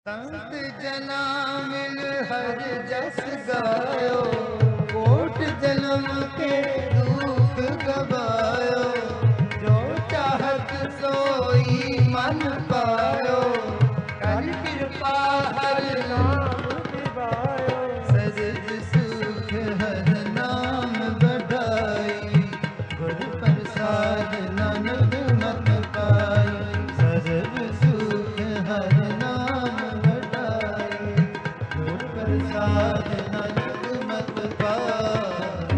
संत जना मिल हर जस गायो, कोट जन्म के दुख गवायो, जो चाहत सोई मन पायो, कर कृपा हर नाम दिवायो, सजद सुख हर नाम बढ़ाई, गुर प्रसाद नानक मत पाई, सजद सुख हर नाम बढ़ाई, गुर प्रसाद नानक मत पाई।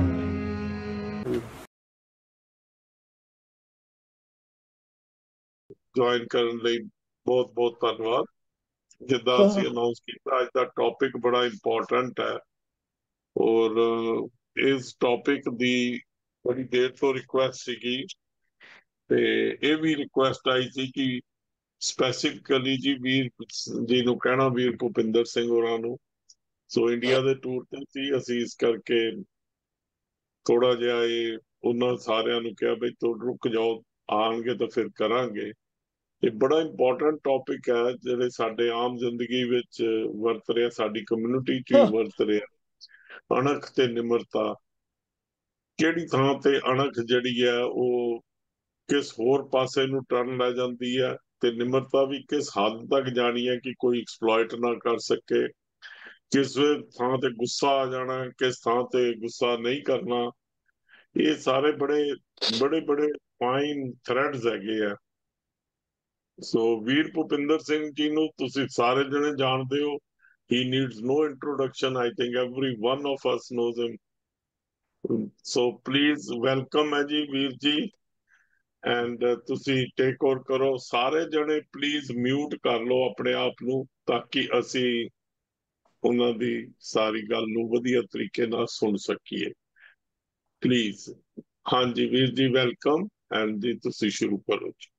ज्वाइन ਕਰਨ ਲਈ ਬਹੁਤ ਬਹੁਤ ਧੰਨਵਾਦ। ਜਿੱਦਾਂ ਅਸੀਂ ਅਨਾਉਂਸ ਕੀਤਾ, ਅੱਜ ਦਾ ਟੌਪਿਕ ਬੜਾ ਇੰਪੋਰਟੈਂਟ ਹੈ ਔਰ ਇਸ ਟੌਪਿਕ ਦੀ ਬੜੀ ਦੇਰ ਤੋਂ ਰਿਕੁਐਸਟ ਸੀਗੀ ਤੇ ਇਹ ਵੀ ਰਿਕੁਐਸਟ ਆਈ ਸੀ ਕਿ ਸਪੈਸੀਫਿਕਲੀ ਜੀ ਵੀਰ ਜੀ ਨੂੰ ਕਹਿਣਾ, ਵੀਰ ਭੁਪਿੰਦਰ ਸਿੰਘ ਹੋਰਾਂ ਨੂੰ। ਸੋ ਇੰਡੀਆ ਦੇ ਟੂਰ ਤੇ ਸੀ ਅਸੀਂ, ਇਸ ਕਰਕੇ ਥੋੜਾ ਜਿਹਾ ਇਹ ਉਹਨਾਂ ਸਾਰਿਆਂ ਨੂੰ ਕਿਹਾ ਬਈ ਤੂੰ ਰੁਕ ਜਾਓ, ਆਣਗੇ ਤਾਂ ਫਿਰ ਕਰਾਂਗੇ। ਇਹ ਬੜਾ ਇੰਪੋਰਟੈਂਟ ਟੌਪਿਕ ਹੈ ਜਿਹੜੇ ਸਾਡੇ ਆਮ ਜ਼ਿੰਦਗੀ ਵਿੱਚ ਵਰਤ ਰਿਹਾ, ਸਾਡੀ ਕਮਿਊਨਿਟੀ 'ਚ ਵੀ ਵਰਤ ਰਿਹਾ। ਅਣਖ ਤੇ ਨਿਮਰਤਾ, ਕਿਹੜੀ ਥਾਂ ਤੇ ਅਣਖ ਜਿਹੜੀ ਹੈ ਉਹ ਕਿਸ ਹੋਰ ਪਾਸੇ ਨੂੰ ਟਰਨ ਲੈ ਜਾਂਦੀ ਹੈ, ਤੇ ਨਿਮਰਤਾ ਵੀ ਕਿਸ ਹੱਦ ਤੱਕ ਜਾਣੀ ਹੈ ਕਿ ਕੋਈ ਐਕਸਪਲੋਇਟ ਨਾ ਕਰ ਸਕੇ। ਕਿਸ ਥਾਂ ਤੇ ਗੁੱਸਾ ਆ ਜਾਣਾ, ਕਿਸ ਥਾਂ ਤੇ ਗੁੱਸਾ ਨਹੀਂ ਕਰਨਾ। ਇਹ ਸਾਰੇ ਬੜੇ ਬੜੇ ਬੜੇ ਫਾਈਨ ਥ੍ਰੈਡਸ ਹੈਗੇ ਆ। ਸੋ ਵੀਰ ਭੁਪਿੰਦਰ ਸਿੰਘ ਜੀ ਨੂੰ ਤੁਸੀਂ ਸਾਰੇ ਜਣੇ ਜਾਣਦੇ ਹੋ। He needs no introduction. I think every one of us knows him. So please welcome ਹੈ ਜੀ ਵੀਰ ਜੀ, ਐਂਡ ਤੁਸੀਂ ਟੇਕ ਓਵਰ ਕਰੋ। ਸਾਰੇ ਜਣੇ ਪਲੀਜ਼ ਮਿਊਟ ਕਰ ਲਓ ਆਪਣੇ ਆਪ ਨੂੰ, ਤਾਂ ਕਿ ਅਸੀਂ ਉਹਨਾਂ ਦੀ ਸਾਰੀ ਗੱਲ ਨੂੰ ਵਧੀਆ ਤਰੀਕੇ ਨਾਲ ਸੁਣ ਸਕੀਏ। ਪਲੀਜ਼। ਹਾਂਜੀ ਵੀਰ ਜੀ, ਵੈਲਕਮ, ਐਂਡ ਜੀ ਤੁਸੀਂ ਸ਼ੁਰੂ ਕਰੋ ਜੀ।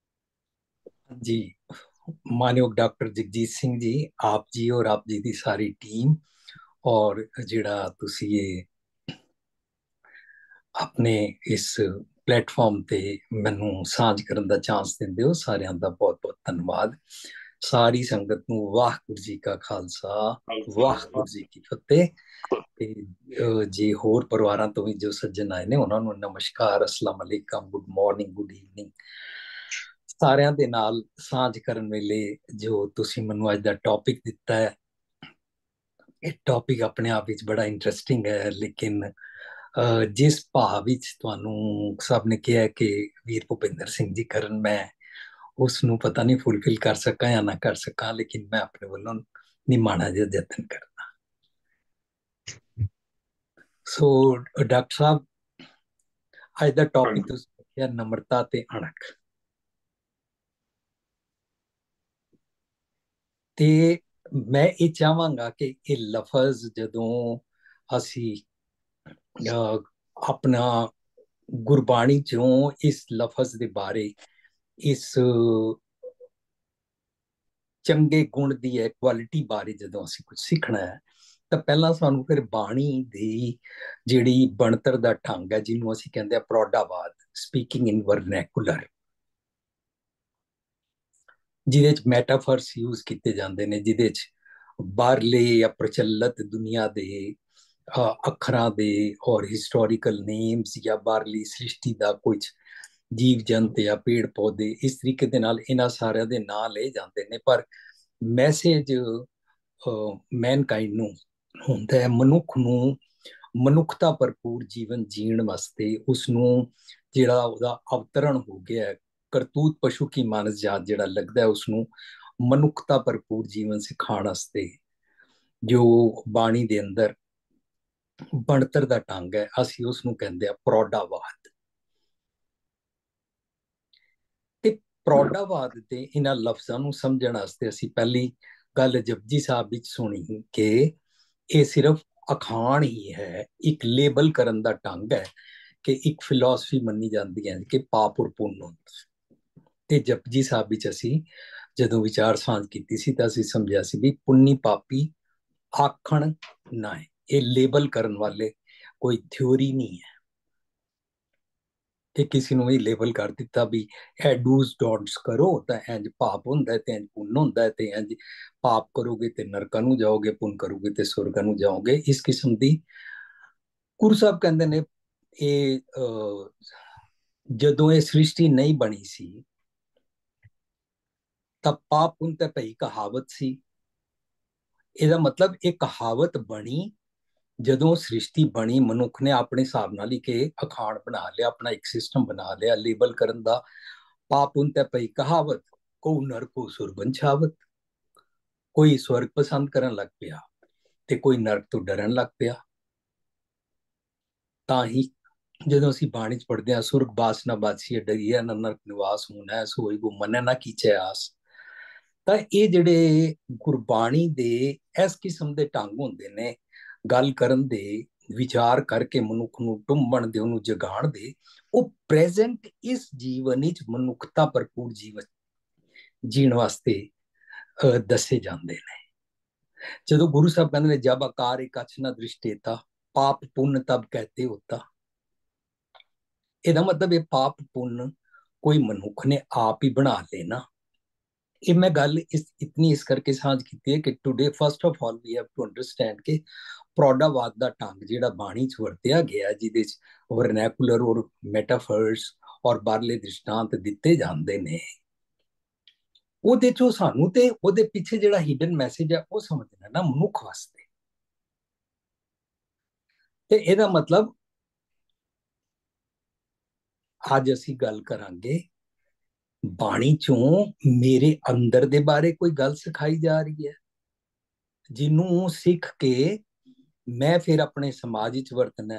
जी, मानयोग डॉक्टर जगजीत सिंह जी, आप जी और आप जी की सारी टीम, और जिहड़ा तुसी ये अपने इस प्लेटफॉर्म ते मैनू साझ करन दा चांस दिंदे हो, सारियां दा बहुत बहुत धन्यवाद। सारी संगत नू वाहिगुरू जी का खालसा, वाहिगुरू जी की फतेह। ते जे होर परिवारां तो भी जो सज्जन आए ने उन्हां नू नमस्कार, अस्सलाम अलैकुम, गुड मॉर्निंग, गुड ईवनिंग। ਸਾਰਿਆਂ ਦੇ ਨਾਲ ਸਾਂਝ ਕਰਨ ਵੇਲੇ ਜੋ ਤੁਸੀਂ ਮੈਨੂੰ ਅੱਜ ਦਾ ਟੌਪਿਕ ਦਿੱਤਾ ਹੈ, ਇਹ ਟੌਪਿਕ ਆਪਣੇ ਆਪ ਵਿੱਚ ਬੜਾ ਇੰਟਰਸਟਿੰਗ ਹੈ, ਲੇਕਿਨ ਜਿਸ ਭਾਵ ਵਿੱਚ ਤੁਹਾਨੂੰ ਸਭ ਨੇ ਕਿਹਾ ਕਿ ਵੀਰ ਭੁਪਿੰਦਰ ਸਿੰਘ ਜੀ ਕਰਨ, ਮੈਂ ਉਸ ਨੂੰ ਪਤਾ ਨਹੀਂ ਫੁਲਫਿਲ ਕਰ ਸਕਾਂ ਜਾਂ ਨਾ ਕਰ ਸਕਾਂ, ਲੇਕਿਨ ਮੈਂ ਆਪਣੇ ਵੱਲੋਂ ਨਿਮਾਣਾ ਜਿਹਾ ਯਤਨ ਕਰਨਾ। ਸੋ ਡਾਕਟਰ ਸਾਹਿਬ, ਅੱਜ ਦਾ ਟੌਪਿਕ ਤੁਸੀਂ ਰੱਖਿਆ ਨਮਰਤਾ ਤੇ ਅਣਖ। ਤੇ ਮੈਂ ਇਹ ਚਾਹਾਂਗਾ ਕਿ ਇਹ ਲਫ਼ਜ਼ ਜਦੋਂ ਅਸੀਂ ਆਪਣਾ ਗੁਰਬਾਣੀ ਚੋਂ ਇਸ ਲਫ਼ਜ਼ ਦੇ ਬਾਰੇ, ਇਸ ਚੰਗੇ ਗੁਣ ਦੀ ਹੈ ਕੁਆਲਿਟੀ ਬਾਰੇ ਜਦੋਂ ਅਸੀਂ ਕੁਝ ਸਿੱਖਣਾ ਹੈ, ਤਾਂ ਪਹਿਲਾਂ ਸਾਨੂੰ ਫਿਰ ਬਾਣੀ ਦੀ ਜਿਹੜੀ ਬਣਤਰ ਦਾ ਢੰਗ ਹੈ, ਜਿਹਨੂੰ ਅਸੀਂ ਕਹਿੰਦੇ ਆ ਪ੍ਰੌਢਾਵਾਦ, ਸਪੀਕਿੰਗ ਇਨ ਵਰਨੈਕੂਲਰ, ਜਿਹਦੇ ਚ ਮੈਟਾਫਰਸ ਯੂਜ਼ ਕੀਤੇ ਜਾਂਦੇ ਨੇ, ਜਿਹਦੇ ਚ ਬਾਹਰਲੇ ਜਾਂ ਪ੍ਰਚਲਿਤ ਦੁਨੀਆ ਦੇ ਅੱਖਰਾਂ ਦੇ ਔਰ ਹਿਸਟੋਰੀਕਲ ਨੇਮਸ ਜਾਂ ਬਾਹਰਲੀ ਸ੍ਰਿਸ਼ਟੀ ਦਾ ਕੁਝ ਜੀਵ ਜੰਤ ਜਾਂ ਪੇੜ ਪੌਦੇ, ਇਸ ਤਰੀਕੇ ਦੇ ਨਾਲ ਇਹਨਾਂ ਸਾਰਿਆਂ ਦੇ ਨਾਂ ਲਏ ਜਾਂਦੇ ਨੇ। ਪਰ ਮੈਸੇਜ ਮੈਨਕਾਈਂਡ ਨੂੰ ਹੁੰਦਾ ਹੈ ਮਨੁੱਖ ਨੂੰ ਮਨੁੱਖਤਾ ਭਰਪੂਰ ਜੀਵਨ ਜੀਣ ਵਾਸਤੇ, ਉਸਨੂੰ ਜਿਹੜਾ ਉਹਦਾ ਅਵਤਰਨ ਹੋ ਗਿਆ, ਕਰਤੂਤ ਪਸ਼ੂ ਕੀ ਮਾਨਸ ਜਾਤ ਜਿਹੜਾ ਲੱਗਦਾ ਹੈ, ਉਸਨੂੰ ਮਨੁੱਖਤਾ ਭਰਪੂਰ ਜੀਵਨ ਸਿਖਾਉਣ ਵਾਸਤੇ ਜੋ ਬਾਣੀ ਦੇ ਅੰਦਰ ਬਣਤਰ ਦਾ ਢੰਗ ਹੈ, ਅਸੀਂ ਉਸ ਨੂੰ ਕਹਿੰਦੇ ਆ ਪ੍ਰੌਢਾਵਾਦ। ਤੇ ਪ੍ਰੌਢਾਵਾਦ ਤੇ ਇਹਨਾਂ ਲਫ਼ਜ਼ਾਂ ਨੂੰ ਸਮਝਣ ਵਾਸਤੇ ਅਸੀਂ ਪਹਿਲੀ ਗੱਲ ਜਪਜੀ ਸਾਹਿਬ ਵਿੱਚ ਸੁਣੀ ਕਿ ਇਹ ਸਿਰਫ ਅਖਾਣ ਹੀ ਹੈ, ਇੱਕ ਲੇਬਲ ਕਰਨ ਦਾ ਢੰਗ ਹੈ, ਕਿ ਇੱਕ ਫਿਲਾਸਫੀ ਮੰਨੀ ਜਾਂਦੀ ਹੈ ਕਿ ਪਾਪ ਔਰ ਪੁੰਨ ਹੁੰਦਾ। ਤੇ ਜਪਜੀ ਸਾਹਿਬ ਵਿੱਚ ਅਸੀਂ ਜਦੋਂ ਵਿਚਾਰ ਸਾਂਝ ਕੀਤੀ ਸੀ ਤਾਂ ਅਸੀਂ ਸਮਝਿਆ ਸੀ ਵੀ ਪੁੰਨੀ ਪਾਪੀ ਆਖਣ ਨਾ ਹੈ, ਇਹ ਲੇਬਲ ਕਰਨ ਵਾਲੇ ਕੋਈ ਥਿਉਰੀ ਨਹੀਂ ਹੈ। ਕਿ ਕਿਸੇ ਨੂੰ ਇਹ ਲੇਬਲ ਕਰ ਦਿੱਤਾ ਵੀ ਇਹ ਡੂਜ਼ ਡੋਂਟਸ ਕਰੋ ਤਾਂ ਇੰਜ ਪਾਪ ਹੁੰਦਾ ਹੈ ਤੇ ਇੰਜ ਪੁੰਨ ਹੁੰਦਾ ਹੈ, ਤੇ ਇੰਜ ਪਾਪ ਕਰੋਗੇ ਤੇ ਨਰਕਾਂ ਨੂੰ ਜਾਓਗੇ, ਪੁੰਨ ਕਰੋਗੇ ਤੇ ਸੁਰਗਾਂ ਨੂੰ ਜਾਓਗੇ। ਇਸ ਕਿਸਮ ਦੀ ਗੁਰੂ ਸਾਹਿਬ ਕਹਿੰਦੇ ਨੇ ਇਹ ਜਦੋਂ ਇਹ ਸ੍ਰਿਸ਼ਟੀ ਨਹੀਂ ਬਣੀ ਸੀ ਤਾਂ ਪਾਪ ਪੁੰਨ ਤੇ ਭਈ ਕਹਾਵਤ ਸੀ। ਇਹਦਾ ਮਤਲਬ ਇਹ ਕਹਾਵਤ ਬਣੀ ਜਦੋਂ ਸ੍ਰਿਸ਼ਟੀ ਬਣੀ, ਮਨੁੱਖ ਨੇ ਆਪਣੇ ਹਿਸਾਬ ਨਾਲ ਹੀ ਕਿ ਅਖਾਣ ਬਣਾ ਲਿਆ, ਆਪਣਾ ਇੱਕ ਸਿਸਟਮ ਬਣਾ ਲਿਆ ਲੇਬਲ ਕਰਨ ਦਾ। ਪਾਪ ਪੁੰਨ ਤੇ ਭਈ ਕਹਾਵਤ, ਕੋ ਨਰਕੋ ਸੁਰਗਨ ਛਾਵਤ। ਕੋਈ ਸਵਰਗ ਪਸੰਦ ਕਰਨ ਲੱਗ ਪਿਆ ਤੇ ਕੋਈ ਨਰਕ ਤੋਂ ਡਰਨ ਲੱਗ ਪਿਆ। ਤਾਂ ਹੀ ਜਦੋਂ ਅਸੀਂ ਬਾਣੀ ਚ ਪੜ੍ਹਦੇ ਹਾਂ, ਸੁਰਗ ਬਾਸ ਨਾ ਬਾਸੀਏ ਡਰੀਏ ਨਾ ਨਰਕ ਨਿਵਾਸ ਹੋਣਾ ਸੋਈ ਕੋ ਮੰਨੈ ਨਾ ਕੀਚੈ ਆਸ। ਤਾਂ ਇਹ ਜਿਹੜੇ ਗੁਰਬਾਣੀ ਦੇ ਇਸ ਕਿਸਮ ਦੇ ਢੰਗ ਹੁੰਦੇ ਨੇ ਗੱਲ ਕਰਨ ਦੇ, ਵਿਚਾਰ ਕਰਕੇ ਮਨੁੱਖ ਨੂੰ ਟੁੰਬਣ ਦੇ, ਉਹਨੂੰ ਜਗਾਉਣ ਦੇ, ਉਹ ਪ੍ਰੈਜ਼ੈਂਟ ਇਸ ਜੀਵਨ ਵਿੱਚ ਮਨੁੱਖਤਾ ਭਰਪੂਰ ਜੀਵਨ ਜੀਣ ਵਾਸਤੇ ਦੱਸੇ ਜਾਂਦੇ ਨੇ। ਜਦੋਂ ਗੁਰੂ ਸਾਹਿਬ ਕਹਿੰਦੇ ਨੇ ਜਬ ਆਕਾਰ ਇੱਕ ਅਛ ਨਾ ਦ੍ਰਿਸ਼ਟੇਤਾ ਪਾਪ ਪੁੰਨ ਤਬ ਕਹਤੇ ਹੋਤਾ, ਇਹਦਾ ਮਤਲਬ ਇਹ ਪਾਪ ਪੁੰਨ ਕੋਈ ਮਨੁੱਖ ਨੇ ਆਪ ਹੀ ਬਣਾ ਲੈਣਾ। ਇਹ ਮੈਂ ਗੱਲ ਇਤਨੀ ਇਸ ਕਰਕੇ ਸਾਂਝ ਕੀਤੀ ਹੈ ਕਿ today first of all we have to understand ਕਿ ਪ੍ਰੌਡਾਵਾਦ ਦਾ ਢੰਗ ਜਿਹੜਾ ਬਾਣੀ 'ਚ ਵਰਤਿਆ ਗਿਆ, ਜਿਹਦੇ 'ਚ ਵਰਨੈਕੂਲਰ ਔਰ ਮੈਟਾਫਰਸ ਔਰ ਬਾਹਰਲੇ ਦ੍ਰਿਸ਼ਟਾਂਤ ਦਿੱਤੇ ਜਾਂਦੇ ਨੇ, ਉਹਦੇ 'ਚੋਂ ਸਾਨੂੰ ਤੇ ਉਹਦੇ ਪਿੱਛੇ ਜਿਹੜਾ ਹਿਡਨ ਮੈਸੇਜ ਹੈ ਉਹ ਸਮਝਣਾ ਨਾ ਮਨੁੱਖ ਵਾਸਤੇ। ਤੇ ਇਹਦਾ ਮਤਲਬ ਅੱਜ ਅਸੀਂ ਗੱਲ ਕਰਾਂਗੇ ਬਾਣੀ ਚੋਂ ਮੇਰੇ ਅੰਦਰ ਦੇ ਬਾਰੇ ਕੋਈ ਗੱਲ ਸਿਖਾਈ ਜਾ ਰਹੀ ਹੈ, ਜਿਹਨੂੰ ਸਿੱਖ ਕੇ ਮੈਂ ਫਿਰ ਆਪਣੇ ਸਮਾਜ ਵਿੱਚ ਵਰਤਣਾ।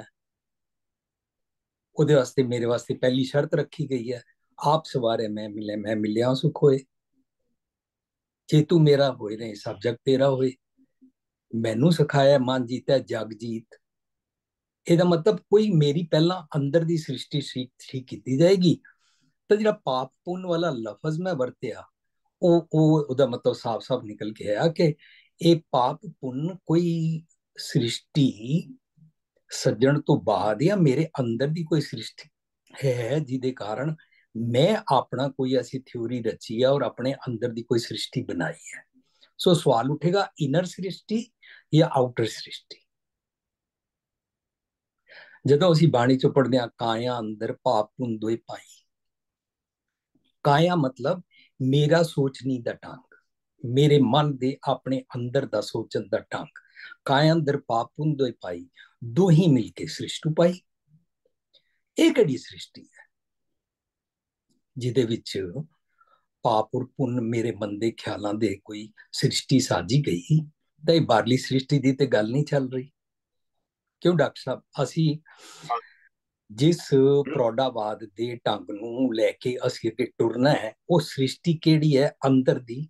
ਉਹਦੇ ਵਾਸਤੇ ਮੇਰੇ ਵਾਸਤੇ ਪਹਿਲੀ ਸ਼ਰਤ ਰੱਖੀ ਗਈ ਹੈ, ਆਪ ਸਵਾਰੇ ਮੈਂ ਮਿਲੇ ਮੈਂ ਮਿਲਿਆ ਸੁਖ ਹੋਏ। ਜੇ ਤੂੰ ਮੇਰਾ ਹੋਏ ਨੇ ਸਭ ਜਗ ਤੇਰਾ ਹੋਏ। ਮੈਨੂੰ ਸਿਖਾਇਆ ਮਨ ਜੀਤੈ ਜਗ ਜੀਤ। ਇਹਦਾ ਮਤਲਬ ਕੋਈ ਮੇਰੀ ਪਹਿਲਾਂ ਅੰਦਰ ਦੀ ਸ੍ਰਿਸ਼ਟੀ ਠੀਕ ਕੀਤੀ ਜਾਏਗੀ। ਤਾਂ ਜਿਹੜਾ ਪਾਪ ਪੁੰਨ ਵਾਲਾ ਲਫ਼ਜ਼ ਮੈਂ ਵਰਤਿਆ ਉਹਦਾ ਮਤਲਬ ਸਾਫ਼-ਸਾਫ਼ ਨਿਕਲ ਕੇ ਆਇਆ ਕਿ ਇਹ ਪਾਪ ਪੁੰਨ ਕੋਈ ਸ੍ਰਿਸ਼ਟੀ ਸੱਜਣ ਤੋਂ ਬਾਅਦ ਜਾਂ ਮੇਰੇ ਅੰਦਰ ਦੀ ਕੋਈ ਸ੍ਰਿਸ਼ਟੀ ਹੈ ਜਿਹਦੇ ਕਾਰਨ ਮੈਂ ਆਪਣਾ ਕੋਈ ਐਸੀ ਥਿਊਰੀ ਰਚੀ ਹੈ ਔਰ ਆਪਣੇ ਅੰਦਰ ਦੀ ਕੋਈ ਸ੍ਰਿਸ਼ਟੀ ਬਣਾਈ ਹੈ। ਸੋ ਸਵਾਲ ਉਠੇਗਾ ਇਨਰ ਸ੍ਰਿਸ਼ਟੀ ਜਾਂ ਆਊਟਰ ਸ੍ਰਿਸ਼ਟੀ। ਜਦੋਂ ਅਸੀਂ ਬਾਣੀ ਚੋਂ ਪੜ੍ਹਦੇ ਹਾਂ ਕਾਇਆ ਅੰਦਰ ਪਾਪ ਪੁੰਨ ਦੋਇ ਪਾਈ, ਕਾਇਆ ਮਤਲਬ ਮੇਰਾ ਸੋਚਣੀ ਦਾ ਢੰਗ, ਮੇਰੇ ਮਨ ਦੇ ਆਪਣੇ ਅੰਦਰ ਦਾ ਸੋਚਣ ਦਾ ਢੰਗ। ਕਾਇਆ ਅੰਦਰ ਪਾਪ ਪੁੰਨ ਦੋਇ ਪਾਈ, ਦੋ ਹੀ ਮਿਲ ਕੇ ਸ੍ਰਿਸ਼ਟੀ ਪਾਈ। ਇਹ ਕਿਹੜੀ ਸ੍ਰਿਸ਼ਟੀ ਹੈ ਜਿਹਦੇ ਵਿੱਚ ਪਾਪ ਔਰ ਪੁੰਨ ਮੇਰੇ ਮਨ ਦੇ ਖਿਆਲਾਂ ਦੇ ਕੋਈ ਸ੍ਰਿਸ਼ਟੀ ਸਾਜੀ ਗਈ? ਤਾਂ ਇਹ ਬਾਹਰਲੀ ਸ੍ਰਿਸ਼ਟੀ ਦੀ ਤੇ ਗੱਲ ਨਹੀਂ ਚੱਲ ਰਹੀ। ਕਿਉਂ ਡਾਕਟਰ ਸਾਹਿਬ? ਅਸੀਂ ਜਿਸ ਪ੍ਰੌਡਾਵਾਦ ਦੇ ਢੰਗ ਨੂੰ ਲੈ ਕੇ ਅਸੀਂ ਅੱਗੇ ਟੁਰਨਾ ਹੈ, ਉਹ ਸ੍ਰਿਸ਼ਟੀ ਕਿਹੜੀ ਹੈ ਅੰਦਰ ਦੀ?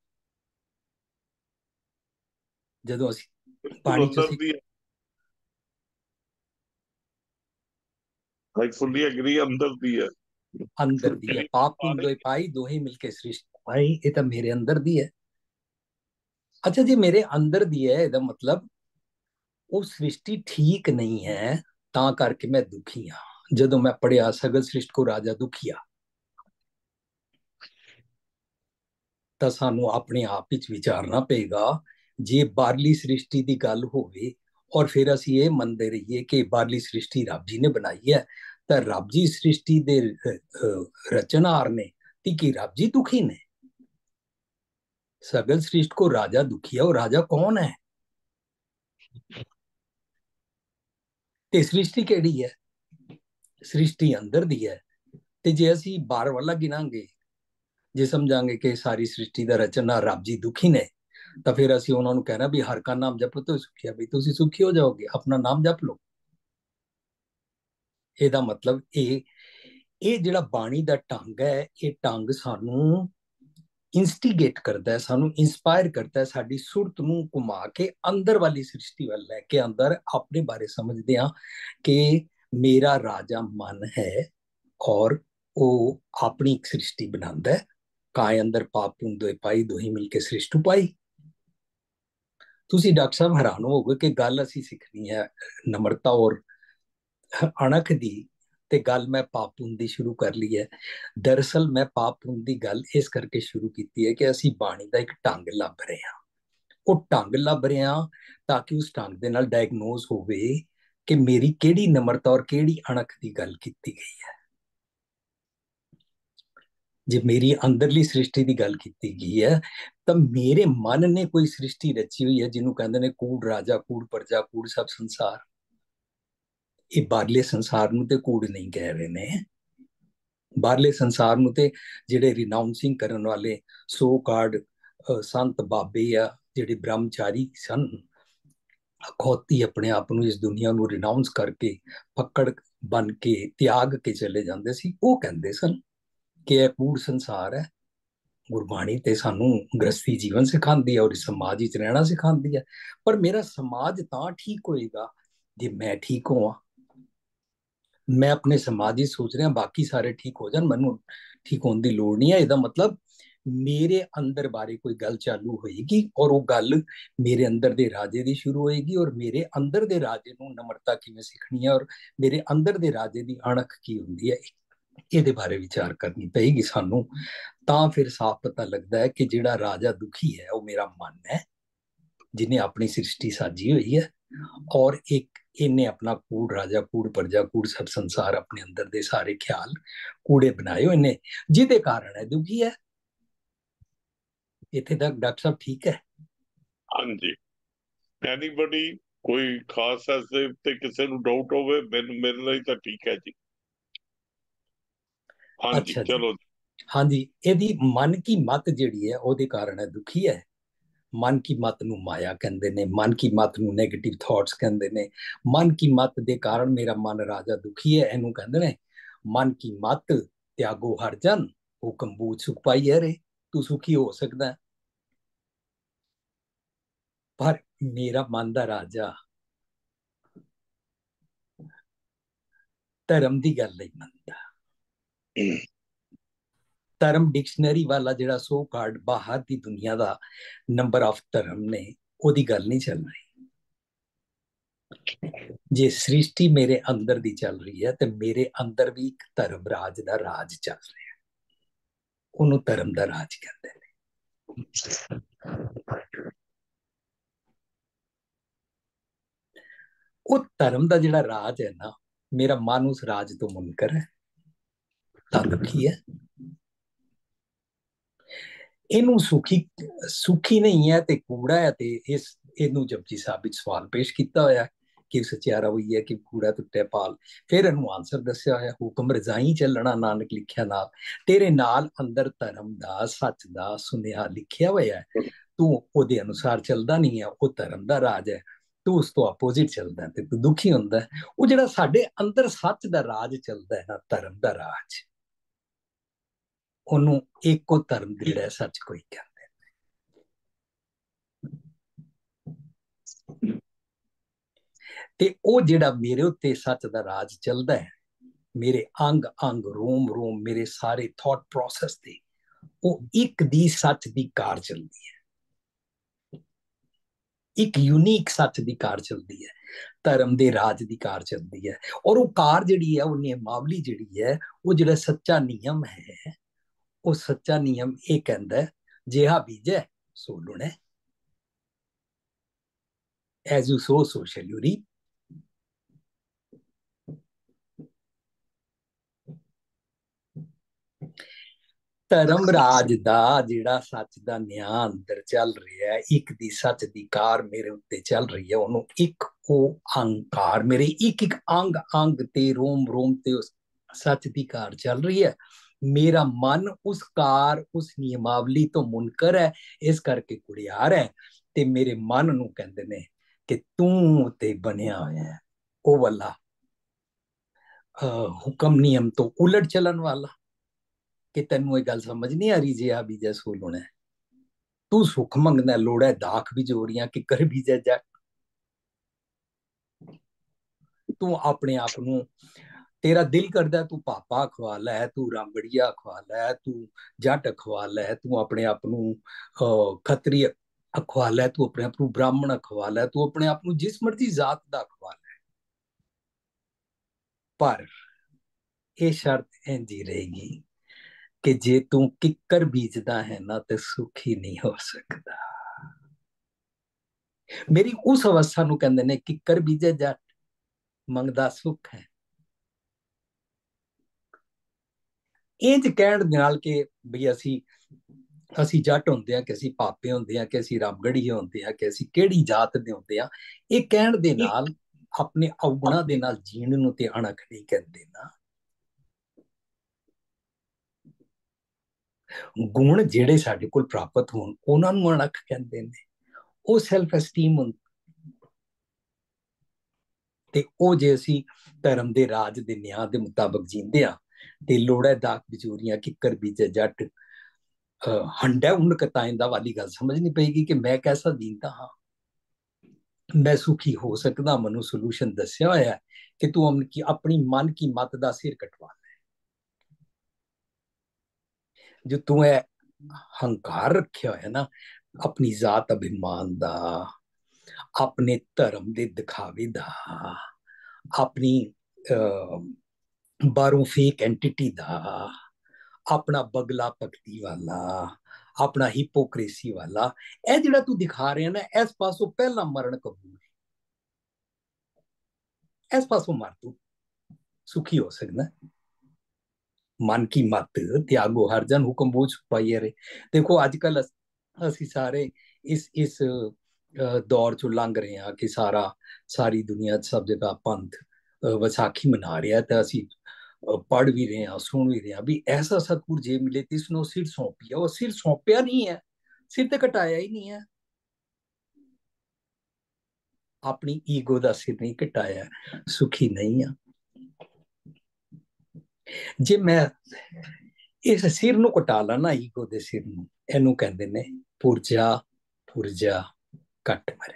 ਜਦੋਂ ਅਸੀਂ ਪਾਣੀ ਚ I fully agree, ਅੰਦਰ ਦੀ ਹੈ। ਅੰਦਰ ਦੀ ਹੈ। ਪਾਪ ਪੁੰਨ ਦੋਇ ਪਾਈ, ਦੋਹੇ ਮਿਲ ਕੇ ਸ੍ਰਿਸ਼ਟੀ ਪਾਈ। ਇਹ ਤਾਂ ਮੇਰੇ ਅੰਦਰ ਦੀ ਹੈ। ਅੱਛਾ, ਜੇ ਮੇਰੇ ਅੰਦਰ ਦੀ ਹੈ, ਇਹਦਾ ਮਤਲਬ ਉਹ ਸ੍ਰਿਸ਼ਟੀ ਠੀਕ ਨਹੀਂ ਹੈ, ਤਾਂ ਕਰਕੇ ਮੈਂ ਦੁਖੀ ਹਾਂ। ਜਦੋਂ ਮੈਂ ਪੜਿਆ ਸਗਲ ਸ੍ਰਿਸ਼ਟ ਕੋ ਰਾਜਾ ਦੁਖੀਆ, ਤਾਂ ਸਾਨੂੰ ਆਪਣੇ ਆਪ ਵਿੱਚ ਵਿਚਾਰਨਾ ਪਏਗਾ। ਜੇ ਬਾਹਰਲੀ ਸ੍ਰਿਸ਼ਟੀ ਦੀ ਗੱਲ ਹੋਵੇ ਔਰ ਫਿਰ ਅਸੀਂ ਇਹ ਮੰਨਦੇ ਰਹੀਏ ਕਿ ਬਾਹਰਲੀ ਸ੍ਰਿਸ਼ਟੀ ਰੱਬ ਜੀ ਨੇ ਬਣਾਈ ਹੈ, ਤਾਂ ਰੱਬ ਜੀ ਸ੍ਰਿਸ਼ਟੀ ਦੇ ਰਚਨਹਾਰ ਨੇ ਤੇ ਕੀ ਰੱਬ ਜੀ ਦੁਖੀ ਨੇ? ਸਗਲ ਸ੍ਰਿਸ਼ਟ ਕੋ ਰਾਜਾ ਦੁਖੀਆ, ਉਹ ਰਾਜਾ ਕੌਣ ਹੈ? ਤੇ ਸ੍ਰਿਸ਼ਟੀ ਕਿਹੜੀ ਹੈ? ਸ੍ਰਿਸ਼ਟੀ ਅੰਦਰ ਦੀ ਹੈ। ਤੇ ਜੇ ਅਸੀਂ ਬਾਹਰ ਵਾਲਾ ਗਿਣਾਂਗੇ, ਜੇ ਸਮਝਾਂਗੇ ਕਿ ਸਾਰੀ ਸ੍ਰਿਸ਼ਟੀ ਦਾ ਰਚਨਹਾਰ ਰੱਬ ਜੀ ਦੁਖੀ ਨੇ, ਤਾਂ ਫਿਰ ਅਸੀਂ ਉਹਨਾਂ ਨੂੰ ਕਹਿਣਾ ਵੀ ਹਰ ਕਾ ਨਾਮ ਜਪੋ ਤੇ ਸੁਖੀਆ, ਵੀ ਤੁਸੀਂ ਸੁਖੀ ਹੋ ਜਾਓਗੇ, ਆਪਣਾ ਨਾਮ ਜਪ ਲਓ। ਇਹਦਾ ਮਤਲਬ ਇਹ ਜਿਹੜਾ ਬਾਣੀ ਦਾ ਢੰਗ ਹੈ, ਇਹ ਢੰਗ ਸਾਨੂੰ ਇਨਸਟੀਗੇਟ ਕਰਦਾ ਹੈ, ਸਾਨੂੰ ਇੰਸਪਾਇਰ ਕਰਦਾ ਹੈ, ਸਾਡੀ ਸੁਰਤ ਨੂੰ ਘੁਮਾ ਕੇ ਅੰਦਰ ਵਾਲੀ ਸ੍ਰਿਸ਼ਟੀ ਵੱਲ ਲੈ ਕੇ ਅੰਦਰ ਆਪਣੇ ਬਾਰੇ ਸਮਝਦੇ ਹਾਂ ਕਿ ਮੇਰਾ ਰਾਜਾ ਮਨ ਹੈ ਔਰ ਉਹ ਆਪਣੀ ਇੱਕ ਸ੍ਰਿਸ਼ਟੀ ਬਣਾਉਂਦਾ ਹੈ। ਕਾਇ ਅੰਦਰ ਪਾਪ ਪੁੰਨ ਦੋਇ ਪਾਈ, ਦੋਹੀ ਮਿਲ ਕੇ ਸ੍ਰਿਸ਼ਟੀ ਪਾਈ। ਤੁਸੀਂ ਡਾਕਟਰ ਸਾਹਿਬ ਹੈਰਾਨ ਹੋਵੋਗੇ ਕਿ ਗੱਲ ਅਸੀਂ ਸਿੱਖਣੀ ਹੈ ਨਮਰਤਾ ਔਰ ਅਣਖ ਦੀ, ਤੇ ਗੱਲ ਮੈਂ ਪਾਪ ਪੁੰਨ ਦੀ ਸ਼ੁਰੂ ਕਰ ਲਈ ਹੈ। ਦਰਅਸਲ ਮੈਂ ਪਾਪ ਪੁੰਨ ਦੀ ਗੱਲ ਇਸ ਕਰਕੇ ਸ਼ੁਰੂ ਕੀਤੀ ਹੈ ਕਿ ਅਸੀਂ ਬਾਣੀ ਦਾ ਇੱਕ ਢੰਗ ਲੱਭ ਰਹੇ ਹਾਂ। ਉਹ ਢੰਗ ਲੱਭ ਰਹੇ ਹਾਂ ਤਾਂ ਕਿ ਉਸ ਢੰਗ ਦੇ ਨਾਲ ਡਾਇਗਨੋਸ ਹੋਵੇ ਕਿ ਮੇਰੀ ਕਿਹੜੀ ਨਮਰਤਾ ਔਰ ਕਿਹੜੀ ਅਣਖ ਦੀ ਗੱਲ ਕੀਤੀ ਗਈ ਹੈ। ਜੇ ਮੇਰੀ ਅੰਦਰਲੀ ਸ੍ਰਿਸ਼ਟੀ ਦੀ ਗੱਲ ਕੀਤੀ ਗਈ ਹੈ ਤਾਂ ਮੇਰੇ ਮਨ ਨੇ ਕੋਈ ਸ੍ਰਿਸ਼ਟੀ ਰਚੀ ਹੋਈ ਹੈ ਜਿਹਨੂੰ ਕਹਿੰਦੇ ਨੇ ਕੂੜ ਰਾਜਾ, ਕੂੜ ਪ੍ਰਜਾ, ਕੂੜ ਸਭ ਸੰਸਾਰ। ਇਹ ਬਾਹਰਲੇ ਸੰਸਾਰ ਨੂੰ ਤੇ ਕੂੜ ਨਹੀਂ ਕਹਿ ਰਹੇ ਨੇ। ਬਾਹਰਲੇ ਸੰਸਾਰ ਨੂੰ ਤੇ ਜਿਹੜੇ ਰਿਨਾਊਂਸਿੰਗ ਕਰਨ ਵਾਲੇ ਸੋ ਕਾਰਡ ਸੰਤ ਬਾਬੇ ਆ, ਜਿਹੜੇ ਬ੍ਰਹਮਚਾਰੀ ਸਨ, ਅਖੌਤੀ ਆਪਣੇ ਆਪ ਨੂੰ ਇਸ ਦੁਨੀਆ ਨੂੰ ਰਿਨਾਊਂਸ ਕਰਕੇ ਪੱਕੜ ਬਣ ਕੇ ਤਿਆਗ ਕੇ ਚਲੇ ਜਾਂਦੇ ਸੀ, ਉਹ ਕਹਿੰਦੇ ਸਨ ਕਿ ਇਹ ਕੂੜ ਸੰਸਾਰ ਹੈ। ਗੁਰਬਾਣੀ ਤੇ ਸਾਨੂੰ ਗ੍ਰਸਤੀ ਜੀਵਨ ਸਿਖਾਉਂਦੀ ਹੈ ਔਰ ਇਸ ਸਮਾਜ ਵਿੱਚ ਰਹਿਣਾ ਸਿਖਾਉਂਦੀ ਹੈ। ਪਰ ਮੇਰਾ ਸਮਾਜ ਤਾਂ ਠੀਕ ਹੋਏਗਾ ਜੇ ਮੈਂ ਠੀਕ ਹੋਵਾਂ। ਮੈਂ ਆਪਣੇ ਸਮਾਜ ਹੀ ਸੋਚ ਰਿਹਾ ਬਾਕੀ ਸਾਰੇ ਠੀਕ ਹੋ ਜਾਣ, ਮੈਨੂੰ ਠੀਕ ਹੋਣ ਦੀ ਲੋੜ ਨਹੀਂ ਹੈ। ਇਹਦਾ ਮਤਲਬ ਮੇਰੇ ਅੰਦਰ ਬਾਰੇ ਕੋਈ ਗੱਲ ਚਾਲੂ ਹੋਏਗੀ ਔਰ ਉਹ ਗੱਲ ਮੇਰੇ ਅੰਦਰ ਦੇ ਰਾਜੇ ਦੀ ਸ਼ੁਰੂ ਹੋਏਗੀ ਔਰ ਮੇਰੇ ਅੰਦਰ ਦੇ ਰਾਜੇ ਨੂੰ ਨਮਰਤਾ ਕਿਵੇਂ ਸਿੱਖਣੀ ਹੈ ਔਰ ਮੇਰੇ ਅੰਦਰ ਦੇ ਰਾਜੇ ਦੀ ਅਣਖ ਕੀ ਹੁੰਦੀ ਹੈ, ਇਹਦੇ ਬਾਰੇ ਵਿਚਾਰ ਕਰਨੀ ਪਏਗੀ ਸਾਨੂੰ। ਤਾਂ ਫਿਰ ਸਾਫ਼ ਪਤਾ ਲੱਗਦਾ ਹੈ ਕਿ ਜਿਹੜਾ ਰਾਜਾ ਦੁਖੀ ਹੈ ਉਹ ਮੇਰਾ ਮਨ ਹੈ, ਜਿਹਨੇ ਆਪਣੀ ਸ੍ਰਿਸ਼ਟੀ ਸਾਜੀ ਹੋਈ ਹੈ ਔਰ ਇੱਕ ਇਹਨੇ ਆਪਣਾ ਕੂੜ ਰਾਜਾ, ਕੂੜ ਪ੍ਰਜਾ, ਕੂੜ ਸਭ ਸੰਸਾਰ ਆਪਣੇ ਅੰਦਰ ਦੇ ਸਾਰੇ ਖਿਆਲ ਕੂੜੇ ਬਣਾਏ ਹੋਏ ਨੇ, ਜਿਹਦੇ ਕਾਰਨ ਹੈ ਦੁਖੀ ਹੈ। ਇੱਥੇ ਤੱਕ ਡਾਕਟਰ ਸਾਹਿਬ ਠੀਕ ਹੈ? ਹਾਂਜੀ। ਐਨੀਬਡੀ ਕੋਈ ਖਾਸ ਐਸੇ ਤੇ ਕਿਸੇ ਨੂੰ ਡਾਊਟ ਹੋਵੇ, ਮੈਨੂੰ ਮੇਰੇ ਲਈ ਤਾਂ ਠੀਕ ਹੈ ਜੀ। ਹਾਂਜੀ ਅੱਛਾ ਜੀ, ਚਲੋ। ਹਾਂਜੀ। ਇਹਦੀ ਮਨ ਕੀ ਮਤ ਜਿਹੜੀ ਹੈ ਉਹਦੇ ਕਾਰਨ ਹੈ ਦੁਖੀ ਹੈ। ਮਨ ਕੀ ਮਤ ਨੂੰ ਮਾਇਆ ਕਹਿੰਦੇ ਨੇ, ਮਨ ਕੀ ਮਤ ਨੂੰ ਨੈਗੇਟਿਵ ਥਾਟਸ ਕਹਿੰਦੇ ਨੇ। ਮਨ ਕੀ ਮਤ ਦੇ ਕਾਰਨ ਮੇਰਾ ਮਨ ਰਾਜਾ ਦੁਖੀ ਹੈ, ਇਹਨੂੰ ਕਹਿੰਦੇ ਨੇ ਮਨ ਕੀ ਮਤ ਤਿਆਗੋ ਹਰ ਜਨ, ਹੁਕਮ ਬੂਝ ਸੁਖ ਪਾਈ ਰੇ। ਤੂੰ ਸੁਖੀ ਹੋ ਸਕਦਾ ਪਰ ਮੇਰਾ ਮਨ ਦਾ ਰਾਜਾ ਧਰਮ ਦੀ ਗੱਲ ਨਹੀਂ ਮੰਨਦਾ। ਧਰਮ ਡਿਕਸ਼ਨਰੀ ਵਾਲਾ ਜਿਹੜਾ ਸੋ ਕਾਰਡ ਬਾਹਰ ਦੀ ਦੁਨੀਆ ਦਾ ਨੰਬਰ ਆਫ ਧਰਮ ਨੇ, ਉਹਦੀ ਗੱਲ ਨਹੀਂ ਚੱਲ ਰਹੀ। ਜੇ ਸ੍ਰਿਸ਼ਟੀ ਮੇਰੇ ਅੰਦਰ ਦੀ ਚੱਲ ਰਹੀ ਹੈ ਤੇ ਮੇਰੇ ਅੰਦਰ ਵੀ ਇੱਕ ਧਰਮ ਰਾਜ ਦਾ ਰਾਜ ਚੱਲ ਰਿਹਾ, ਉਹਨੂੰ ਧਰਮ ਦਾ ਰਾਜ ਕਹਿੰਦੇ ਨੇ। ਉਹ ਧਰਮ ਦਾ ਜਿਹੜਾ ਰਾਜ ਹੈ ਨਾ, ਮੇਰਾ ਮਨ ਉਸ ਰਾਜ ਤੋਂ ਮੁਨਕਰ ਹੈ, ਤਾਂ ਦੁਖੀ ਹੈ। ਇਹਨੂੰ ਸੁਖੀ ਨਹੀਂ ਹੈ ਤੇ ਕੂੜਾ ਹੈ। ਤੇ ਇਹਨੂੰ ਜਪਜੀ ਸਾਹਿਬ ਵਿੱਚ ਸਵਾਲ ਪੇਸ਼ ਕੀਤਾ ਹੋਇਆ ਕਿ ਸਚਿਆਰਾ ਹੋਈ ਹੈ ਕਿ ਕੂੜਾ ਟੁੱਟੇ ਪਾਲ। ਫਿਰ ਇਹਨੂੰ ਆਨਸਰ ਦੱਸਿਆ ਹੋਇਆ, ਹੁਕਮ ਰਜ਼ਾਈ ਚੱਲਣਾ ਨਾਨਕ ਲਿਖਿਆ ਨਾਲ। ਤੇਰੇ ਨਾਲ ਅੰਦਰ ਧਰਮ ਦਾ, ਸੱਚ ਦਾ ਸੁਨੇਹਾ ਲਿਖਿਆ ਹੋਇਆ ਹੈ, ਤੂੰ ਉਹਦੇ ਅਨੁਸਾਰ ਚੱਲਦਾ ਨਹੀਂ ਹੈ। ਉਹ ਧਰਮ ਦਾ ਰਾਜ ਹੈ, ਤੂੰ ਉਸ ਤੋਂ ਆਪੋਜ਼ਿਟ ਚੱਲਦਾ ਤੇ ਤੂੰ ਦੁਖੀ ਹੁੰਦਾ। ਉਹ ਜਿਹੜਾ ਸਾਡੇ ਅੰਦਰ ਸੱਚ ਦਾ ਰਾਜ ਚੱਲਦਾ ਹੈ ਨਾ, ਧਰਮ ਦਾ ਰਾਜ, ਉਹਨੂੰ ਇੱਕੋ ਧਰਮ ਜਿਹੜਾ ਸੱਚ ਕੋਈ ਕਹਿੰਦੇ ਨੇ। ਤੇ ਉਹ ਜਿਹੜਾ ਮੇਰੇ ਉੱਤੇ ਸੱਚ ਦਾ ਰਾਜ ਚੱਲਦਾ ਹੈ, ਮੇਰੇ ਅੰਗ ਅੰਗ, ਰੋਮ ਰੋਮ, ਮੇਰੇ ਸਾਰੇ ਥਾਟ ਪ੍ਰੋਸੈਸ ਤੇ ਉਹ ਇੱਕ ਦੀ ਸੱਚ ਦੀ ਕਾਰ ਚੱਲਦੀ ਹੈ, ਇੱਕ ਯੂਨੀਕ ਸੱਚ ਦੀ ਕਾਰ ਚੱਲਦੀ ਹੈ, ਧਰਮ ਦੇ ਰਾਜ ਦੀ ਕਾਰ ਚੱਲਦੀ ਹੈ। ਔਰ ਉਹ ਕਾਰ ਜਿਹੜੀ ਹੈ, ਉਹ ਨਿਯਮਾਵਲੀ ਜਿਹੜੀ ਹੈ, ਉਹ ਜਿਹੜਾ ਸੱਚਾ ਨਿਯਮ ਹੈ, ਉਹ ਸੱਚਾ ਨਿਯਮ ਇਹ ਕਹਿੰਦਾ ਜਿਹਾ ਬੀਜੈ ਸੋ ਲੁਣੈ, as you sow so shall you reap. Dharam Raj ਦਾ ਜਿਹੜਾ ਸੱਚ ਦਾ ਨਿਆਂ ਅੰਦਰ ਚੱਲ ਰਿਹਾ ਹੈ, ਇੱਕ ਦੀ ਸੱਚ ਦੀ ਕਾਰ ਮੇਰੇ ਉੱਤੇ ਚੱਲ ਰਹੀ ਹੈ, ਉਹਨੂੰ ਇੱਕ ਉਹ ਅਹੰਕਾਰ ਮੇਰੇ ਇੱਕ ਇੱਕ ਅੰਗ ਅੰਗ ਤੇ ਰੋਮ ਰੋਮ ਤੇ ਉਸ ਸੱਚ ਦੀ ਕਾਰ ਚੱਲ ਰਹੀ ਹੈ। ਮੇਰਾ ਮਨ ਉਸ ਕਾਰ, ਉਸ ਨਿਯਮਾਵਲੀ ਤੋਂ ਮੁਨਕਰ ਹੈ, ਇਸ ਕਰਕੇ ਕੁੜਿਆਰ ਹੈ। ਤੇ ਮੇਰੇ ਮਨ ਨੂੰ ਕਹਿੰਦੇ ਨੇ ਕਿ ਤੂੰ ਤੇ ਬਣਿਆ ਹੋਇਆ ਹੈ ਉਹ ਵਾਲਾ ਹੁਕਮ ਨਿਯਮ ਤੋਂ ਉਲਟ ਚੱਲਣ ਵਾਲਾ। ਕਿ ਤੈਨੂੰ ਇਹ ਗੱਲ ਸਮਝ ਨਹੀਂ ਆ ਰਹੀ ਜੇ ਆ ਬੀਜੈ ਸੋ ਲੁਣੈ। ਤੂੰ ਸੁੱਖ ਮੰਗਦਾ, ਲੋੜਾ ਦਾਖ ਵੀ ਜੋਰੀਆਂ ਕਿ ਕਰ ਬੀਜੈ ਜਾ। ਤੂੰ ਆਪਣੇ ਆਪ ਨੂੰ, ਤੇਰਾ ਦਿਲ ਕਰਦਾ ਤੂੰ ਪਾਪਾ ਖਵਾ ਲੈ, ਤੂੰ ਰਾਮਬੜੀਆ ਖਵਾ ਲੈ, ਤੂੰ ਜੱਟ ਖਵਾ ਲੈ, ਤੂੰ ਆਪਣੇ ਆਪ ਨੂੰ ਖੱਤਰੀ ਖਵਾ ਲੈ, ਤੂੰ ਆਪਣੇ ਆਪ ਨੂੰ ਬ੍ਰਾਹਮਣ ਖਵਾ ਲੈ, ਤੂੰ ਆਪਣੇ ਆਪ ਨੂੰ ਜਿਸ ਮਰਜ਼ੀ ਜ਼ਾਤ ਦਾ ਖਵਾ ਲੈ। ਪਰ ਇਹ ਸ਼ਰਤ ਇੰਝ ਹੀ ਰਹੇਗੀ ਕਿ ਜੇ ਤੂੰ ਕਿੱਕਰ ਬੀਜਦਾ ਹੈ ਨਾ ਤੇ ਸੁਖੀ ਨਹੀਂ ਹੋ ਸਕਦਾ। ਮੇਰੀ ਉਸ ਅਵਸਥਾ ਨੂੰ ਕਹਿੰਦੇ ਨੇ ਕਿੱਕਰ ਬੀਜੇ ਜੱਟ ਮੰਗਦਾ ਸੁੱਖ ਹੈ। ਇੰਜ ਕਹਿਣ ਦੇ ਨਾਲ ਕਿ ਵੀ ਅਸੀਂ ਜੱਟ ਹੁੰਦੇ ਆ, ਕਿ ਅਸੀਂ ਪਾਪੇ ਹੁੰਦੇ ਆ, ਕਿ ਅਸੀਂ ਰਾਮਗੜੀਏ ਹੁੰਦੇ ਆ, ਕਿ ਅਸੀਂ ਕਿਹੜੀ ਜਾਤ ਦੇ ਹੁੰਦੇ ਆ, ਇਹ ਕਹਿਣ ਦੇ ਨਾਲ ਆਪਣੇ ਔਗੁਣਾਂ ਦੇ ਨਾਲ ਜੀਣ ਨੂੰ ਤੇ ਅਣਖ ਨਹੀਂ ਕਹਿੰਦੇ ਨਾ। ਗੁਣ ਜਿਹੜੇ ਸਾਡੇ ਕੋਲ ਪ੍ਰਾਪਤ ਹੋਣ ਉਹਨਾਂ ਨੂੰ ਅਣਖ ਕਹਿੰਦੇ ਨੇ। ਉਹ ਸੈਲਫ ਐਸਟੀਮ ਹੁੰਦੀ। ਤੇ ਉਹ ਜੇ ਅਸੀਂ ਧਰਮ ਦੇ ਰਾਜ ਦੇ ਨਿਆਂ ਦੇ ਮੁਤਾਬਕ ਜੀਂਦੇ ਆ ਤੇ ਲੋੜਾ ਦਾਗ ਬਿਜੂਰੀਆਂ ਕਿੱਕਰ ਬੀਜੇ ਜੱਟ ਹੰਡਾ ਉਨ ਕਤਾਇੰਦਾ ਵਾਲੀ ਗੱਲ ਸਮਝਣੀ ਪਏਗੀ ਕਿ ਮੈਂ ਕੈਸਾ ਜੀਂਦਾ ਹਾਂ, ਮੈਂ ਸੁਖੀ ਹੋ ਸਕਦਾ। ਮੈਨੂੰ ਸੋਲੂਸ਼ਨ ਦੱਸਿਆ ਹੋਇਆ ਕਿ ਤੂੰ ਆਪਣੀ ਮਨ ਕੀ ਮਤ ਦਾ ਸਿਰ ਕਟਵਾ ਲੈ। ਜੋ ਤੂੰ ਹੈ ਹੰਕਾਰ ਰੱਖਿਆ ਹੋਇਆ ਨਾ ਆਪਣੀ ਜ਼ਾਤ ਅਭਿਮਾਨ ਦਾ, ਆਪਣੇ ਧਰਮ ਦੇ ਦਿਖਾਵੇ ਦਾ, ਆਪਣੀ ਬਾਹਰੋਂ ਫੇਕ ਐਂਟੀਟੀ ਦਾ, ਆਪਣਾ ਬਗਲਾ ਭਗਤੀ ਵਾਲਾ, ਆਪਣਾ ਹਿਪੋਕ੍ਰੇਸੀ ਵਾਲਾ, ਇਹ ਜਿਹੜਾ ਤੂੰ ਦਿਖਾ ਰਿਹਾ ਨਾ, ਇਸ ਪਾਸੋਂ ਪਹਿਲਾ ਮਰਨ ਕਬੂਲ। ਇਸ ਪਾਸੋਂ ਮਰ ਤੂੰ ਸੁਖੀ ਹੋ ਸਕਦਾ। ਮਨ ਕੀ ਮਤ ਤਿਆਗੋ ਹਰ ਜਨ ਹੁਕਮ ਬੋਝ ਪਾਈਏ ਰੇ। ਦੇਖੋ ਅੱਜ ਕੱਲ ਅਸੀਂ ਸਾਰੇ ਇਸ ਦੌਰ ਚੋਂ ਲੰਘ ਰਹੇ ਹਾਂ ਕਿ ਸਾਰੀ ਦੁਨੀਆ ਸਭ ਜਗ੍ਹਾ ਪੰਥ ਵਿਸਾਖੀ ਮਨਾ ਰਿਹਾ, ਤੇ ਅਸੀਂ ਪੜ ਵੀ ਰਹੇ ਹਾਂ, ਸੁਣ ਵੀ ਰਹੇ ਹਾਂ ਵੀ ਐਸਾ ਸਤਿਗੁਰ ਜੇ ਮਿਲੇ ਤਿਸ ਨੂੰ ਸਿਰ ਸੌਂਪਿਆ। ਉਹ ਸਿਰ ਸੌਂਪਿਆ ਨਹੀਂ ਹੈ, ਸਿਰ ਤੇ ਕਟਾਇਆ ਹੀ ਨਹੀਂ ਹੈ। ਆਪਣੀ ਈਗੋ ਦਾ ਸਿਰ ਨਹੀਂ ਕਟਾਇਆ, ਸੁਖੀ ਨਹੀਂ ਆ। ਜੇ ਮੈਂ ਇਸ ਸਿਰ ਨੂੰ ਕਟਾ ਲਾ ਨਾ, ਈਗੋ ਦੇ ਸਿਰ ਨੂੰ, ਇਹਨੂੰ ਕਹਿੰਦੇ ਨੇ ਪੁਰਜਾ ਕੱਟ ਮਰੇ।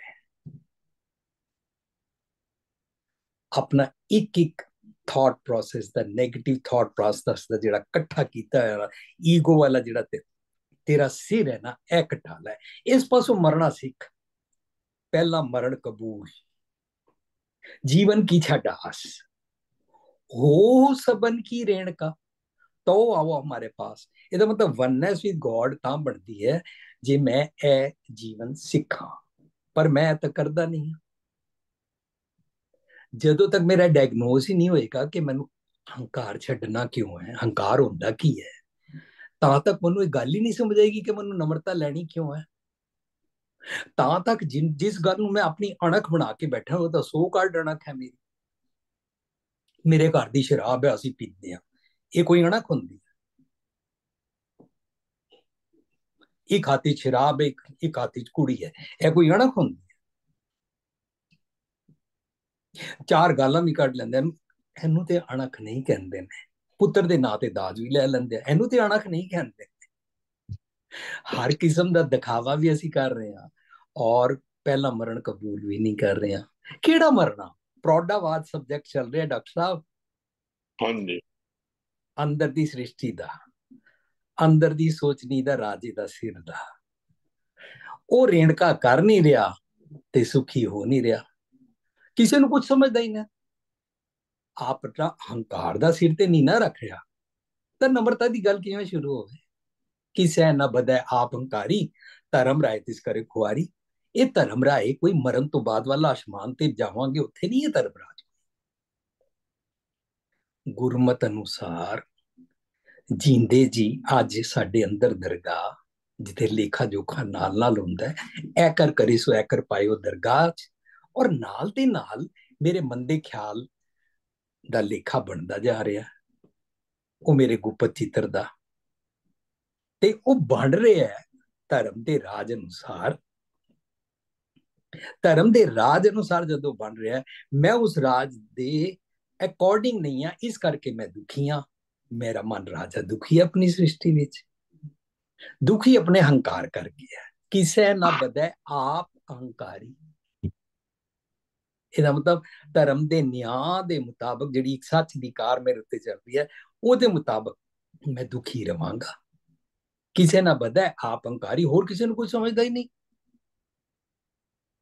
ਆਪਣਾ ਇੱਕ ਥਾਟ ਪ੍ਰੋਸੈਸ ਦਾ, ਨੈਗੇਟਿਵ ਥਾਟ ਪ੍ਰੋਸੈਸ ਦਾ ਜਿਹੜਾ ਇਕੱਠਾ ਕੀਤਾ ਹੋਇਆ ਈਗੋ ਵਾਲਾ ਜਿਹੜਾ ਤੇਰਾ ਸਿਰ ਹੈ ਨਾ, ਇਹ ਕਟਾ ਲੈ। ਇਸ ਪਾਸੋਂ ਮਰਨਾ ਸਿੱਖ। ਪਹਿਲਾ ਮਰਨ ਕਬੂਲ। जीवन की छठ आस हो सबन की रेण का तो आओ हमारे पास। ਇਹਦਾ ਮਤਲਬ ਵਨਨੈਸ ਵਿਦ ਗੋਡ ਤਾਂ ਬਣਦੀ ਹੈ ਜੇ ਮੈਂ ਇਹ ਜੀਵਨ ਸਿੱਖਾਂ, ਪਰ ਮੈਂ ਤਾਂ ਕਰਦਾ ਨਹੀਂ। ਜਦੋਂ ਤੱਕ ਮੇਰਾ ਡਾਇਗਨੋਸ ਹੀ ਨਹੀਂ ਹੋਏਗਾ ਕਿ ਮੈਨੂੰ ਹੰਕਾਰ ਛੱਡਣਾ ਕਿਉਂ ਹੈ, ਹੰਕਾਰ ਹੁੰਦਾ ਕੀ ਹੈ, ਤਾਂ ਤੱਕ ਮੈਨੂੰ ਇਹ ਗੱਲ ਹੀ ਨਹੀਂ ਸਮਝ ਆਏਗੀ ਕਿ ਮੈਨੂੰ ਨਮਰਤਾ ਲੈਣੀ ਕਿਉਂ ਹੈ। ਤਾਂ ਤੱਕ ਜਿਸ ਗੱਲ ਨੂੰ ਮੈਂ ਆਪਣੀ ਅਣਖ ਬਣਾ ਕੇ ਬੈਠਾ, ਉਹ ਤਾਂ ਸੋ ਕਾਲਡ ਅਣਖ ਹੈ ਮੇਰੀ। ਮੇਰੇ ਘਰ ਦੀ ਸ਼ਰਾਬ ਹੈ, ਅਸੀਂ ਪੀਂਦੇ ਹਾਂ, ਇਹ ਕੋਈ ਅਣਖ ਹੁੰਦੀ? ਇੱਕ ਹਾਥੀ ਸ਼ਰਾਬ ਹੈ, ਇੱਕ ਹਾਥੀ ਚ ਕੁੜੀ ਹੈ, ਇਹ ਕੋਈ ਅਣਖ ਹੁੰਦੀ? ਚਾਰ ਗਾਲਾਂ ਵੀ ਕੱਢ ਲੈਂਦੇ, ਇਹਨੂੰ ਤੇ ਅਣਖ ਨਹੀਂ ਕਹਿੰਦੇ ਨੇ। ਪੁੱਤਰ ਦੇ ਨਾਂ ਤੇ ਦਾਜ ਵੀ ਲੈ ਲੈਂਦੇ, ਇਹਨੂੰ ਤੇ ਅਣਖ ਨਹੀਂ ਕਹਿੰਦੇ। ਹਰ ਕਿਸਮ ਦਾ ਦਿਖਾਵਾ ਵੀ ਅਸੀਂ ਕਰ ਰਹੇ ਹਾਂ, ਔਰ ਪਹਿਲਾ ਮਰਨ ਕਬੂਲ ਵੀ ਨਹੀਂ ਕਰ ਰਹੇ ਹਾਂ। ਕਿਹੜਾ ਮਰਨਾ? ਪ੍ਰੌਢਾਵਾਦ ਸਬਜੈਕਟ ਚੱਲ ਰਿਹਾ ਡਾਕਟਰ ਸਾਹਿਬ। ਹਾਂਜੀ। ਅੰਦਰ ਦੀ ਸ੍ਰਿਸ਼ਟੀ ਦਾ, ਅੰਦਰ ਦੀ ਸੋਚਣੀ ਦਾ, ਰਾਜੇ ਦਾ ਸਿਰ ਦਾ ਉਹ ਰੇਣਕਾ ਕਰ ਨਹੀਂ ਰਿਹਾ ਤੇ ਸੁਖੀ ਹੋ ਨਹੀਂ ਰਿਹਾ। ਕਿਸੇ ਨੂੰ ਕੁਝ ਸਮਝਦਾ ਹੀ ਨਾ। ਆਪ ਹੰਕਾਰ ਦਾ ਸਿਰ ਤੇ ਨਹੀਂ ਨਾ ਰੱਖ ਰਿਹਾ, ਤਾਂ ਨਮਰਤਾ ਦੀ ਗੱਲ ਕਿਵੇਂ ਸ਼ੁਰੂ ਹੋਵੇ? ਕਿਸੇ ਨਾ ਬਦੈ ਆਪ ਹੰਕਾਰੀ, ਧਰਮ ਰਾਏ ਤਿਸ ਕਰੇ ਖੁਆਰੀ। ਇਹ ਧਰਮ ਰਾਏ ਕੋਈ ਮਰਨ ਤੋਂ ਬਾਅਦ ਵਾਲਾ ਅਸਮਾਨ ਤੇ ਜਾਵਾਂਗੇ, ਉੱਥੇ ਨਹੀਂ ਹੈ ਧਰਮ ਰਾਜ। ਗੁਰਮਤ ਅਨੁਸਾਰ ਜੀਂਦੇ ਜੀ ਅੱਜ ਸਾਡੇ ਅੰਦਰ ਦਰਗਾਹ, ਜਿੱਥੇ ਲੇਖਾ ਜੋਖਾ ਨਾਲ ਨਾਲ ਹੁੰਦਾ ਹੈ, ਐ ਕਰ ਕਰੇ ਸੋ ਐ ਕਰ ਪਾਇਓ ਦਰਗਾਹ ਚ, ਔਰ ਨਾਲ ਦੇ ਨਾਲ ਮੇਰੇ ਮਨ ਦੇ ਖਿਆਲ ਦਾ ਲੇਖਾ ਬਣਦਾ ਜਾ ਰਿਹਾ, ਉਹ ਮੇਰੇ ਗੁਪਤ ਚਿੱਤਰ ਦਾ, ਤੇ ਉਹ ਬਣ ਰਿਹਾ ਧਰਮ ਦੇ ਰਾਜ ਅਨੁਸਾਰ। ਧਰਮ ਦੇ ਰਾਜ ਅਨੁਸਾਰ ਜਦੋਂ ਬਣ ਰਿਹਾ, ਮੈਂ ਉਸ ਰਾਜ ਦੇ ਅਕੋਰਡਿੰਗ ਨਹੀਂ ਆ, ਇਸ ਕਰਕੇ ਮੈਂ ਦੁਖੀ ਹਾਂ। ਮੇਰਾ ਮਨ ਰਾਜਾ ਦੁਖੀ ਆਪਣੀ ਸ੍ਰਿਸ਼ਟੀ ਵਿੱਚ, ਦੁਖੀ ਆਪਣੇ ਹੰਕਾਰ ਕਰਕੇ ਹੈ। ਕਿਸੇ ਨਾ ਬਦੈ ਆਪ ਅਹੰਕਾਰੀ। ਇਹਦਾ ਮਤਲਬ ਧਰਮ ਦੇ ਨਿਆਂ ਦੇ ਮੁਤਾਬਕ ਜਿਹੜੀ ਇੱਕ ਸੱਚ ਦੀ ਕਾਰ ਮੇਰੇ ਉੱਤੇ ਚੱਲਦੀ ਹੈ, ਉਹਦੇ ਮੁਤਾਬਕ ਮੈਂ ਦੁਖੀ ਰਵਾਂਗਾ। ਕਿਸੇ ਨਾ ਬਦੈ ਆਪ ਅਹੰਕਾਰੀ, ਹੋਰ ਕਿਸੇ ਨੂੰ ਕੋਈ ਸਮਝਦਾ ਹੀ ਨਹੀਂ।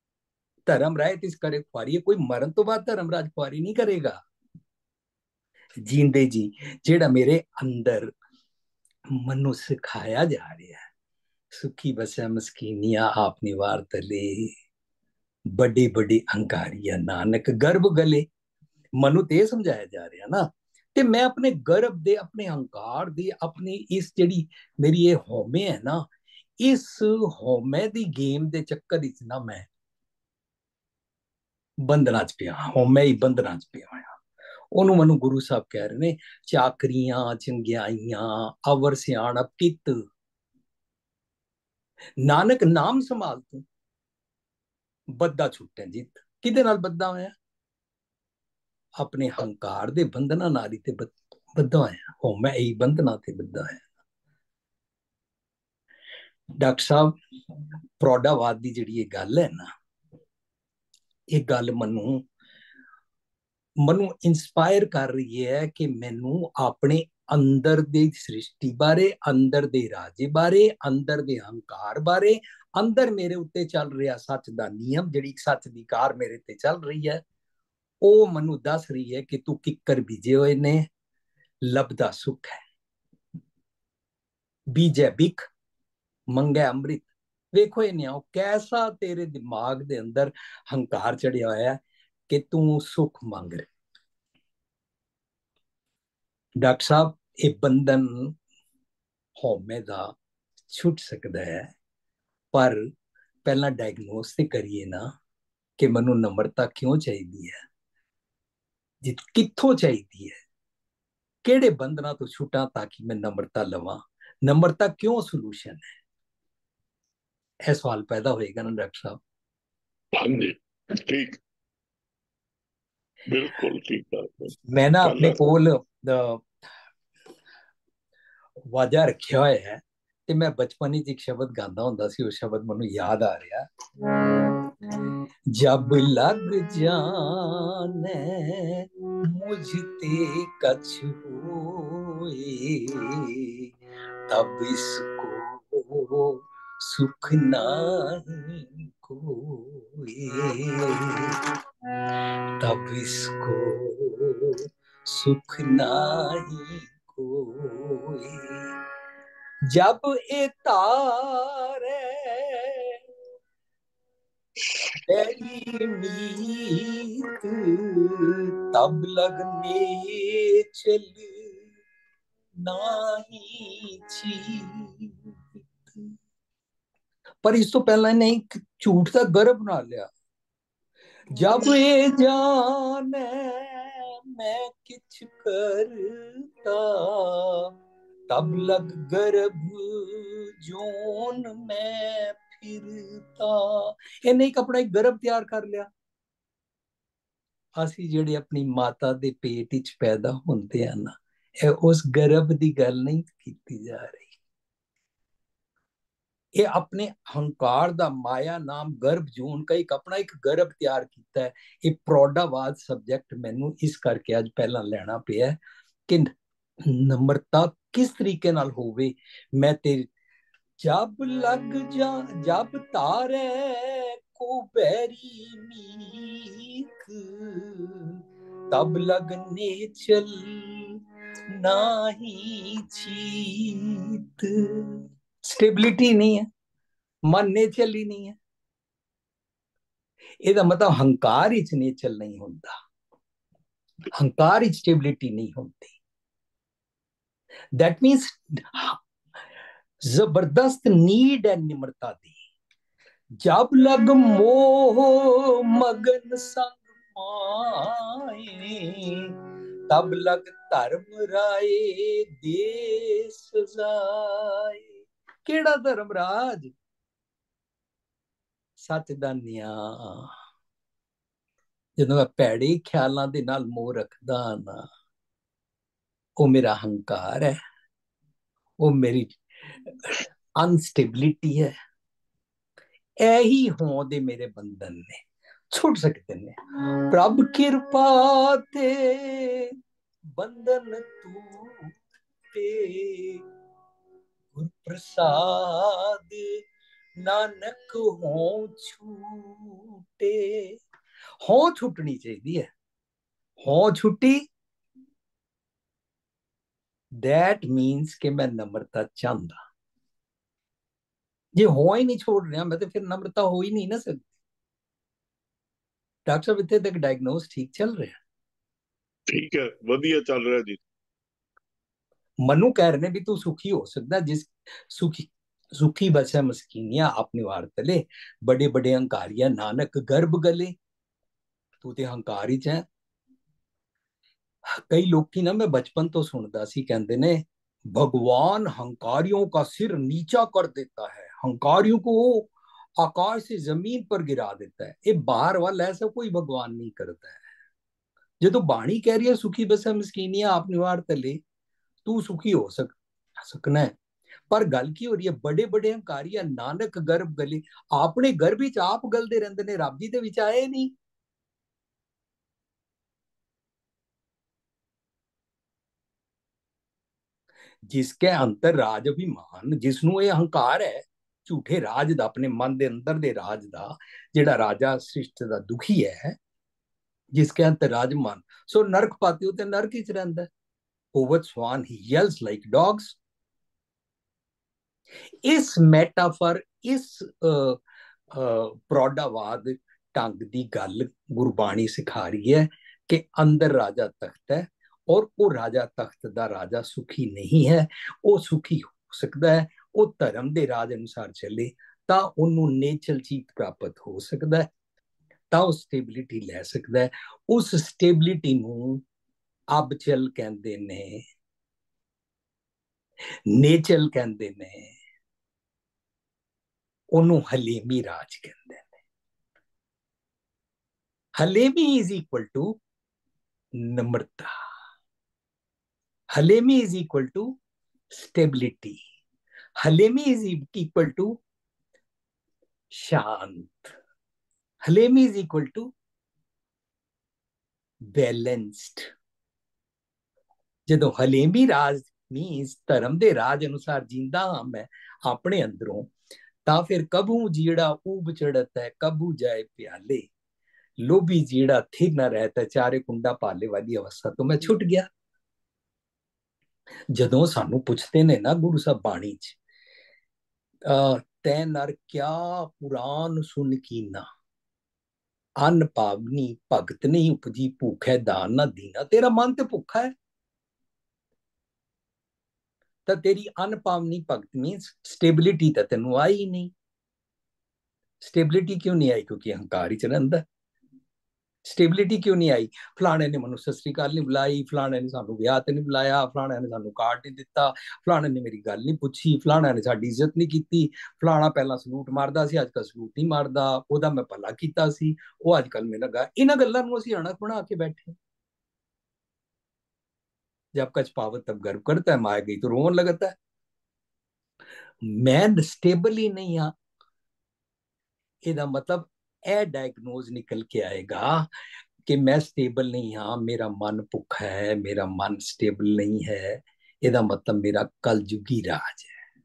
ਧਰਮ ਰਾਏ ਤਿਸ ਕਰੇ ਖੁਆਰੀ, ਕੋਈ ਮਰਨ ਤੋਂ ਬਾਅਦ ਧਰਮ ਰਾਜ ਖੁਆਰੀ ਨਹੀਂ ਕਰੇਗਾ। जींदे जी जेड़ा मेरे अंदर मनु सिखाया जा रहा है, सुखी बसै मस्कीनिया आप निवार तले, बड़ी बड़ी अंकारिया नानक गर्भ गले। मनु ते समझाया जा रहा ना, ते मैं अपने गर्भ दे, अपने अहंकार दी, अपनी इस जेड़ी मेरी ये हौमे है ना, इस हौमे दी गेम दे चक्कर विच ना मैं बंधना च पिया, हौमे ही बंधना च पिया होया। ਉਹਨੂੰ ਮੈਨੂੰ ਗੁਰੂ ਸਾਹਿਬ ਕਹਿ ਰਹੇ ਨੇ, ਚਾਕਰੀਆਂ ਚੰਗਿਆਈਆਂ ਅਵਰ ਸਿਆਣਪ ਕਿਤ, ਨਾਨਕ ਨਾਮ ਸੰਭਾਲ ਤੂੰ, ਬੱਧਾ ਛੁੱਟੇ ਜਿੱਤ। ਕਿਹਦੇ ਨਾਲ ਬੱਧਾ ਹੋਇਆ? ਆਪਣੇ ਹੰਕਾਰ ਦੇ ਬੰਧਨਾਂ ਨਾਲ ਹੀ ਤੇ ਬੱਧਾ ਹੋਇਆ, ਹੋ ਮੈਂ ਇਹੀ ਬੰਧਨਾਂ ਤੇ ਬੱਧਾ ਹੋਇਆ। ਡਾਕਟਰ ਸਾਹਿਬ, ਪ੍ਰੌਡਾਵਾਦ ਦੀ ਜਿਹੜੀ ਇਹ ਗੱਲ ਹੈ ਨਾ, ਇਹ ਗੱਲ ਮੈਨੂੰ ਇੰਸਪਾਇਰ ਕਰ ਰਹੀ ਹੈ ਕਿ ਮੈਨੂੰ ਆਪਣੇ ਅੰਦਰ ਦੀ ਸ੍ਰਿਸ਼ਟੀ ਬਾਰੇ, ਅੰਦਰ ਦੇ ਰਾਜੇ ਬਾਰੇ, ਅੰਦਰ ਦੇ ਹੰਕਾਰ ਬਾਰੇ, ਅੰਦਰ ਮੇਰੇ ਉੱਤੇ ਚੱਲ ਰਿਹਾ ਸੱਚ ਦਾ ਨਿਯਮ, ਜਿਹੜੀ ਸੱਚ ਦੀ ਕਾਰ ਮੇਰੇ ਤੇ ਚੱਲ ਰਹੀ ਹੈ, ਉਹ ਮੈਨੂੰ ਦੱਸ ਰਹੀ ਹੈ ਕਿ ਤੂੰ ਕਿੱਕਰ ਬੀਜੇ ਹੋਏ ਨੇ, ਲੱਭਦਾ ਸੁੱਖ ਹੈ, ਬੀਜੈ ਬਿਖ ਮੰਗੈ ਅੰਮ੍ਰਿਤ। ਵੇਖੋ ਇਹ ਨਿਆਓ ਕੈਸਾ ਤੇਰੇ ਦਿਮਾਗ ਦੇ ਅੰਦਰ ਹੰਕਾਰ ਚੜਿਆ ਹੋਇਆ ਕਿ ਤੂੰ ਸੁੱਖ ਮੰਗ ਰਿਹਾ। ਡਾਕਟਰ ਸਾਹਿਬ, ਇਹ ਬੰਧਨ ਹਉਮੈ ਦਾ ਛੁੱਟ ਸਕਦਾ ਹੈ, ਪਰ ਪਹਿਲਾਂ ਡਾਇਗਨੋਸ ਤੇ ਕਰੀਏ ਨਾ ਕਿ ਮੈਨੂੰ ਨਮਰਤਾ ਕਿਉਂ ਚਾਹੀਦੀ ਹੈ, ਕਿੱਥੋਂ ਚਾਹੀਦੀ ਹੈ, ਕਿਹੜੇ ਬੰਧਨਾਂ ਤੋਂ ਛੁੱਟਾਂ ਤਾਂ ਕਿ ਮੈਂ ਨਮਰਤਾ ਲਵਾਂ, ਨਮਰਤਾ ਕਿਉਂ ਸੋਲੂਸ਼ਨ ਹੈ? ਇਹ ਸਵਾਲ ਪੈਦਾ ਹੋਏਗਾ ਨਾ ਡਾਕਟਰ ਸਾਹਿਬ? ਹਾਂਜੀ, ਠੀਕ, ਬਿਲਕੁਲ ਠੀਕ ਹੈ। ਮੈਂ ਨਾ ਆਪਣੇ ਕੋਲ ਵਾਜਾ ਰੱਖਿਆ ਹੋਇਆ ਹੈ, ਤੇ ਮੈਂ ਬਚਪਨ ਵਿੱਚ ਇੱਕ ਸ਼ਬਦ ਗਾਉਂਦਾ ਹੁੰਦਾ ਸੀ, ਉਹ ਸ਼ਬਦ ਮੈਨੂੰ ਯਾਦ ਆ ਰਿਹਾ, ਜਬ ਲੱਗ ਜਾਣੇ ਮੁਝ ਤੇ ਕਛ ਹੋਏ, ਤਬ ਇਸਕੋ सुख नहीं कोई, तब इसको सुख नहीं कोई, जब ये तारे तेरी मीत, तब लगने चल नहीं चीत। पर इस तो पहला इन्हें एक झूठ का गर्भ बना लिया, जब ये जाने मैं किछ करता, तब लग गर्भ जोन में फिरता। इन्हें एक अपना एक गर्भ तैयार कर लिया। ਅਸੀਂ ਜਿਹੜੇ ਆਪਣੀ ਮਾਤਾ ਦੇ ਪੇਟ ਵਿੱਚ ਪੈਦਾ ਹੁੰਦੇ ਆ ਨਾ, ਇਹ ਉਸ ਗਰਭ ਦੀ ਗੱਲ ਨਹੀਂ ਕੀਤੀ ਜਾ ਰਹੀ, ਇਹ ਆਪਣੇ ਹੰਕਾਰ ਦਾ ਮਾਇਆ ਨਾਮ ਗਰਭ ਜੂਨ ਕਾ ਇੱਕ ਆਪਣਾ ਇੱਕ ਗਰਭ ਤਿਆਰ ਕੀਤਾ ਹੈ। ਇਹ ਪ੍ਰੌਡਾਵਾਦ ਸਬਜੈਕਟ ਮੈਨੂੰ ਇਸ ਕਰਕੇ ਅੱਜ ਪਹਿਲਾਂ ਲੈਣਾ ਪਿਆ ਕਿ ਨਮਰਤਾ ਕਿਸ ਤਰੀਕੇ ਨਾਲ ਹੋਵੇ। ਮੈਂ ਤੇ ਜਬ ਲੱਗ ਜਾ ਜਬ ਤਾਰੇ को बैरी मीक, तब लगने चल नाही चीत। स्टेबिलिटी नहीं है, मन नेचल ही नहीं है, ਇਹਦਾ ਮਤਲਬ ਹੰਕਾਰ ਵਿੱਚ ਨੇਚਲ ਨਹੀਂ ਹੁੰਦਾ, ਹੰਕਾਰ ਵਿੱਚ ਸਟੇਬਿਲਿਟੀ ਨਹੀਂ ਹੁੰਦੀ। दैट मीन्स जबरदस्त नीड है निम्रता दी। जब लग मोह मगन संग माए, तब लग धर्म राय देश जाए। केड़ा धर्मराज? सच दा न्याय। ਜਦੋਂ ਮੈਂ ਭੈੜੇ ਖਿਆਲਾਂ ਦੇ ਨਾਲ ਮੋਹ ਰੱਖਦਾ ਨਾ, ਉਹ ਮੇਰਾ ਹੰਕਾਰ ਹੈ, ਉਹ ਮੇਰੀ ਅਨਸਟੇਬਿਲਿਟੀ ਹੈ। ਇਹੀ ਹੋਂਦ ਮੇਰੇ ਬੰਧਨ ਨੇ, ਛੁੱਟ ਸਕਦੇ ਨੇ। ਪ੍ਰਭ ਕਿਰਪਾ ਤੇ ਬੰਧਨ ਟੂਟੇ, ਗੁਰ ਪ੍ਰਸਾਦ ਨਾਨਕ ਹੋਂ ਛੂਟੇ। ਹੋਂ ਛੁੱਟਣੀ ਚਾਹੀਦੀ ਹੈ, ਹੋਂ ਛੁੱਟੀ दैट मीन्स कि मैं नम्रता चाहता। जे हो ही नहीं छोड़ रहा मैं तो फिर नम्रता हो ही नहीं ना सकती। डॉक्टर साहब इतने तक डायग्नोस ठीक चल रहा है? ठीक है, ਵਧੀਆ ਚੱਲ ਰਿਹਾ ਜੀ। मनु कह रहे ने भी तू सुखी हो सकता जिस सुखी सुखी बस है मस्कीनिया अपनी वार तले, बड़े बड़े हंकारिया नानक गर्भ गले। तू ते हंकार ही च है। कई लोग ना मैं बचपन तो सुनता सी कहते ने भगवान हंकारियों का सिर नीचा कर देता है, हंकारियों को आकाश से जमीन पर गिरा देता है। ये बाहर वाला ऐसा कोई भगवान नहीं करता है। जो तो बाणी कह रही है सुखी बस है मस्कीनिया अपनी वार तले, तू सुखी हो सकना है। पर गल की हो रही है बड़े बड़े हंकारी नानक गर्भ गले। अपने गर्भ विच आप गलते रहते ने, रब जी दे विच आए नहीं। जिसके अंतर राज अभिमान, जिसनू ये अहंकार है झूठे राज दा, अपने मन दे अंदर दे राज दा, जेड़ा राजा सृष्टि दा दुखी है, जिसके अंतर राज मन सो नरक पाती होते नरक ही रहंदा है। ओवर स्वान ही yells like dogs। इस मेटाफर, इस प्रौढ़ावाद ढंग की गल गुरबाणी सिखा रही है कि अंदर राजा तख्त है और वो राजा तख्त का राजा सुखी नहीं है। वो सुखी हो सकता है, वो धर्म के राज अनुसार चले तो उन्होंने नेचल जीत प्राप्त हो सकता है, तो स्टेबिलिटी ले सकता है। उस स्टेबिलिटी ਨੂੰ अब चल कहते ने, नेचल कहते ने, ਉਹਨੂੰ ਹਲੇਮੀ ਰਾਜ ਕਹਿੰਦੇ ਨੇ। ਹਲੇਮੀ इज इक्वल टू नम्रता, हलेमी इज इक्वल टू स्टेबिलिटी, हलेमी इज इक्वल टू शांत, हलेमी इज इक्वल टू बैलेंस्ड। जो हलेमी राज मीन्स धर्म के राज अनुसार जींदा हाँ मैं अपने अंदरों, ता फिर कबू जीड़ा ऊब चढ़त है कबू जाए प्याले, लोभी जीड़ा थिर न रहता चारे कुंडा पाले वाली अवस्था तो मैं छुट गया। जदों सानू पुछते ने ना गुरु साहब बाणी च, तै नर क्या कुरान सुन की ना, अन्न पावनी भगत नहीं उपजी भूख है दान ना दीना। तेरा मन तो भुखा है, तो तेरी अन्न पावनी भगत मीन्स स्टेबिलिटी तो तेन आई ही नहीं। स्टेबिलिटी क्यों नहीं आई? क्योंकि अहंकार ही चलंदा। स्टेबिलिटी क्यों नहीं आई? फलाने ने मनु सत श्री अकाल नहीं बुलाई, फलाने ने सानू ब्याह ते नहीं बुलाया, फलाने ने सानू कार्ड नहीं दिता, फलाने ने मेरी गल नहीं पुछी, फलाने ने साडी इज्जत नहीं की, फलाना पहला सलूट मारदा सी अजकल सलूट नहीं मारदा, ओदा मैं भला कीता सी वो अजकल मेरा गा। इन्हां गल्लां नूं असीं अणख बना के बैठे। जब कछ पावत तब गर्व करता है, माया गई तो रोवन लगता है। मैं स्टेबल ही नहीं हाँ, ਇਹਦਾ मतलब ए डायग्नोज निकल के आएगा कि मैं स्टेबल नहीं हाँ, मेरा मन भुखा है, मेरा मन स्टेबल नहीं है। ਇਹਦਾ मतलब मेरा कलयुगी राज है,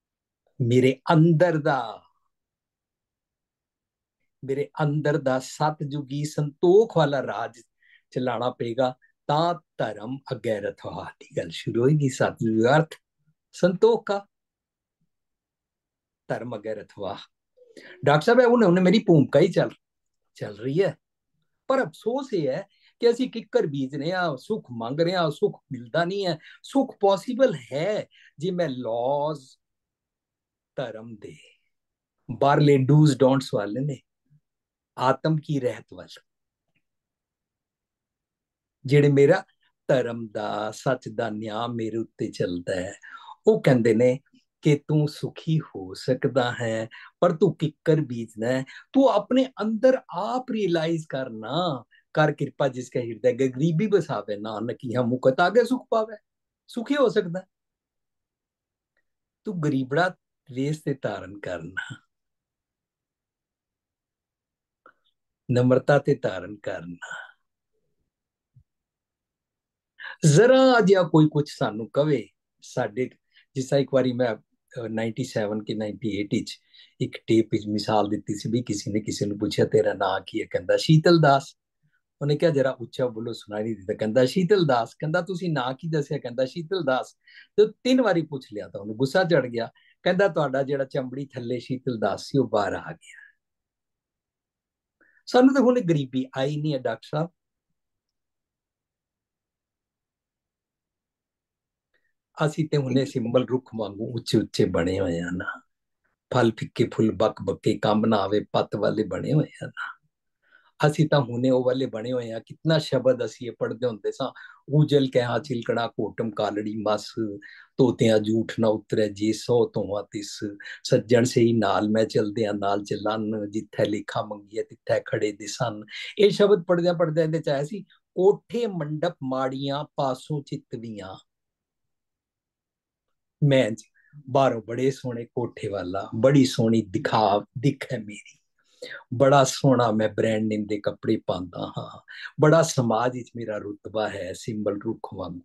मेरे अंदर दा सतयुगी संतोख वाला राज चलाना पेगा। ता धर्म अगैरथवाद की गल शुरू होगी। सतयुग अर्थ संतोख का, धर्म अगैरथवाह। डॉक्टर साहब उन्हें मेरी भूमिका ही चल रही है, पर अफसोस ये है कि ਅਸੀਂ ਕਿੱਕਰ ਬੀਜ ਰਹੇ ਹਾਂ, ਸੁਖ ਮੰਗ ਰਹੇ ਹਾਂ, ਸੁਖ ਮਿਲਦਾ ਨਹੀਂ ਹੈ। ਸੁਖ ਪੋਸੀਬਲ ਹੈ ਜੇ ਮੈਂ ਲॉज ਧਰਮ ਦੇ ਬਾਹਰਲੇ ਡੂਜ਼ ਡੋਂਟਸ ਵਾਲੇ ਨੇ, ਆਤਮ ਕੀ ਰਹਿਤ ਵਾਲ ਜਿਹੜੇ ਮੇਰਾ ਧਰਮ ਦਾ ਸੱਚ ਦਾ ਨਿਆਂ ਮੇਰੇ ਉੱਤੇ ਚੱਲਦਾ ਹੈ, ਉਹ ਕਹਿੰਦੇ ਨੇ कि तू सुखी हो सकता है पर तू किक्कर बीजना है। तू अपने अंदर आप रियलाइज करना कर कृपा जिसके हृदय गरीबी बसावे नानक यहाँ मुकत आगे सुख पावे। सुखी हो सकता है तू गरीबड़ा रेस से तारण करना, नम्रता ते तारण करना। जरा जिहा कोई कुछ सानू कवे साडे, जिस एक बारी मैं 97 के 98 एक टेप मिसाल दी सी भी किसी ने किसी ने पूछा तेरा नाम की है, कहता शीतल दास। ਉਹਨੇ ਕਿਹਾ ਜਰਾ ਉੱਚਾ ਬੋਲੋ ਸੁਣਾਈ ਨਹੀਂ ਦਿੰਦਾ। ਕਹਿੰਦਾ ਸ਼ੀਤਲ ਦਾਸ। ਕਹਿੰਦਾ ਤੁਸੀਂ ਨਾਂ ਕੀ ਦੱਸਿਆ? ਕਹਿੰਦਾ ਸ਼ੀਤਲ ਦਾਸ। ਤੇ 3 ਵਾਰੀ ਪੁੱਛ ਲਿਆ ਤਾਂ ਉਹਨੂੰ ਗੁੱਸਾ ਚੜ ਗਿਆ। ਕਹਿੰਦਾ ਤੁਹਾਡਾ ਜਿਹੜਾ ਚਮੜੀ ਥੱਲੇ ਸ਼ੀਤਲ ਦਾਸ ਸੀ ਉਹ ਬਾਹਰ ਆ ਗਿਆ। ਸਾਨੂੰ ਤਾਂ ਹੁਣ ਗਰੀਬੀ ਆਈ ਨਹੀਂ ਹੈ ਡਾਕਟਰ ਸਾਹਿਬ। ਅਸੀਂ ਤੇ ਹੁਣੇ ਸਿੰਬਲ ਰੁੱਖ ਵਾਂਗੂ ਉੱਚੇ ਉੱਚੇ ਬਣੇ ਹੋਏ ਆ ਨਾ, ਫਲ ਫਿੱਕੇ ਫੁੱਲ ਬੱਕ ਬੱਕੇ, ਕੰਮ ਨਾ ਆਵੇ ਪੱਤ ਵਾਲੇ ਬਣੇ ਹੋਏ ਆ ਨਾ। ਅਸੀਂ ਤਾਂ ਹੁਣੇ ਉਹ ਵਾਲੇ ਬਣੇ ਹੋਏ ਆ। ਕਿਤਨਾ ਸ਼ਬਦ ਅਸੀਂ ਇਹ ਪੜ੍ਹਦੇ ਹੁੰਦੇ ਸਾਂ, ਊਜਲ ਕਹਿਆ ਚਿਲਕਣਾ ਕੋਟਮ ਕਾਲੜੀ ਮਸ, ਤੋਤਿਆਂ ਝੂਠ ਨਾ ਉਤਰੇ ਜੀ 100 ਤੋਹਾਂ ਤਿਸ, ਸੱਜਣ ਸਹੀ ਨਾਲ ਮੈਂ ਚਲਦਿਆਂ ਨਾਲ ਚੱਲਨ, ਜਿੱਥੇ ਲੇਖਾ ਮੰਗੀਏ ਤਿੱਥੇ ਖੜੇ ਦਿਸਨ। ਇਹ ਸ਼ਬਦ ਪੜ੍ਹਦਿਆਂ ਪੜ੍ਹਦਿਆਂ ਇਹਦੇ ਚ ਆਇਆ ਸੀ, ਕੋਠੇ ਮੰਡਪ ਮਾੜੀਆਂ ਪਾਸੋਂ ਚਿਤਵੀਆਂ। ਮੈਂ ਬਾਹਰੋਂ ਬੜੇ ਸੋਹਣੇ ਕੋਠੇ ਵਾਲਾ, ਬੜੀ ਸੋਹਣੀ ਦਿਖ ਹੈ ਮੇਰੀ, ਬੜਾ ਸੋਹਣਾ ਮੈਂ ਬ੍ਰਾਂਡ ਨੇਮ ਦੇ ਕੱਪੜੇ ਪਾਉਂਦਾ ਹਾਂ, ਬੜਾ ਸਮਾਜ ਵਿੱਚ ਮੇਰਾ ਰੁਤਬਾ ਹੈ ਸਿੰਬਲ ਰੁੱਖ ਵਾਂਗੂ।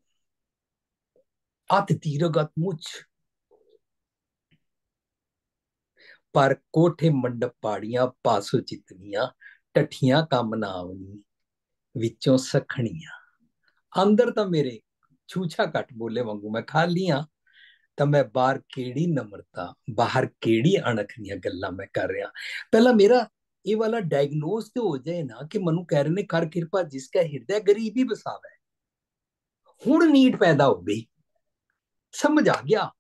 ਅਤ ਤੀਰਗਤ ਮੁੱਛ, ਪਰ ਕੋਠੇ ਮੰਡਪ ਪਾੜੀਆਂ ਪਾਸੋਂ ਚਿਤਵੀਆਂ, ਟੱਠੀਆਂ ਕੰਮ ਨਾ ਆਵਣੀ ਵਿੱਚੋਂ ਸਖਣੀਆਂ। ਅੰਦਰ ਤਾਂ ਮੇਰੇ ਛੂਛਾ ਘੱਟ ਬੋਲੇ ਵਾਂਗੂ ਮੈਂ ਖਾਲੀ ਹਾਂ, ਤਾਂ ਮੈਂ ਬਾਹਰ ਕਿਹੜੀ ਨਮਰਤਾ, ਬਾਹਰ ਕਿਹੜੀ ਅਣਖ ਦੀਆਂ ਗੱਲਾਂ ਮੈਂ ਕਰ ਰਿਹਾ। ਪਹਿਲਾਂ ਮੇਰਾ ਇਹ ਵਾਲਾ ਡਾਇਗਨੋਸ ਤੇ ਹੋ ਜਾਏ ਨਾ ਕਿ ਮੈਨੂੰ ਕਹਿ ਰਹੇ ਨੇ ਕਰ ਕਿਰਪਾ ਜਿਸਕਾ ਹਿਰਦੈ ਗਰੀਬੀ ਬਸਾਵੇ। ਹੁਣ ਨੀਡ ਪੈਦਾ ਹੋ ਗਈ, ਸਮਝ ਆ ਗਿਆ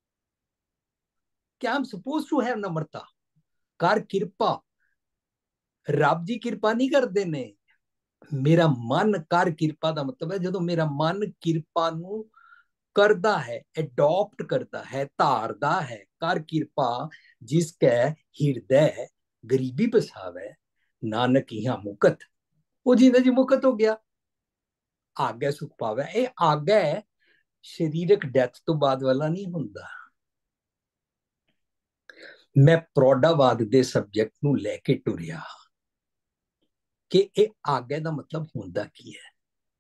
ਕਿ ਆਮ ਸਪੋਜ਼ ਟੂ ਹੈਵ ਨਮਰਤਾ। ਕਰ ਕਿਰਪਾ, ਰੱਬ ਜੀ ਕਿਰਪਾ ਨਹੀਂ ਕਰਦੇ ਨੇ, ਮੇਰਾ ਮਨ ਕਰ ਕਿਰਪਾ ਦਾ ਮਤਲਬ ਹੈ ਜਦੋਂ ਮੇਰਾ ਮਨ ਕਿਰਪਾ ਨੂੰ ਕਰਦਾ ਹੈ, ਅਡਾਪਟ ਕਰਦਾ ਹੈ, ਧਾਰਦਾ ਹੈ। ਕਰ ਕਿਰਪਾ ਜਿਸ ਕੈ ਹਿਰਦੈ ਗਰੀਬੀ ਬਸਾਵੇ, ਨਾਨਕ ਇਹਾਂ ਮੁਕਤ, ਉਹ ਜਿੰਦਾ ਜੀ ਮੁਕਤ ਹੋ ਗਿਆ। ਆਗੇ ਸੁਖ ਪਾਵੇ, ਇਹ ਆਗੇ ਸਰੀਰਕ ਡੈਥ ਤੋਂ ਬਾਅਦ ਵਾਲਾ ਨਹੀਂ ਹੁੰਦਾ। ਮੈਂ ਪ੍ਰੌಢਾਵਾਦ ਦੇ ਸਬਜੈਕਟ ਨੂੰ ਲੈ ਕੇ ਟੁਰਿਆ ਕਿ ਇਹ ਆਗੇ ਦਾ ਮਤਲਬ ਹੁੰਦਾ ਕੀ ਹੈ।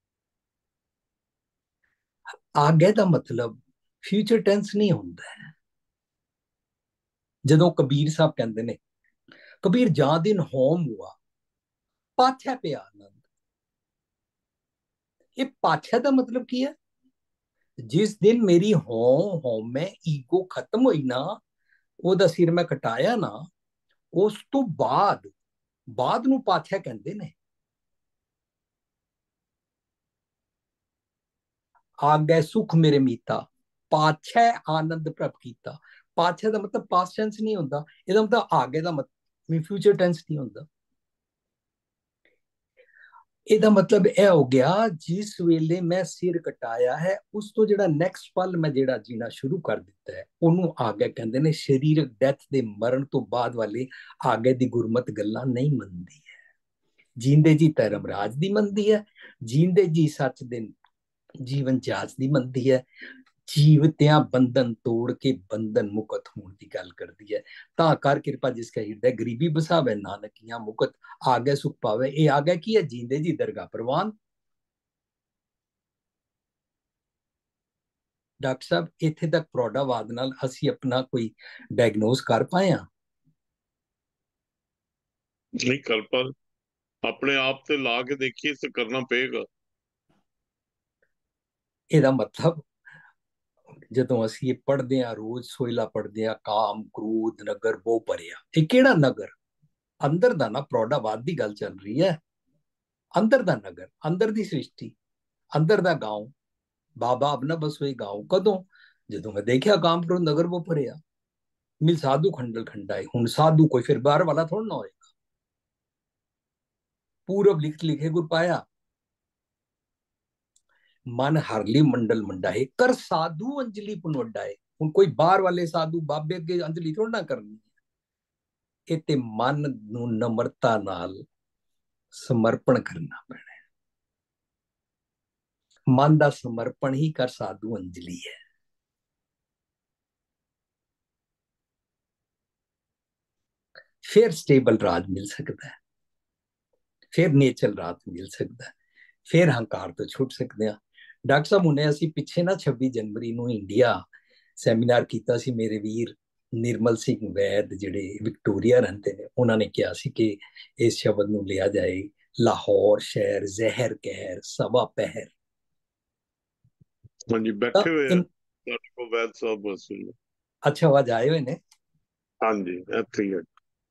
ਆਗੇ ਦਾ ਮਤਲਬ ਫਿਊਚਰ ਟੈਂਸ ਨਹੀਂ ਹੁੰਦਾ ਹੈ। ਜਦੋਂ ਕਬੀਰ ਸਾਹਿਬ ਕਹਿੰਦੇ ਨੇ, ਕਬੀਰ ਜਾਂ ਦਿਨ ਹੋਮ ਹੁਆ ਪਾਛੈ ਪਿਆ ਆਨੰਦ, ਇਹ ਪਾਛੈ ਦਾ ਮਤਲਬ ਕੀ ਹੈ? ਜਿਸ ਦਿਨ ਮੇਰੀ ਹੋਮ ਮੈਂ ਈਗੋ ਖਤਮ ਹੋਈ ਨਾ, ਉਹਦਾ ਸਿਰ ਮੈਂ ਕਟਾਇਆ ਨਾ, ਉਸ ਤੋਂ ਬਾਅਦ ਨੂੰ ਪਾਛੈ ਕਹਿੰਦੇ ਨੇ। ਆਗੇ ਸੁਖ ਮੇਰੇ ਮੀਤਾ, ਪਾਛੈ ਆਨੰਦ ਪ੍ਰਭ ਕੀਤਾ। ਪਾਛੈ ਦਾ ਮਤਲਬ ਪਾਸਟ ਟੈਂਸ ਨਹੀਂ ਹੁੰਦਾ, ਇਹਦਾ ਮਤਲਬ ਆਗੇ ਦਾ ਮਤਲਬ ਫਿਊਚਰ ਟੈਂਸ ਨਹੀਂ ਹੁੰਦਾ। ਇਹਦਾ ਮਤਲਬ ਇਹ ਹੋ ਗਿਆ ਜਿਸ ਵੇਲੇ ਮੈਂ ਸਿਰ ਕਟਾਇਆ ਹੈ ਉਸ ਤੋਂ ਜਿਹੜਾ ਨੈਕਸਟ ਪਲ ਮੈਂ ਜਿਹੜਾ ਜੀਣਾ ਸ਼ੁਰੂ ਕਰ ਦਿੱਤਾ ਹੈ ਉਹਨੂੰ ਆਗੇ ਕਹਿੰਦੇ ਨੇ। ਸਰੀਰਕ ਡੈਥ ਦੇ ਮਰਨ ਤੋਂ ਬਾਅਦ ਵਾਲੇ ਆਗੇ ਦੀ ਗੁਰਮਤ ਗੱਲਾਂ ਨਹੀਂ ਮੰਨਦੀ ਹੈ। ਜੀਂਦੇ ਜੀ ਧਰਮ ਰਾਜ ਦੀ ਮੰਨਦੀ ਹੈ, ਜੀਂਦੇ ਜੀ ਸੱਚ ਦੇ ਜੀਵਨ ਜਾਚ ਦੀ ਮੰਨਦੀ ਹੈ, ਜੀਵਤਿਆਂ ਬੰਧਨ ਤੋੜ ਕੇ ਬੰਧਨ ਮੁਕਤ ਹੋਣ ਦੀ ਗੱਲ ਕਰਦੀ ਹੈ। ਤਾਂ ਕਰ ਕਿਰਪਾ ਜਿਸ ਕਾ ਹਿਰਦੈ ਗਰੀਬੀ ਬਸਾਵੇ, ਨਾਨਕੀਆਂ ਮੁਕਤ ਆਗੇ ਸੁਖ ਪਾਵੇ। ਇਹ ਆਗੇ ਕੀ ਹੈ? ਜੀਂਦੇ ਜੀ ਦਰਗਾਹ ਪ੍ਰਵਾਨ। ਡਾਕਟਰ ਸਾਹਿਬ ਇੱਥੇ ਤੱਕ ਪ੍ਰੌಢਾਵਾਦ ਨਾਲ ਅਸੀਂ ਆਪਣਾ ਕੋਈ ਡਾਇਗਨੋਸ ਕਰ ਪਾਏ ਹਾਂ? ਨਹੀਂ ਕਰ ਪਾ, ਆਪਣੇ ਆਪ ਤੇ ਲਾ ਕੇ ਦੇਖੀਏ ਤੇ ਕਰਨਾ ਪਏਗਾ। ਇਹਦਾ ਮਤਲਬ ਜਦੋਂ ਅਸੀਂ ਇਹ ਪੜ੍ਹਦੇ ਹਾਂ, ਰੋਜ਼ ਸੋਇਲਾ ਪੜ੍ਹਦੇ ਹਾਂ, ਕਾਮ ਕ੍ਰੋਧ ਨਗਰ ਬਹੁ ਭਰਿਆ। ਇਹ ਕਿਹੜਾ ਨਗਰ? ਅੰਦਰ ਦਾ ਨਾ, ਪ੍ਰੌಢਾਵਾਦ ਦੀ ਗੱਲ ਚੱਲ ਰਹੀ ਹੈ। ਅੰਦਰ ਦਾ ਨਗਰ, ਅੰਦਰ ਦੀ ਸ੍ਰਿਸ਼ਟੀ, ਅੰਦਰ ਦਾ ਗਾਉਂ। ਬਾਬਾ ਅਬ ਨਾ ਬਸੋਏ ਗਾਉਂ। ਕਦੋਂ? ਜਦੋਂ ਮੈਂ ਦੇਖਿਆ ਕਾਮ ਕ੍ਰੋਧ ਨਗਰ ਬਹੁ ਭਰਿਆ। ਮਿਲ ਸਾਧੂ ਖੰਡਲ ਖੰਡਾਏ। ਹੁਣ ਸਾਧੂ ਕੋਈ ਫਿਰ ਬਾਹਰ ਵਾਲਾ ਥੋੜਾ ਨਾ ਹੋਏਗਾ। ਪੂਰਬ ਲਿਖ ਲਿਖੇ ਗੁਰ ਪਾਇਆ, ਮਨ ਹਰਲੀ ਮੰਡਲ ਮੰਡਾਏ, ਕਰ ਸਾਧੂ ਅੰਜਲੀ ਪੁਨ ਵੱਡਾਏ। ਹੁਣ ਕੋਈ ਬਾਹਰ ਵਾਲੇ ਸਾਧੂ ਬਾਬੇ ਅੱਗੇ ਅੰਜਲੀ ਥੋੜਾ ਨਾ ਕਰਨੀ। ਇਹ ਤੇ ਮਨ ਨੂੰ ਨਮਰਤਾ ਨਾਲ ਸਮਰਪਣ ਕਰਨਾ ਪੈਣਾ। ਮਨ ਦਾ ਸਮਰਪਣ ਹੀ ਕਰ ਸਾਧੂ ਅੰਜਲੀ ਹੈ। ਫਿਰ ਸਟੇਬਲ ਰਾਜ ਮਿਲ ਸਕਦਾ ਹੈ, ਫਿਰ ਨੇਚਰ ਰਾਜ ਮਿਲ ਸਕਦਾ ਹੈ, ਫਿਰ ਹੰਕਾਰ ਤੋਂ ਛੁੱਟ ਸਕਦੇ ਹਾਂ। ਡਾਕਟਰ ਸਾਹਿਬ ਹੁਣੇ ਅਸੀਂ ਪਿੱਛੇ ਨਾ 26 ਜਨਵਰੀ ਨੂੰ ਇੰਡੀਆ ਸੈਮੀਨਾਰ ਕੀਤਾ ਸੀ। ਮੇਰੇ ਵੀਰ ਨਿਰਮਲ ਸਿੰਘ ਵੈਦ ਜਿਹੜੇ ਵਿਕਟੋਰੀਆ ਰਹਿੰਦੇ ਨੇ, ਉਹਨਾਂ ਨੇ ਕਿਹਾ ਸੀ ਕਿ ਇਸ ਸ਼ਬਦ ਨੂੰ ਲਿਆ ਜਾਏ लाहौर शहर, जहर कहर, सवा पहर। हाँ जी, ਤਾਂ बैठे हुए हैं इन ਸਾਡੇ ਕੋਲ ਵੈਦ ਸਾਹਿਬ ਬਸ। ਅੱਛਾ ਆਵਾਜ਼ ਆਏ ਹੋਏ ਨੇ। हाँ जी, ਇੱਥੇ ਹੀ ਹੈ।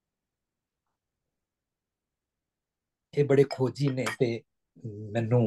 ਇਹ ਬੜੇ ਖੋਜੀ ਨੇ ਤੇ ਮੈਨੂੰ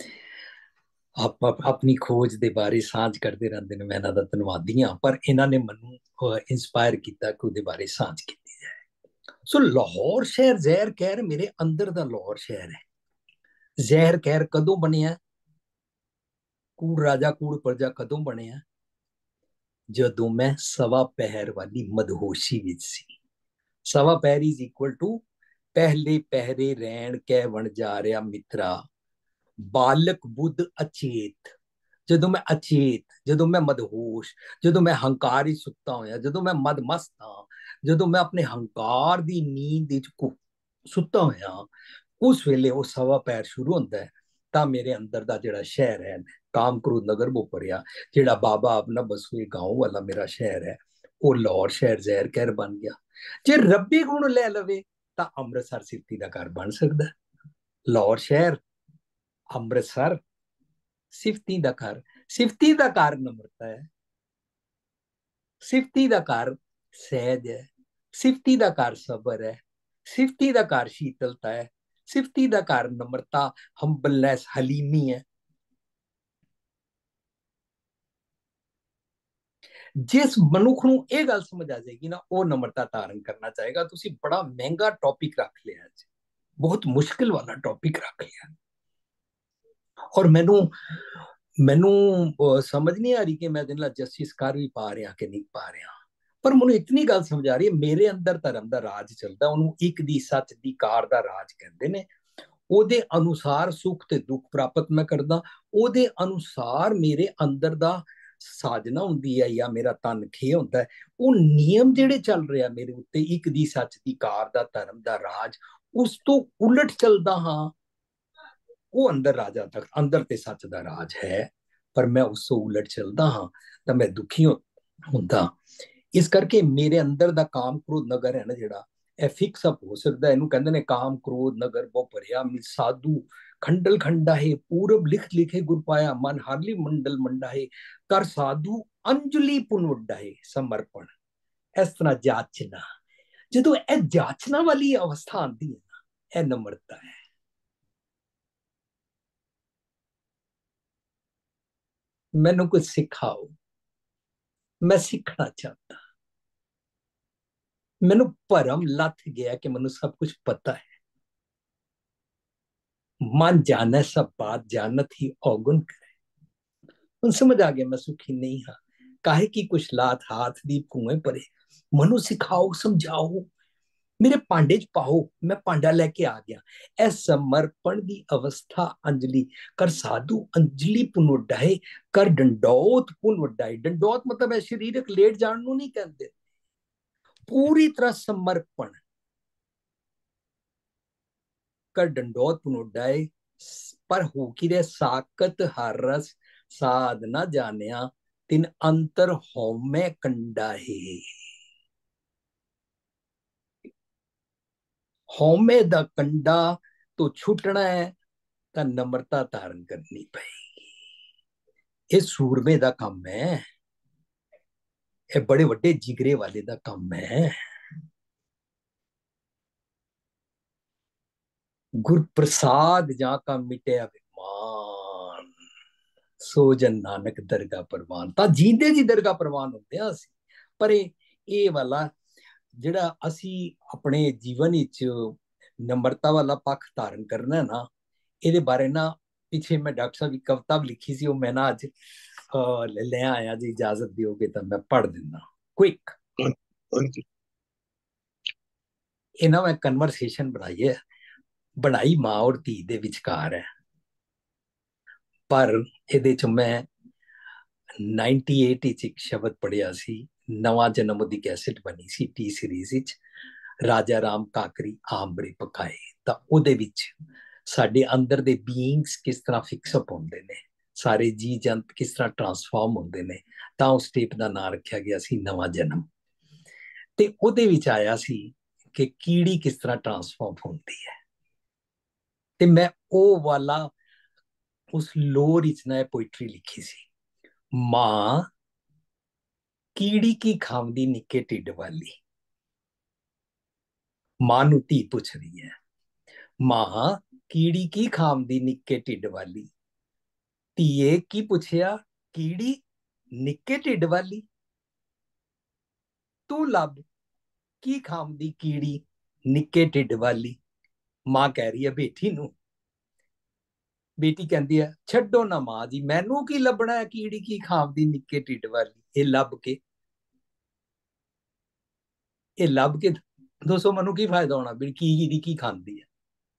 ਆਪਣੀ ਖੋਜ ਦੇ ਬਾਰੇ ਸਾਂਝ ਕਰਦੇ ਰਹਿੰਦੇ ਨੇ। ਮੈਂ ਇਹਨਾਂ ਦਾ ਧੰਨਵਾਦੀ ਹਾਂ, ਪਰ ਇਹਨਾਂ ਨੇ ਮੈਨੂੰ ਇੰਸਪਾਇਰ ਕੀਤਾ ਕਿ ਉਹਦੇ ਬਾਰੇ ਸਾਂਝ ਕੀਤੀ ਜਾਏ। ਸੋ ਲਾਹੌਰ ਸ਼ਹਿਰ ਜ਼ਹਿਰ ਕਹਿਰ ਮੇਰੇ ਅੰਦਰ ਦਾ ਲਾਹੌਰ ਸ਼ਹਿਰ ਹੈ। ਜ਼ਹਿਰ ਕਹਿਰ ਕਦੋਂ ਬਣਿਆ? ਕੂੜ ਰਾਜਾ ਕੂੜ ਪ੍ਰਜਾ ਕਦੋਂ ਬਣਿਆ? ਜਦੋਂ ਮੈਂ ਸਵਾ ਪਹਿਰ ਵਾਲੀ ਮਦਹੋਸ਼ੀ ਵਿੱਚ ਸੀ। ਸਵਾ ਪਹਿਰ ਇਜ਼ ਇਕੁਅਲ ਟੂ ਪਹਿਲੇ ਪਹਿਰੇ ਰਹਿਣ ਕਹਿ ਵਣ ਜਾ ਰਿਹਾ ਮਿੱਤਰਾ, ਬਾਲਕ ਬੁੱਧ ਅਚੇਤ। ਜਦੋਂ ਮੈਂ ਅਚੇਤ, ਜਦੋਂ ਮੈਂ ਮਦਹੋਸ਼, ਜਦੋਂ ਮੈਂ ਹੰਕਾਰੀ ਸੁੱਤਾ ਹੋਇਆ, ਜਦੋਂ ਮੈਂ ਮਦਮਸਤ ਹਾਂ, ਜਦੋਂ ਮੈਂ ਆਪਣੇ ਹੰਕਾਰ ਦੀ ਨੀਂਦ ਵਿੱਚ ਸੁੱਤਾ ਹੋਇਆ, ਉਸ ਵੇਲੇ ਉਹ ਸਵਾ ਪੈਰ ਸ਼ੁਰੂ ਹੁੰਦਾ ਹੈ। ਤਾਂ ਮੇਰੇ ਅੰਦਰ ਦਾ ਜਿਹੜਾ ਸ਼ਹਿਰ ਹੈ ਕਾਮ ਕ੍ਰੋਧ ਨਗਰ ਭੋਪਰਿਆ, ਜਿਹੜਾ ਬਾਬਾ ਆਪਣਾ ਬਸੂਏ ਗਾਉਂ ਵਾਲਾ ਮੇਰਾ ਸ਼ਹਿਰ ਹੈ, ਉਹ ਲਾਹੌਰ ਸ਼ਹਿਰ ਜ਼ਹਿਰ ਕਹਿਰ ਬਣ ਗਿਆ। ਜੇ ਰੱਬੀ ਗੁਣ ਲੈ ਲਵੇ ਤਾਂ ਅੰਮ੍ਰਿਤਸਰ ਸਿੱਧੀ ਦਾ ਘਰ ਬਣ ਸਕਦਾ। ਲਾਹੌਰ ਸ਼ਹਿਰ, ਅੰਮ੍ਰਿਤਸਰ ਸਿਫਤੀ ਦਾ ਘਰ। ਸਿਫਤੀ ਦਾ ਘਰ ਨਮਰਤਾ ਹੈ, ਸਿਫਤੀ ਦਾ ਘਰ ਸਹਿਜ ਹੈ, ਸਿਫਤੀ ਦਾ ਘਰ ਸਬਰ ਹੈ, ਸਿਫਤੀ ਦਾ ਘਰ ਸ਼ੀਤਲਤਾ ਹੈ, ਸਿਫਤੀ ਦਾ ਘਰ ਨਮਰਤਾ, ਹੰਬਲਨੈਸ, ਹਲੀਮੀ ਹੈ। ਜਿਸ ਮਨੁੱਖ ਨੂੰ ਇਹ ਗੱਲ ਸਮਝ ਆ ਜਾਏਗੀ ਨਾ, ਉਹ ਨਮਰਤਾ ਧਾਰਨ ਕਰਨਾ ਚਾਹੇਗਾ। ਤੁਸੀਂ ਬੜਾ ਮਹਿੰਗਾ ਟੌਪਿਕ ਰੱਖ ਲਿਆ ਅੱਜ, ਬਹੁਤ ਮੁਸ਼ਕਿਲ ਵਾਲਾ ਟੌਪਿਕ ਰੱਖ ਲਿਆ। ਔਰ ਮੈਨੂੰ ਸਮਝ ਨਹੀਂ ਆ ਰਹੀ ਕਿ ਮੈਂ ਇਹਦੇ ਨਾਲ ਜਸਟਿਸ ਕਰ ਵੀ ਪਾ ਰਿਹਾ ਕਿ ਨਹੀਂ ਪਾ ਰਿਹਾ। ਪਰ ਮੈਨੂੰ ਇਤਨੀ ਗੱਲ ਸਮਝ ਆ ਰਹੀ ਹੈ, ਮੇਰੇ ਅੰਦਰ ਧਰਮ ਦਾ ਰਾਜ ਚੱਲਦਾ, ਉਹਨੂੰ ਇੱਕ ਦੀ ਸੱਚ ਦੀ ਕਾਰ ਦਾ ਰਾਜ ਕਹਿੰਦੇ ਨੇ। ਉਹਦੇ ਅਨੁਸਾਰ ਸੁੱਖ ਤੇ ਦੁੱਖ ਪ੍ਰਾਪਤ ਮੈਂ ਕਰਦਾ, ਉਹਦੇ ਅਨੁਸਾਰ ਮੇਰੇ ਅੰਦਰ ਦਾ ਸਾਜਨਾ ਹੁੰਦੀ ਹੈ ਜਾਂ ਮੇਰਾ ਤਨ ਖੇ ਹੁੰਦਾ ਹੈ। ਉਹ ਨਿਯਮ ਜਿਹੜੇ ਚੱਲ ਰਿਹਾ ਮੇਰੇ ਉੱਤੇ, ਇੱਕ ਦੀ ਸੱਚ ਦੀ ਕਾਰ ਦਾ ਧਰਮ ਦਾ ਰਾਜ, ਉਸ ਤੋਂ ਉਲਟ ਚੱਲਦਾ ਹਾਂ, ਉਹ ਅੰਦਰ ਰਾਜਾ ਤੱਕ ਅੰਦਰ ਤੇ ਸੱਚ ਦਾ ਰਾਜ ਹੈ, ਪਰ ਮੈਂ ਉਸ ਤੋਂ ਉਲਟ ਚੱਲਦਾ ਹਾਂ ਤਾਂ ਮੈਂ ਦੁਖੀ ਹੁੰਦਾ। ਇਸ ਕਰਕੇ ਮੇਰੇ ਅੰਦਰ ਦਾ ਕਾਮ ਕ੍ਰੋਧ ਨਗਰ ਹੈ ਨਾ ਜਿਹੜਾ, ਇਹ ਫਿਕਸ ਅਪ ਹੋ ਸਕਦਾ। ਇਹਨੂੰ ਕਹਿੰਦੇ ਨੇ ਕਾਮ ਕ੍ਰੋਧ ਨਗਰ ਬਹੁ ਭਰਿਆ, ਮਿ ਸਾਧੂ ਖੰਡਲ ਖੰਡਾਹੇ, ਪੂਰਬ ਲਿਖ ਲਿਖੇ ਗੁਰ ਪਾਇਆ, ਮਨ ਹਰਲੀ ਮੰਡਲ ਮੰਡਾਹੇ, ਕਰ ਸਾਧੂ ਅੰਜਲੀ ਪੁਨ ਵੱਡਾਹੇ, ਸਮਰਪਣ। ਇਸ ਤਰ੍ਹਾਂ ਜਾਚਨਾ, ਜਦੋਂ ਇਹ ਜਾਚਨਾ ਵਾਲੀ ਅਵਸਥਾ ਆਉਂਦੀ ਹੈ ਨਾ, ਇਹ ਨਮਰਤਾ ਹੈ। ਮੈਨੂੰ ਕੁਝ ਸਿਖਾਓ, ਮੈਂ ਸਿੱਖਣਾ ਚਾਹਤਾ। ਮੈਨੂੰ ਭਰਮ ਲੱਥ ਗਿਆ ਕਿ ਮੈਨੂੰ ਸਭ ਕੁਝ ਪਤਾ ਹੈ। ਮਨ ਜਾਣੇ ਸਭ ਬਾਤ ਜਾਨਤ ਹੀ ਔਗੁਣ करे। ਹੁਣ ਸਮਝ ਆ ਗਿਆ ਮੈਂ ਸੁਖੀ ਨਹੀਂ ਹਾਂ, ਕਾहे की कुछ लात हाथ दी कुएं परे। मनु सिखाओ समझाओ, ਮੇਰੇ ਭਾਂਡੇ ਚ ਪਾਓ, ਮੈਂ ਭਾਂਡਾ ਲੈ ਕੇ ਆ ਗਿਆ। ਇਹ ਸਮਰਪਣ ਦੀ ਅਵਸਥਾ ਅੰਜਲੀ ਕਰ, ਸਾਧੂ ਅੰਜਲੀ ਪੁਨ ਵੱਡਾਏ, ਕਰ ਡੰਡੌਤ ਪੁਨ ਵੱਡਾਏ। ਡੰਡੌਤ ਮਤਲਬ ਹੈ ਸਰੀਰਕ ਲੇਟ ਜਾਣ ਨੂੰ ਨਹੀਂ ਕਹਿੰਦੇ, ਪੂਰੀ ਤਰ੍ਹਾਂ ਸਮਰਪਣ ਕਰ ਡੰਡੌਤ ਪੁਨ ਵੱਡਾਏ। ਪਰ ਹੋ ਕੀ ਰੇ ਸਾਕਤ ਹਰ ਰਸ ਸਾਧ ਨਾ ਜਾਣਿਆ, ਤਿਨ ਅੰਤਰ ਹਉਮੈ ਕੰਡਾਹੇ। ਹਉਮੈ ਦਾ ਕੰਡਾ ਤੋਂ ਛੁੱਟਣਾ ਹੈ ਤਾਂ ਨਮਰਤਾ ਧਾਰਨ ਕਰਨੀ ਪਏਗੀ। ਇਹ ਸੂਰਮੇ ਦਾ ਕੰਮ ਹੈ, ਇਹ ਬੜੇ ਵੱਡੇ ਜਿਗਰੇ ਵਾਲੇ ਦਾ ਕੰਮ ਹੈ। ਗੁਰ ਪ੍ਰਸਾਦ ਜਾਂ ਕਾ ਮਿਟਿਆ ਵਿਮਾਨ, ਸੋ ਜਨ ਨਾਨਕ ਦਰਗਾ ਪ੍ਰਵਾਨ। ਤਾਂ ਜੀਂਦੇ ਜੀ ਦਰਗਾ ਪ੍ਰਵਾਨ ਹੁੰਦੇ ਆ ਅਸੀਂ। ਪਰ ਇਹ ਵਾਲਾ ਜਿਹੜਾ ਅਸੀਂ ਆਪਣੇ ਜੀਵਨ ਵਿੱਚ ਨਮਰਤਾ ਵਾਲਾ ਪੱਖ ਧਾਰਨ ਕਰਨਾ ਨਾ, ਇਹਦੇ ਬਾਰੇ ਨਾ ਪਿੱਛੇ ਮੈਂ ਡਾਕਟਰ ਸਾਹਿਬ ਦੀ ਕਵਿਤਾ ਵੀ ਲਿਖੀ ਸੀ, ਉਹ ਮੈਂ ਨਾ ਅੱਜ ਲੈ ਆਇਆ। ਜੀ ਇਜਾਜ਼ਤ ਦਿਓਗੇ ਤਾਂ ਮੈਂ ਪੜ੍ਹ ਦਿੰਦਾ ਕੁਇਕ। ਇਹ ਨਾ ਮੈਂ ਕਨਵਰਸੇਸ਼ਨ ਬਣਾਈ ਹੈ, ਬਣਾਈ ਮਾਂ ਔਰ ਧੀ ਦੇ ਵਿਚਕਾਰ ਹੈ, ਪਰ ਇਹਦੇ ਚ ਮੈਂ 98 ਵਿੱਚ ਇੱਕ ਸ਼ਬਦ ਪੜਿਆ ਸੀ, ਨਵਾਂ ਜਨਮ ਉਹਦੀ ਕੈਸੇਟ ਬਣੀ ਸੀ ਟੀ ਸੀਰੀਜ਼ ਵਿੱਚ, ਰਾਜਾ ਰਾਮ ਕਾਕਰੀ ਆਂਬਰੇ ਪਕਾਏ। ਤਾਂ ਉਹਦੇ ਵਿੱਚ ਸਾਡੇ ਅੰਦਰ ਦੇ ਬੀਇੰਗਸ ਕਿਸ ਤਰ੍ਹਾਂ ਫਿਕਸਅਪ ਹੁੰਦੇ ਨੇ, ਸਾਰੇ ਜੀ ਜੰਤ ਕਿਸ ਤਰ੍ਹਾਂ ਟਰਾਂਸਫਾਰਮ ਹੁੰਦੇ ਨੇ, ਤਾਂ ਉਸ ਟੇਪ ਦਾ ਨਾਂ ਰੱਖਿਆ ਗਿਆ ਸੀ ਨਵਾਂ ਜਨਮ। ਤੇ ਉਹਦੇ ਵਿੱਚ ਆਇਆ ਸੀ ਕਿ ਕੀੜੀ ਕਿਸ ਤਰ੍ਹਾਂ ਟਰਾਂਸਫਾਰਮ ਹੁੰਦੀ ਹੈ। ਤੇ ਮੈਂ ਉਹ ਵਾਲਾ ਉਸ ਲੋਰ ਵਿੱਚ ਨਾ ਪੋਇਟਰੀ ਲਿਖੀ ਸੀ। ਮਾਂ ਕੀੜੀ ਕੀ ਖਾਂਦੀ ਨਿੱਕੇ ਢਿੱਡ ਵਾਲੀ। ਮਾਂ ਨੂੰ ਧੀ ਪੁੱਛ ਰਹੀ ਹੈ, ਮਾਂ ਕੀੜੀ ਕੀ ਖਾਂਦੀ ਨਿੱਕੇ ਢਿੱਡ ਵਾਲੀ। ਧੀਏ ਕੀ ਪੁੱਛਿਆ, ਕੀੜੀ ਨਿੱਕੇ ਢਿੱਡ ਵਾਲੀ। ਤੂੰ ਲੱਭ ਕੀ ਖਾਂਦੀ ਕੀੜੀ ਨਿੱਕੇ ਢਿੱਡ ਵਾਲੀ। ਮਾਂ ਕਹਿ ਰਹੀ ਹੈ ਬੇਟੀ ਨੂੰ। ਬੇਟੀ ਕਹਿੰਦੀ ਹੈ ਛੱਡੋ ਨਾ ਮਾਂ ਜੀ, ਮੈਨੂੰ ਕੀ ਲੱਭਣਾ ਹੈ ਕੀੜੀ ਕੀ ਖਾਂਦੀ ਨਿੱਕੇ ਢਿੱਡ ਵਾਲੀ। ਇਹ ਲੱਭ ਕੇ ਦੱਸੋ ਮੈਨੂੰ ਕੀ ਫਾਇਦਾ ਹੋਣਾ ਵੀ ਕੀੜੀ ਕੀ ਖਾਂਦੀ ਹੈ।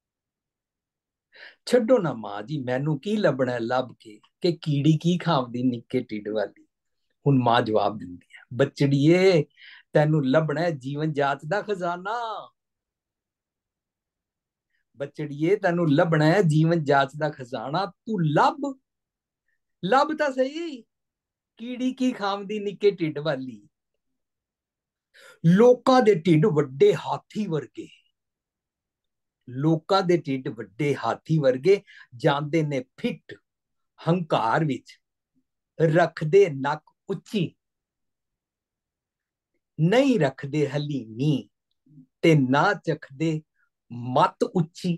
ਛੱਡੋ ਨਾ ਮਾਂ ਜੀ, ਮੈਨੂੰ ਕੀ ਲੱਭਣਾ ਲੱਭ ਕੇ ਕਿ ਕੀੜੀ ਕੀ ਖਾਂਦੀ ਨਿੱਕੇ ਢਿੱਡ ਵਾਲੀ। ਹੁਣ ਮਾਂ ਜਵਾਬ ਦਿੰਦੀ ਹੈ, ਬੱਚੜੀਏ ਤੈਨੂੰ ਲੱਭਣਾ ਜੀਵਨ ਜਾਚ ਦਾ ਖਜ਼ਾਨਾ। ਬੱਚੜੀਏ ਤੈਨੂੰ ਲੱਭਣਾ ਹੈ ਜੀਵਨ ਜਾਚ ਦਾ ਖਜ਼ਾਨਾ। ਤੂੰ ਲੱਭ ਤਾਂ ਸਹੀ ਕੀੜੀ ਕੀ ਖਾਂਦੀ ਨਿੱਕੇ ਢਿੱਡ ਵਾਲੀ। ਲੋਕਾਂ ਦੇ ਢਿੱਡ ਵੱਡੇ ਹਾਥੀ ਵਰਗੇ, ਲੋਕਾਂ ਦੇ ਢਿੱਡ ਵੱਡੇ ਹਾਥੀ ਵਰਗੇ ਜਾਂਦੇ ਨੇ ਫਿੱਟ ਹੰਕਾਰ ਵਿੱਚ, ਰੱਖਦੇ ਨੱਕ ਉੱਚੀ, ਨਹੀਂ ਰੱਖਦੇ ਹਲੀਮੀ ਤੇ ਨਾ ਚੱਖਦੇ ਮੱਤ ਉੱਚੀ।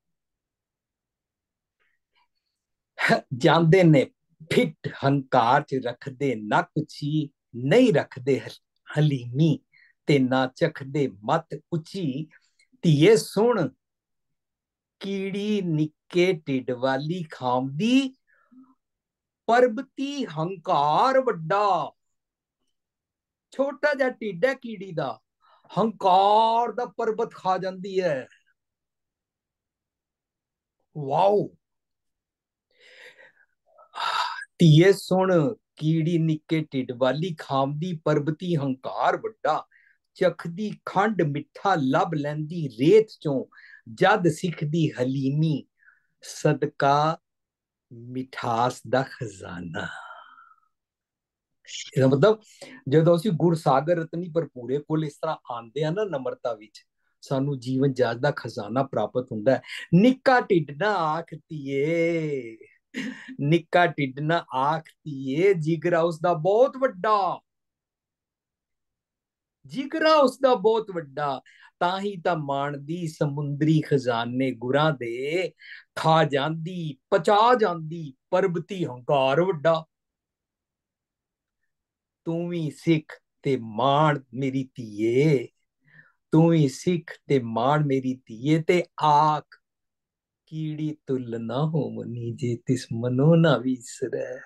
ਜਾਂਦੇ ਨੇ ਫਿੱਟ ਹੰਕਾਰ ਚ, ਰੱਖਦੇ ਨੱਕ ਉੱਚੀ, ਨਹੀਂ ਰੱਖਦੇ ਹਲੀਮੀ ਤੇ ਨਾ ਚੱਖਦੇ ਮੱਤ ਉੱਚੀ। ਧੀਏ ਸੁਣ ਕੀੜੀ ਨਿੱਕੇ ਢਿੱਡ ਵਾਲੀ ਖਾਂਦੀ, ਪਰਬਤੀ ਹੰਕਾਰ ਵੱਡਾ। ਛੋਟਾ ਜਿਹਾ ਢਿੱਡ ਹੈ ਕੀੜੀ ਦਾ, ਹੰਕਾਰ ਦਾ ਪਰਬਤ ਖਾ ਜਾਂਦੀ ਹੈ। ਵਾਓ। ਧੀਏ ਸੁਣ ਕੀੜੀ ਨਿੱਕੇ ਢਿੱਡ ਵਾਲੀ ਖਾਂਦੀ, ਪਰਬਤੀ ਹੰਕਾਰ ਵੱਡਾ। ਚਖਦੀ ਖੰਡ ਮਿੱਠਾ ਲੱਭ ਲੈਂਦੀ ਰੇਤ ਚੋਂ, ਜਦ ਸਿੱਖਦੀ ਹਲੀਮੀ ਸਦਕਾ ਮਿਠਾਸ ਦਾ ਖਜ਼ਾਨਾ। ਇਹਦਾ ਮਤਲਬ ਜਦੋਂ ਅਸੀਂ ਗੁਰਸਾਗਰ ਰਤਨੀ ਭਰਪੂਰੇ ਕੋਲ ਇਸ ਤਰ੍ਹਾਂ ਆਉਂਦੇ ਆ ਨਾ ਨਮਰਤਾ ਵਿੱਚ, ਸਾਨੂੰ ਜੀਵਨ ਜਾਚ ਦਾ ਖਜ਼ਾਨਾ ਪ੍ਰਾਪਤ ਹੁੰਦਾ ਹੈ। ਨਿੱਕਾ ਢਿੱਡ ਨਾ ਆਖ ਧੀਏ, ਨਿੱਕਾ ਢਿੱਡ ਨਾ ਆਖ ਧੀਏ, ਜਿਗਰਾ ਉਸਦਾ ਬਹੁਤ ਵੱਡਾ, ਜਿਗਰਾ ਉਸਦਾ ਬਹੁਤ ਵੱਡਾ। ਤਾਂ ਹੀ ਤਾਂ ਮਾਣਦੀ ਸਮੁੰਦਰੀ ਖਜ਼ਾਨੇ ਗੁਰਾਂ ਦੇ, ਖਾ ਜਾਂਦੀ ਪਚਾ ਜਾਂਦੀ ਪਰਬਤੀ ਹੰਕਾਰ ਵੱਡਾ। ਤੂੰ ਵੀ ਸਿੱਖ ਤੇ ਮਾਣ ਮੇਰੀ ਧੀਏ, ਤੂੰ ਵੀ ਸਿੱਖ ਤੇ ਮਾਣ ਮੇਰੀ ਧੀਏ, ਤੇ ਆਖ ਕੀੜੀ ਤੁਲ ਨਾ ਹੋਵਨੀ, ਜੇ ਤਿਸ ਮਨੋ ਨਾ ਵਿਸਰੈ।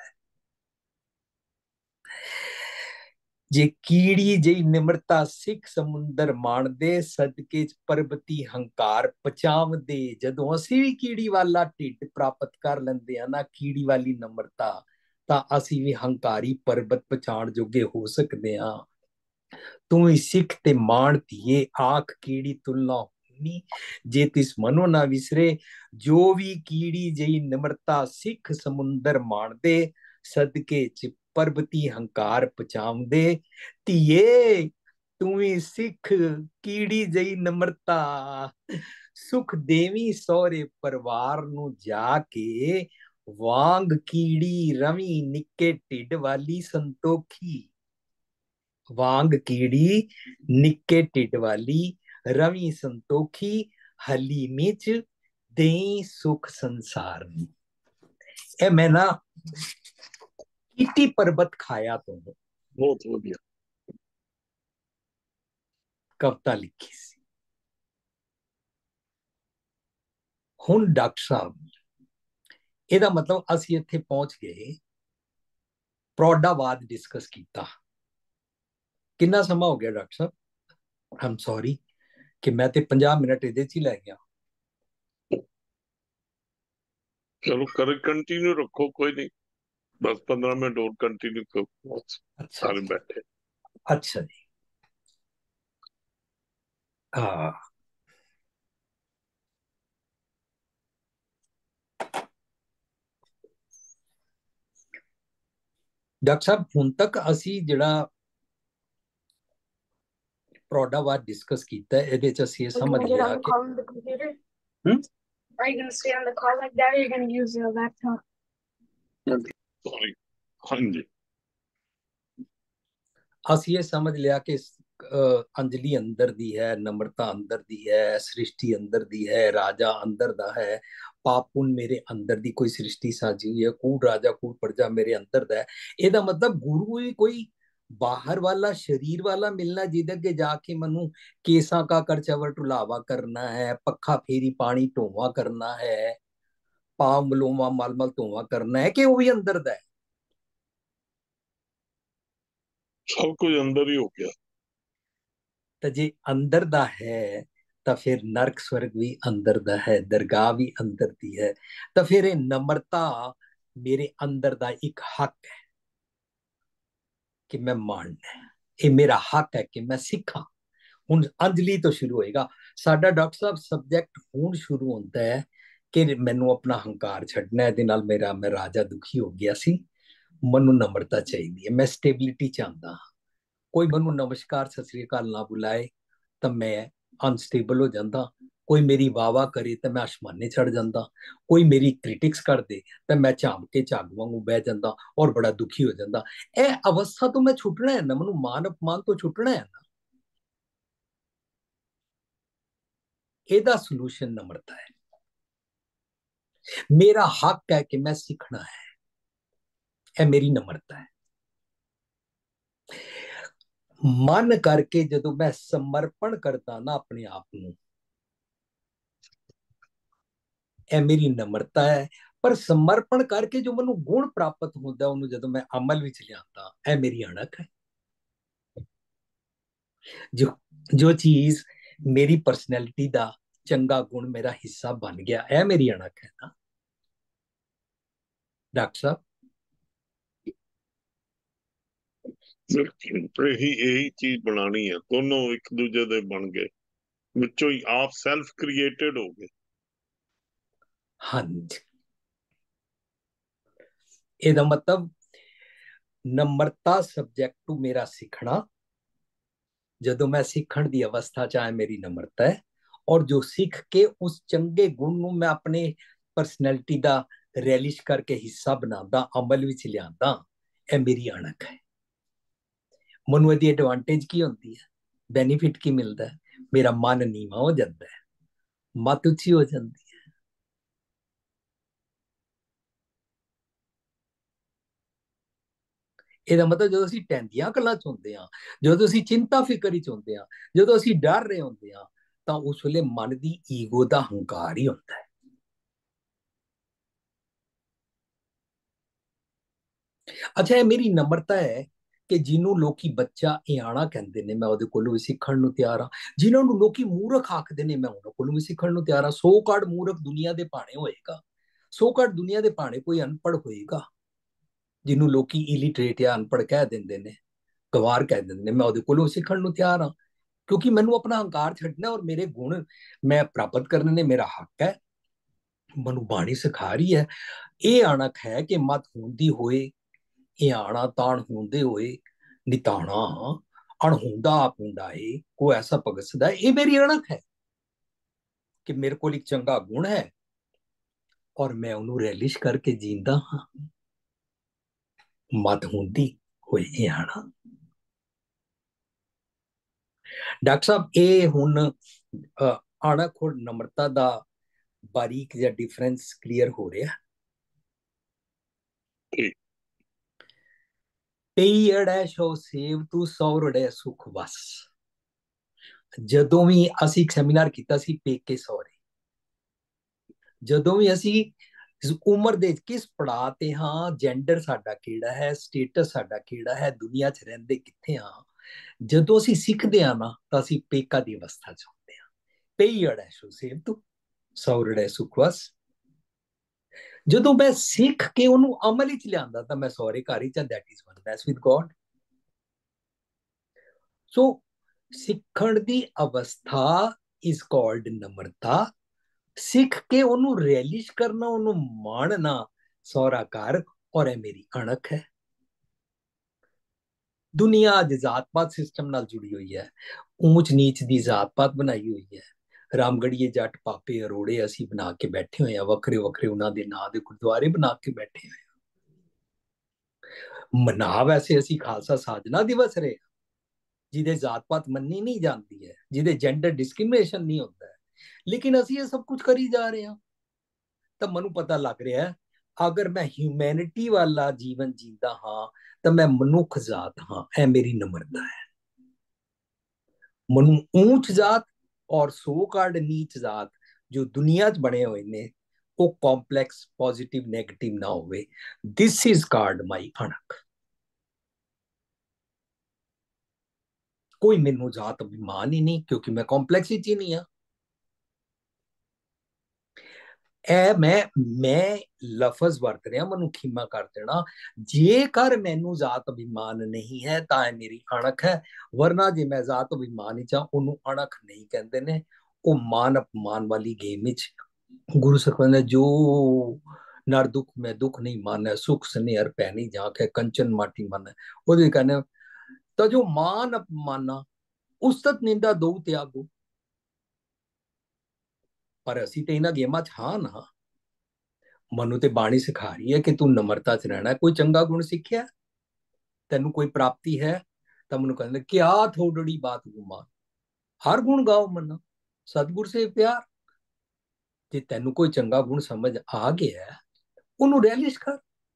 ਜੇ ਕੀੜੀ ਜਿਹੀ ਨਿਮਰਤਾ ਸਿੱਖ ਸਮੁੰਦਰ ਮਾਣਦੇ, ਸਦਕੇ ਚ ਪਰਬਤੀ ਹੰਕਾਰ ਪਚਾਵਦੇ। ਜਦੋਂ ਅਸੀਂ ਵੀ ਕੀੜੀ ਵਾਲਾ ਢਿੱਡ ਪ੍ਰਾਪਤ ਕਰ ਲੈਂਦੇ ਆ ਨਾ, ਕੀੜੀ ਵਾਲੀ ਨਮਰਤਾ, ਤਾਂ ਅਸੀਂ ਵੀ ਹੰਕਾਰੀ ਪਰਬਤ ਪਛਾਣ ਜੋਗੇ ਹੋ ਸਕਦੇ ਹਾਂ। ਤੂੰ ਹੀ ਸਿੱਖ ਤੇ ਮਾਣ ਧੀਏ, ਆਖ ਕੀੜੀ ਤੁਲਨਾ ਹੋਣੀ, ਜੇ ਤਿਸ ਮਨੋ ਨਾ ਵਿਸਰੇ। ਜੋ ਵੀ ਕੀੜੀ ਜਿਹੀ ਨਿਮਰਤਾ ਸਿੱਖ ਸਮੁੰਦਰ ਮਾਣਦੇ, ਸਦਕੇ ਚ ਪਰਬਤੀ ਹੰਕਾਰ ਪਚਾਵਦੇ। ਧੀਏ ਤੂੰ ਵੀ ਸਿੱਖ ਕੀੜੀ ਜਿਹੀ ਨਿਮਰਤਾ, ਸੁਖ ਦੇਵੀ ਸਹੁਰੇ ਪਰਿਵਾਰ ਨੂੰ ਜਾ ਕੇ, ਵਾਂਗ ਕੀੜੀ ਰਵੀ ਨਿੱਕੇ ਢਿੱਡ ਵਾਲੀ ਸੰਤੋਖੀ। ਵਾਂਗ ਕੀੜੀ ਨਿੱਕੇ ਢਿੱਡ ਵਾਲੀ ਰਵੀ ਸੰਤੋਖੀ, ਹਲੀਮੀ ਚ ਦੇਈ ਸੁਖ ਸੰਸਾਰ ਨੂੰ। ਇਹ ਮੈਂ ਨਾ ਕੀਟੀ ਪਰਬਤ ਖਾਇਆ ਤੋਂ ਬਹੁਤ ਵਧੀਆ ਕਵਿਤਾ ਲਿਖੀ ਸੀ। ਹੁਣ ਡਾਕਟਰ ਸਾਹਿਬ, ਇਹਦਾ ਮਤਲਬ ਅਸੀਂ ਇੱਥੇ ਪਹੁੰਚ ਗਏ, ਪ੍ਰੌਡਾਵਾਦ ਡਿਸਕਸ ਕੀਤਾ। ਕਿੰਨਾ ਸਮਾਂ ਹੋ ਗਿਆ ਡਾਕਟਰ ਸਾਹਿਬ? ਆਮ ਸੌਰੀ ਕਿ ਮੈਂ ਤੇ 50 ਮਿੰਟ ਇਹਦੇ ਚ ਹੀ ਲੈ ਗਿਆ। ਚਲੋ ਕਰ ਕੰਟੀਨਿਊ ਰੱਖੋ, ਕੋਈ ਨਹੀਂ, ਬਸ 15 ਮਿੰਟ ਹੋਰ ਕੰਟੀਨਿਊ ਕਰੋ। ਸਾਰੇ ਬੈਠੇ। ਅੱਛਾ ਜੀ। ਹਾਂ, ਡਾਕਟਰ ਸਾਹਿਬ ਹੁਣ ਤੱਕ ਅਸੀਂ ਜਿਹੜਾ ਪ੍ਰੌਡਾਵਾਦ ਡਿਸਕਸ ਕੀਤਾ, ਇਹਦੇ ਚ ਅਸੀਂ ਇਹ ਸਮਝ ਲਿਆ ਕਿ Are you going to stay on the call like that, or are you going to use your laptop? Sorry. ਹਾਂਜੀ ਅਸੀਂ ਇਹ ਸਮਝ ਲਿਆ ਕਿ ਅੰਜਲੀ ਅੰਦਰ ਦੀ ਹੈ, ਨਮਰਤਾ ਅੰਦਰ ਦੀ ਹੈ, ਸ੍ਰਿਸ਼ਟੀ ਅੰਦਰ ਦੀ ਹੈ, ਰਾਜਾ ਅੰਦਰ ਦਾ ਹੈ, ਪਾਪੁਨ ਮੇਰੇ ਅੰਦਰ ਦੀ ਕੋਈ ਸ੍ਰਿਸ਼ਟੀ ਸਾਜੀ ਹੋਈ ਹੈ, ਕੂੜ ਰਾਜਾ ਕੂੜ ਪ੍ਰਜਾ ਮੇਰੇ ਅੰਦਰ ਦਾ ਹੈ। ਇਹਦਾ ਮਤਲਬ ਗੁਰੂ ਹੀ ਕੋਈ ਬਾਹਰ ਵਾਲਾ ਸਰੀਰ ਵਾਲਾ ਮਿਲਣਾ ਜਿਹਦੇ ਅੱਗੇ ਜਾ ਕੇ ਮੈਨੂੰ ਕੇਸਾਂ ਕਾ ਕਰਚਵਰ ਢੁਲਾਵਾ ਕਰਨਾ ਹੈ, ਪੱਖਾ ਫੇਰੀ ਪਾਣੀ ਢੋਵਾ ਕਰਨਾ ਹੈ, ਪਾਵ ਮਲੋਵਾ ਮਲ ਮਲ ਧੋਵਾ ਕਰਨਾ ਹੈ, ਕਿ ਉਹ ਵੀ ਅੰਦਰ ਦਾ ਹੈ? ਸਭ ਕੁਝ ਅੰਦਰ ਹੀ ਹੋ ਗਿਆ। ਤਾਂ ਜੇ ਅੰਦਰ ਦਾ ਹੈ ਤਾਂ ਫਿਰ ਨਰਕ ਸਵਰਗ ਵੀ ਅੰਦਰ ਦਾ ਹੈ, ਦਰਗਾਹ ਵੀ ਅੰਦਰ ਦੀ ਹੈ। ਤਾਂ ਫਿਰ ਇਹ ਨਮਰਤਾ ਮੇਰੇ ਅੰਦਰ ਦਾ ਇੱਕ ਹੱਕ ਹੈ ਕਿ ਮੈਂ ਮਾਣਨਾ ਹੈ, ਇਹ ਮੇਰਾ ਹੱਕ ਹੈ ਕਿ ਮੈਂ ਸਿੱਖਾਂ। ਹੁਣ ਅੰਜਲੀ ਤੋਂ ਸ਼ੁਰੂ ਹੋਏਗਾ ਸਾਡਾ ਡਾਕਟਰ ਸਾਹਿਬ ਸਬਜੈਕਟ। ਹੁਣ ਸ਼ੁਰੂ ਹੁੰਦਾ ਹੈ ਕਿ ਮੈਨੂੰ ਆਪਣਾ ਹੰਕਾਰ ਛੱਡਣਾ। ਇਹਦੇ ਨਾਲ ਮੈਂ ਰਾਜਾ ਦੁਖੀ ਹੋ ਗਿਆ ਸੀ, ਮੈਨੂੰ ਨਮਰਤਾ ਚਾਹੀਦੀ ਹੈ, ਮੈਂ ਸਟੇਬਿਲਿਟੀ ਚਾਹੁੰਦਾ ਹਾਂ। ਕੋਈ ਮੈਨੂੰ ਨਮਸਕਾਰ ਸਤਿ ਸ੍ਰੀ ਅਕਾਲ ਨਾ ਬੁਲਾਏ ਤਾਂ ਮੈਂ ਅਨਸਟੇਬਲ ਹੋ ਜਾਂਦਾ, ਕੋਈ ਮੇਰੀ ਵਾਵਾ ਕਰੇ ਤਾਂ ਮੈਂ ਅਸਮਾਨੇ ਚੜ ਜਾਂਦਾ, ਕੋਈ ਮੇਰੀ ਕ੍ਰਿਟਿਕਸ ਕਰ ਦੇ ਤਾਂ ਮੈਂ ਝਾਮ ਕੇ ਝੱਗ ਵਾਂਗੂ ਬਹਿ ਜਾਂਦਾ ਔਰ ਬੜਾ ਦੁਖੀ ਹੋ ਜਾਂਦਾ। ਇਹ ਅਵਸਥਾ ਤੋਂ ਮੈਂ ਛੁੱਟਣਾ ਹੈ ਨਾ, ਮੈਨੂੰ ਮਾਨ ਅਪਮਾਨ ਤੋਂ ਛੁੱਟਣਾ ਹੈ ਨਾ। ਇਹਦਾ ਸੋਲੂਸ਼ਨ ਨਮਰਤਾ ਹੈ। ਮੇਰਾ ਹੱਕ ਹੈ ਕਿ ਮੈਂ ਸਿੱਖਣਾ ਹੈ, ਇਹ ਮੇਰੀ ਨਮਰਤਾ ਹੈ। ਮਨ ਕਰਕੇ ਜਦੋਂ ਮੈਂ ਸਮਰਪਣ ਕਰਦਾ ਨਾ ਆਪਣੇ ਆਪ ਨੂੰ, ਇਹ ਮੇਰੀ ਨਮਰਤਾ ਹੈ। ਪਰ ਸਮਰਪਣ ਕਰਕੇ ਜੋ ਮੈਨੂੰ ਗੁਣ ਪ੍ਰਾਪਤ ਹੁੰਦਾ ਉਹਨੂੰ ਜਦੋਂ ਮੈਂ ਅਮਲ ਵਿੱਚ ਲਿਆਂਦਾ, ਇਹ ਮੇਰੀ ਅਣਖ ਹੈ। ਜੋ ਚੀਜ਼ ਮੇਰੀ ਪਰਸਨੈਲਿਟੀ ਦਾ ਚੰਗਾ ਗੁਣ ਮੇਰਾ ਹਿੱਸਾ ਬਣ ਗਿਆ, ਇਹ ਮੇਰੀ ਅਣਖ ਹੈ ਨਾ ਡਾਕਟਰ ਸਾਹਿਬ। ਇਹੀ ਚੀਜ਼ ਬਣਾਣੀ ਹੈ, ਦੋਨੋਂ ਇੱਕ ਦੂਜੇ ਦੇ ਬਣ ਗਏ, ਵਿੱਚੋਂ ਹੀ ਆਪ ਸੈਲਫ ਕ੍ਰੀਏਟਡ ਹੋ ਗਏ। ਹਾਂਜੀ, ਇਹਦਾ ਮਤਲਬ ਨਮਰਤਾ ਸਬਜੈਕਟ ਟੂ ਮੇਰਾ ਸਿੱਖਣਾ। ਜਦੋਂ ਮੈਂ ਸਿੱਖਣ ਦੀ ਅਵਸਥਾ ਚ ਆਇਆ, ਮੇਰੀ ਨਮਰਤਾ ਹੈ। ਔਰ ਜੋ ਸਿੱਖ ਕੇ ਉਸ ਚੰਗੇ ਗੁਣ ਨੂੰ ਮੈਂ ਆਪਣੇ ਪਰਸਨੈਲਿਟੀ ਦਾ ਰੈਲਿਸ਼ ਕਰਕੇ ਹਿੱਸਾ ਬਣਾਉਂਦਾ, ਅਮਲ ਵਿੱਚ ਲਿਆਂਦਾ, ਇਹ ਮੇਰੀ ਅਣਖ ਹੈ। ਮੈਨੂੰ ਇਹਦੀ ਐਡਵਾਂਟੇਜ ਕੀ ਹੁੰਦੀ ਹੈ, ਬੈਨੀਫਿਟ ਕੀ ਮਿਲਦਾ ਹੈ? ਮੇਰਾ ਮਨ ਨੀਵਾਂ ਹੋ ਜਾਂਦਾ ਹੈ, ਮਤ ਉੱਚੀ ਹੋ ਜਾਂਦੀ ਹੈ। ਇਹਦਾ ਮਤਲਬ ਜਦੋਂ ਅਸੀਂ ਟੈਂਦੀਆਂ ਕਲਾਂ ਚ ਹੁੰਦੇ ਹਾਂ, ਜਦੋਂ ਅਸੀਂ ਚਿੰਤਾ ਫਿਕਰ ਚ ਹੁੰਦੇ ਹਾਂ, ਜਦੋਂ ਅਸੀਂ ਡਰ ਰਹੇ ਹੁੰਦੇ ਹਾਂ, ਤਾਂ ਉਸ ਵੇਲੇ ਮਨ ਦੀ ਈਗੋ ਦਾ ਹੰਕਾਰ ਹੀ ਹੁੰਦਾ ਹੈ। ਅੱਛਾ, ਇਹ ਮੇਰੀ ਨਮਰਤਾ ਹੈ ਕਿ ਜਿਹਨੂੰ ਲੋਕੀ ਬੱਚਾ ਇਆਣਾ ਕਹਿੰਦੇ ਨੇ, ਮੈਂ ਉਹਦੇ ਕੋਲੋਂ ਵੀ ਸਿੱਖਣ ਨੂੰ ਤਿਆਰ ਹਾਂ। ਜਿਨ੍ਹਾਂ ਨੂੰ ਲੋਕੀ ਮੂਰਖ ਆਖਦੇ ਨੇ, ਮੈਂ ਉਹਨਾਂ ਕੋਲੋਂ ਵੀ ਸਿੱਖਣ ਨੂੰ ਤਿਆਰ ਹਾਂ। 100 ਕਾਰਡ ਮੂਰਖ ਦੁਨੀਆ ਦੇ ਭਾਣੇ ਹੋਏਗਾ, 100 ਕਾਰਡ ਦੁਨੀਆ ਦੇ ਭਾਣੇ ਕੋਈ ਅਨਪੜ੍ਹ ਹੋਏਗਾ, ਜਿਹਨੂੰ ਲੋਕੀ ਇਲਿਟਰੇਟ ਜਾਂ ਅਨਪੜ੍ਹ ਕਹਿ ਦਿੰਦੇ ਨੇ, ਗਵਾਰ ਕਹਿ ਦਿੰਦੇ ਨੇ, ਮੈਂ ਉਹਦੇ ਕੋਲੋਂ ਸਿੱਖਣ ਨੂੰ ਤਿਆਰ ਹਾਂ। ਕਿਉਂਕਿ ਮੈਨੂੰ ਆਪਣਾ ਹੰਕਾਰ ਛੱਡਣਾ ਔਰ ਮੇਰੇ ਗੁਣ ਮੈਂ ਪ੍ਰਾਪਤ ਕਰਨੇ ਨੇ, ਮੇਰਾ ਹੱਕ ਹੈ। ਮੈਨੂੰ ਬਾਣੀ ਸਿਖਾ ਰਹੀ ਹੈ, ਇਹ ਅਣਖ ਹੈ ਕਿ ਮਤ ਹੁੰਦੀ ਹੋਏ ਇਆਣਾ ਤਾਣ ਹੁੰਦੇ ਹੋਏ ਨਿਤਾਣਾ ਅਣਹੁੰਦਾ ਆਪ ਹੁੰਦਾ ਏ, ਕੋ ਐਸਾ ਭਗਤ ਹੈ। ਇਹ ਮੇਰੀ ਅਣਖ ਹੈ ਕਿ ਮੇਰੇ ਕੋਲ ਇੱਕ ਚੰਗਾ ਗੁਣ ਹੈ ਔਰ ਮੈਂ ਉਹਨੂੰ ਰੈਲਿਸ਼ ਕਰਕੇ ਜੀਂਦਾ ਹਾਂ, ਮਤ ਹੁੰਦੀ ਹੋਏ ਇਆਣਾ। ਡਾਕਟਰ ਸਾਹਿਬ, ਇਹ ਹੁਣ ਅਣਖ ਔਰ ਨਮਰਤਾ ਦਾ ਬਾਰੀਕ ਜਿਹਾ ਡਿਫਰੈਂਸ ਕਲੀਅਰ ਹੋ ਰਿਹਾ। ਪਈ ਅੜੈ ਸੋ ਸੇਵ ਤੂੰ ਸੌਰੜੇ ਸੁਖ ਵਸ। ਜਦੋਂ ਵੀ ਅਸੀਂ ਇੱਕ ਸੈਮੀਨਾਰ ਕੀਤਾ ਸੀ ਪੇਕੇ ਸਹੁਰੇ, ਜਦੋਂ ਵੀ ਅਸੀਂ ਉਮਰ ਦੇ ਕਿਸ ਪੜਾਅ ਤੇ ਹਾਂ, ਜੈਂਡਰ ਸਾਡਾ ਕਿਹੜਾ ਹੈ, ਸਟੇਟਸ ਸਾਡਾ ਕਿਹੜਾ ਹੈ, ਦੁਨੀਆ 'ਚ ਰਹਿੰਦੇ ਕਿੱਥੇ ਹਾਂ, ਜਦੋਂ ਅਸੀਂ ਸਿੱਖਦੇ ਹਾਂ ਨਾ, ਤਾਂ ਅਸੀਂ ਪੇਕਾ ਦੀ ਅਵਸਥਾ 'ਚ ਹੁੰਦੇ ਹਾਂ। ਪਈ ਅੜੈ ਸੋ ਸੇਵ ਤੂੰ ਸੌਰੜੇ ਸੁਖ ਵਸ। ਜਦੋਂ ਮੈਂ ਸਿੱਖ ਕੇ ਉਹਨੂੰ ਅਮਲ ਵਿੱਚ ਲਿਆਂਦਾ ਤਾਂ ਮੈਂ ਸਹੁਰੇ ਘਰ ਵਿੱਚ, that is oneness with God. ਸੋ ਸਿੱਖਣ ਦੀ ਅਵਸਥਾ ਇਜ਼ ਕਾਲਡ ਨਮਰਤਾ। ਸਿੱਖ ਕੇ ਉਹਨੂੰ ਰੈਲਿਸ਼ ਕਰਨਾ, ਉਹਨੂੰ ਮਾਣਨਾ, ਸਹੁਰਾ ਘਰ, ਔਰ ਇਹ ਮੇਰੀ ਅਣਖ ਹੈ। ਦੁਨੀਆ ਅੱਜ ਜਾਤ-ਪਾਤ ਸਿਸਟਮ ਨਾਲ ਜੁੜੀ ਹੋਈ ਹੈ, ਊਚ ਨੀਚ ਦੀ ਜਾਤ-ਪਾਤ ਬਣਾਈ ਹੋਈ ਹੈ, ਰਾਮਗੜੀਏ ਜੱਟ ਪਾਪੇ ਅਰੋੜੇ ਅਸੀਂ ਬਣਾ ਕੇ ਬੈਠੇ ਹੋਏ ਆ, ਵੱਖਰੇ ਵੱਖਰੇ ਉਹਨਾਂ ਦੇ ਨਾਂ ਦੇ ਗੁਰਦੁਆਰੇ ਬਣਾ ਕੇ ਬੈਠੇ ਹੋਏ ਆ। ਮਨਾ ਵੈਸੇ ਅਸੀਂ ਖਾਲਸਾ ਸਾਜਨਾ ਦਿਵਸ ਰਹੇ, ਜਿਹਦੇ ਜਾਤ ਪਾਤ ਮੰਨੀ ਨਹੀਂ ਜਾਂਦੀ ਹੈ, ਜਿਹਦੇ ਜੈਂਡਰ ਡਿਸਕ੍ਰਿਮੀਨੇਸ਼ਨ ਨਹੀਂ ਹੁੰਦਾ ਹੈ, ਲੇਕਿਨ ਅਸੀਂ ਇਹ ਸਭ ਕੁਝ ਕਰੀ ਜਾ ਰਹੇ ਹਾਂ। ਤਾਂ ਮੈਨੂੰ ਪਤਾ ਲੱਗ ਰਿਹਾ ਹੈ, ਅਗਰ ਮੈਂ ਹਿਊਮੈਨਿਟੀ ਵਾਲਾ ਜੀਵਨ ਜੀਂਦਾ ਹਾਂ ਤਾਂ ਮੈਂ ਮਨੁੱਖ ਜਾਤ ਹਾਂ। ਇਹ ਮੇਰੀ ਨਮਰਤਾ ਹੈ। ਮਨੂੰ ਊਂਚ ਜਾਤ ਔਰ ਸੋ ਕਾਲਡ ਨੀਚ ਜਾਤ ਜੋ ਦੁਨੀਆ 'ਚ ਬਣੇ ਹੋਏ ਨੇ, ਉਹ ਕੰਪਲੈਕਸ ਪੋਜ਼ਿਟਿਵ ਨੈਗੇਟਿਵ ਨਾ ਹੋਵੇ। ਦਿਸ ਇਜ਼ ਕਾਲਡ ਮਾਈ ਅਣਖ। ਕੋਈ ਮੈਨੂੰ ਜਾਤ ਅਭਿਮਾਨ ਹੀ ਨਹੀਂ, ਕਿਉਂਕਿ ਮੈਂ ਕੰਪਲੈਕਸ ਵਿੱਚ ਹੀ ਨਹੀਂ ਆ। ਇਹ ਮੈਂ ਲਫ਼ਜ਼ ਵਰਤ ਰਿਹਾ, ਮੈਨੂੰ ਖਿਮਾ ਕਰ ਦੇਣਾ। ਜੇਕਰ ਮੈਨੂੰ ਜਾਤ ਅਭਿਮਾਨ ਨਹੀਂ ਹੈ ਤਾਂ ਇਹ ਮੇਰੀ ਅਣਖ ਹੈ, ਵਰਨਾ ਜੇ ਮੈਂ ਜਾਤ ਅਭਿਮਾਨ ਹੀ ਚਾਹ, ਉਹਨੂੰ ਅਣਖ ਨਹੀਂ ਕਹਿੰਦੇ ਨੇ। ਉਹ ਮਾਨ ਅਪਮਾਨ ਵਾਲੀ ਗੇਮ ਵਿੱਚ ਗੁਰੂ ਸਾਹਿਬ ਨੇ ਜੋ ਨਰ ਦੁੱਖ ਮੈਂ ਦੁੱਖ ਨਹੀਂ ਮਾਨੈ, ਸੁਖ ਸਨੇਹਰ ਪੈਣੀ ਜਾ ਕੇ ਕੰਚਨ ਮਾਟੀ ਮਨ, ਉਹਦੇ ਕਹਿੰਦੇ ਤਾਂ ਜੋ ਮਾਨ ਅਪਮਾਨਾ ਉਸਤਤ ਨਿੰਦਾ ਦੋ ਤਿਆਗੋ। ਪਰ ਅਸੀਂ ਤੇ ਇਹਨਾਂ ਗੇਮਾਂ 'ਚ ਹਾਂ ਨਾ। ਮਨੂੰ ਤੇ ਬਾਣੀ ਸਿਖਾ ਰਹੀ ਹੈ ਕਿ ਤੂੰ ਨਮਰਤਾ 'ਚ ਰਹਿਣਾ। ਕੋਈ ਚੰਗਾ ਗੁਣ ਸਿੱਖਿਆ, ਤੈਨੂੰ ਕੋਈ ਪ੍ਰਾਪਤੀ ਹੈ ਤਾਂ ਮੈਨੂੰ ਕਹਿੰਦੇ ਕਿਆ ਥੋੜੜੀ ਬਾਤ ਗੁਮਾਨ, ਹਰ ਗੁਣ ਗਾਓ ਮਨਾ ਸਤਿਗੁਰ ਸੇ ਪਿਆਰ। ਜੇ ਤੈਨੂੰ ਕੋਈ ਚੰਗਾ ਗੁਣ ਸਮਝ ਆ ਗਿਆ, ਉਹਨੂੰ ਰੈਲਿਸ਼ ਕਰ।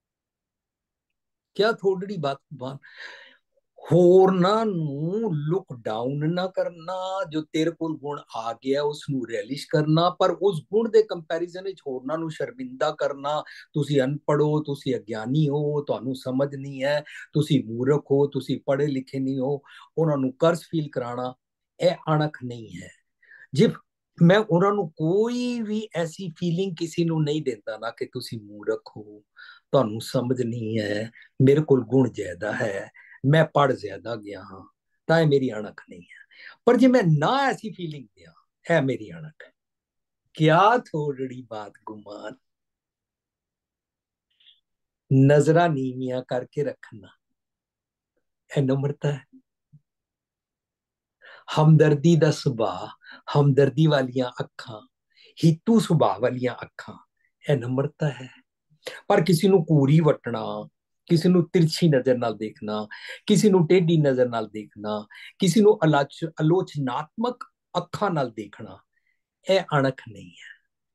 ਕਿਆ ਥੋੜੜੀ ਬਾਤ ਗੁਮਾਨ। ਹੋਰਨਾਂ ਨੂੰ ਲੁੱਕ ਡਾਊਨ ਨਾ ਕਰਨਾ। ਜੋ ਤੇਰੇ ਕੋਲ ਗੁਣ ਆ ਗਿਆ ਉਸ ਨੂੰ ਰੈਲਿਸ਼ ਕਰਨਾ, ਪਰ ਉਸ ਗੁਣ ਦੇ ਕੰਪੈਰੀਜ਼ਨ ਵਿੱਚ ਹੋਰਨਾਂ ਨੂੰ ਸ਼ਰਮਿੰਦਾ ਕਰਨਾ। ਤੁਸੀਂ ਅਨਪੜ੍ਹ ਹੋ, ਤੁਸੀਂ ਅਗਿਆਨੀ ਹੋ, ਤੁਹਾਨੂੰ ਸਮਝ ਨਹੀਂ ਹੈ, ਤੁਸੀਂ ਮੂਰਖ ਹੋ, ਤੁਸੀਂ ਪੜ੍ਹੇ ਲਿਖੇ ਨਹੀਂ ਹੋ, ਉਹਨਾਂ ਨੂੰ ਕਰਜ਼ ਫੀਲ ਕਰਾਉਣਾ, ਇਹ ਅਣਖ ਨਹੀਂ ਹੈ। ਜੇ ਮੈਂ ਉਹਨਾਂ ਨੂੰ ਕੋਈ ਵੀ ਐਸੀ ਫੀਲਿੰਗ ਕਿਸੇ ਨੂੰ ਨਹੀਂ ਦਿੰਦਾ ਨਾ ਕਿ ਤੁਸੀਂ ਮੂਰਖ ਹੋ, ਤੁਹਾਨੂੰ ਸਮਝ ਨਹੀਂ ਹੈ, ਮੇਰੇ ਕੋਲ ਗੁਣ ਜ਼ਿਆਦਾ ਹੈ, ਮੈਂ ਪੜ੍ਹ ਜ਼ਿਆਦਾ ਗਿਆ ਹਾਂ, ਤਾਂ ਇਹ ਮੇਰੀ ਅਣਖ ਨਹੀਂ ਹੈ। ਪਰ ਜੇ ਮੈਂ ਨਾ ਐਸੀ ਫੀਲਿੰਗ ਦਿਆਂ, ਇਹ ਮੇਰੀ ਅਣਖ ਹੈ। ਕਿਆ ਥੋੜੜੀ ਬਾਤ ਗੁਮਾਨ। ਨਜ਼ਰਾਂ ਨੀਵੀਆਂ ਕਰਕੇ ਰੱਖਣਾ, ਇਹ ਨਮਰਤਾ ਹੈ। ਹਮਦਰਦੀ ਦਾ ਸੁਭਾਅ, ਹਮਦਰਦੀ ਵਾਲੀਆਂ ਅੱਖਾਂ, ਹਿੱਤੂ ਸੁਭਾਅ ਵਾਲੀਆਂ ਅੱਖਾਂ, ਇਹ ਨਮਰਤਾ ਹੈ। ਪਰ ਕਿਸੇ ਨੂੰ ਘੂਰੀ ਵੱਟਣਾ, ਕਿਸੇ ਨੂੰ ਤਿਰਛੀ ਨਜ਼ਰ ਨਾਲ ਦੇਖਣਾ, ਕਿਸੇ ਨੂੰ ਟੇਢੀ ਨਜ਼ਰ ਨਾਲ ਦੇਖਣਾ, ਕਿਸੇ ਨੂੰ ਆਲੋਚਨਾਤਮਕ ਅੱਖਾਂ ਨਾਲ ਦੇਖਣਾ, ਇਹ ਅਣਖ ਨਹੀਂ ਹੈ।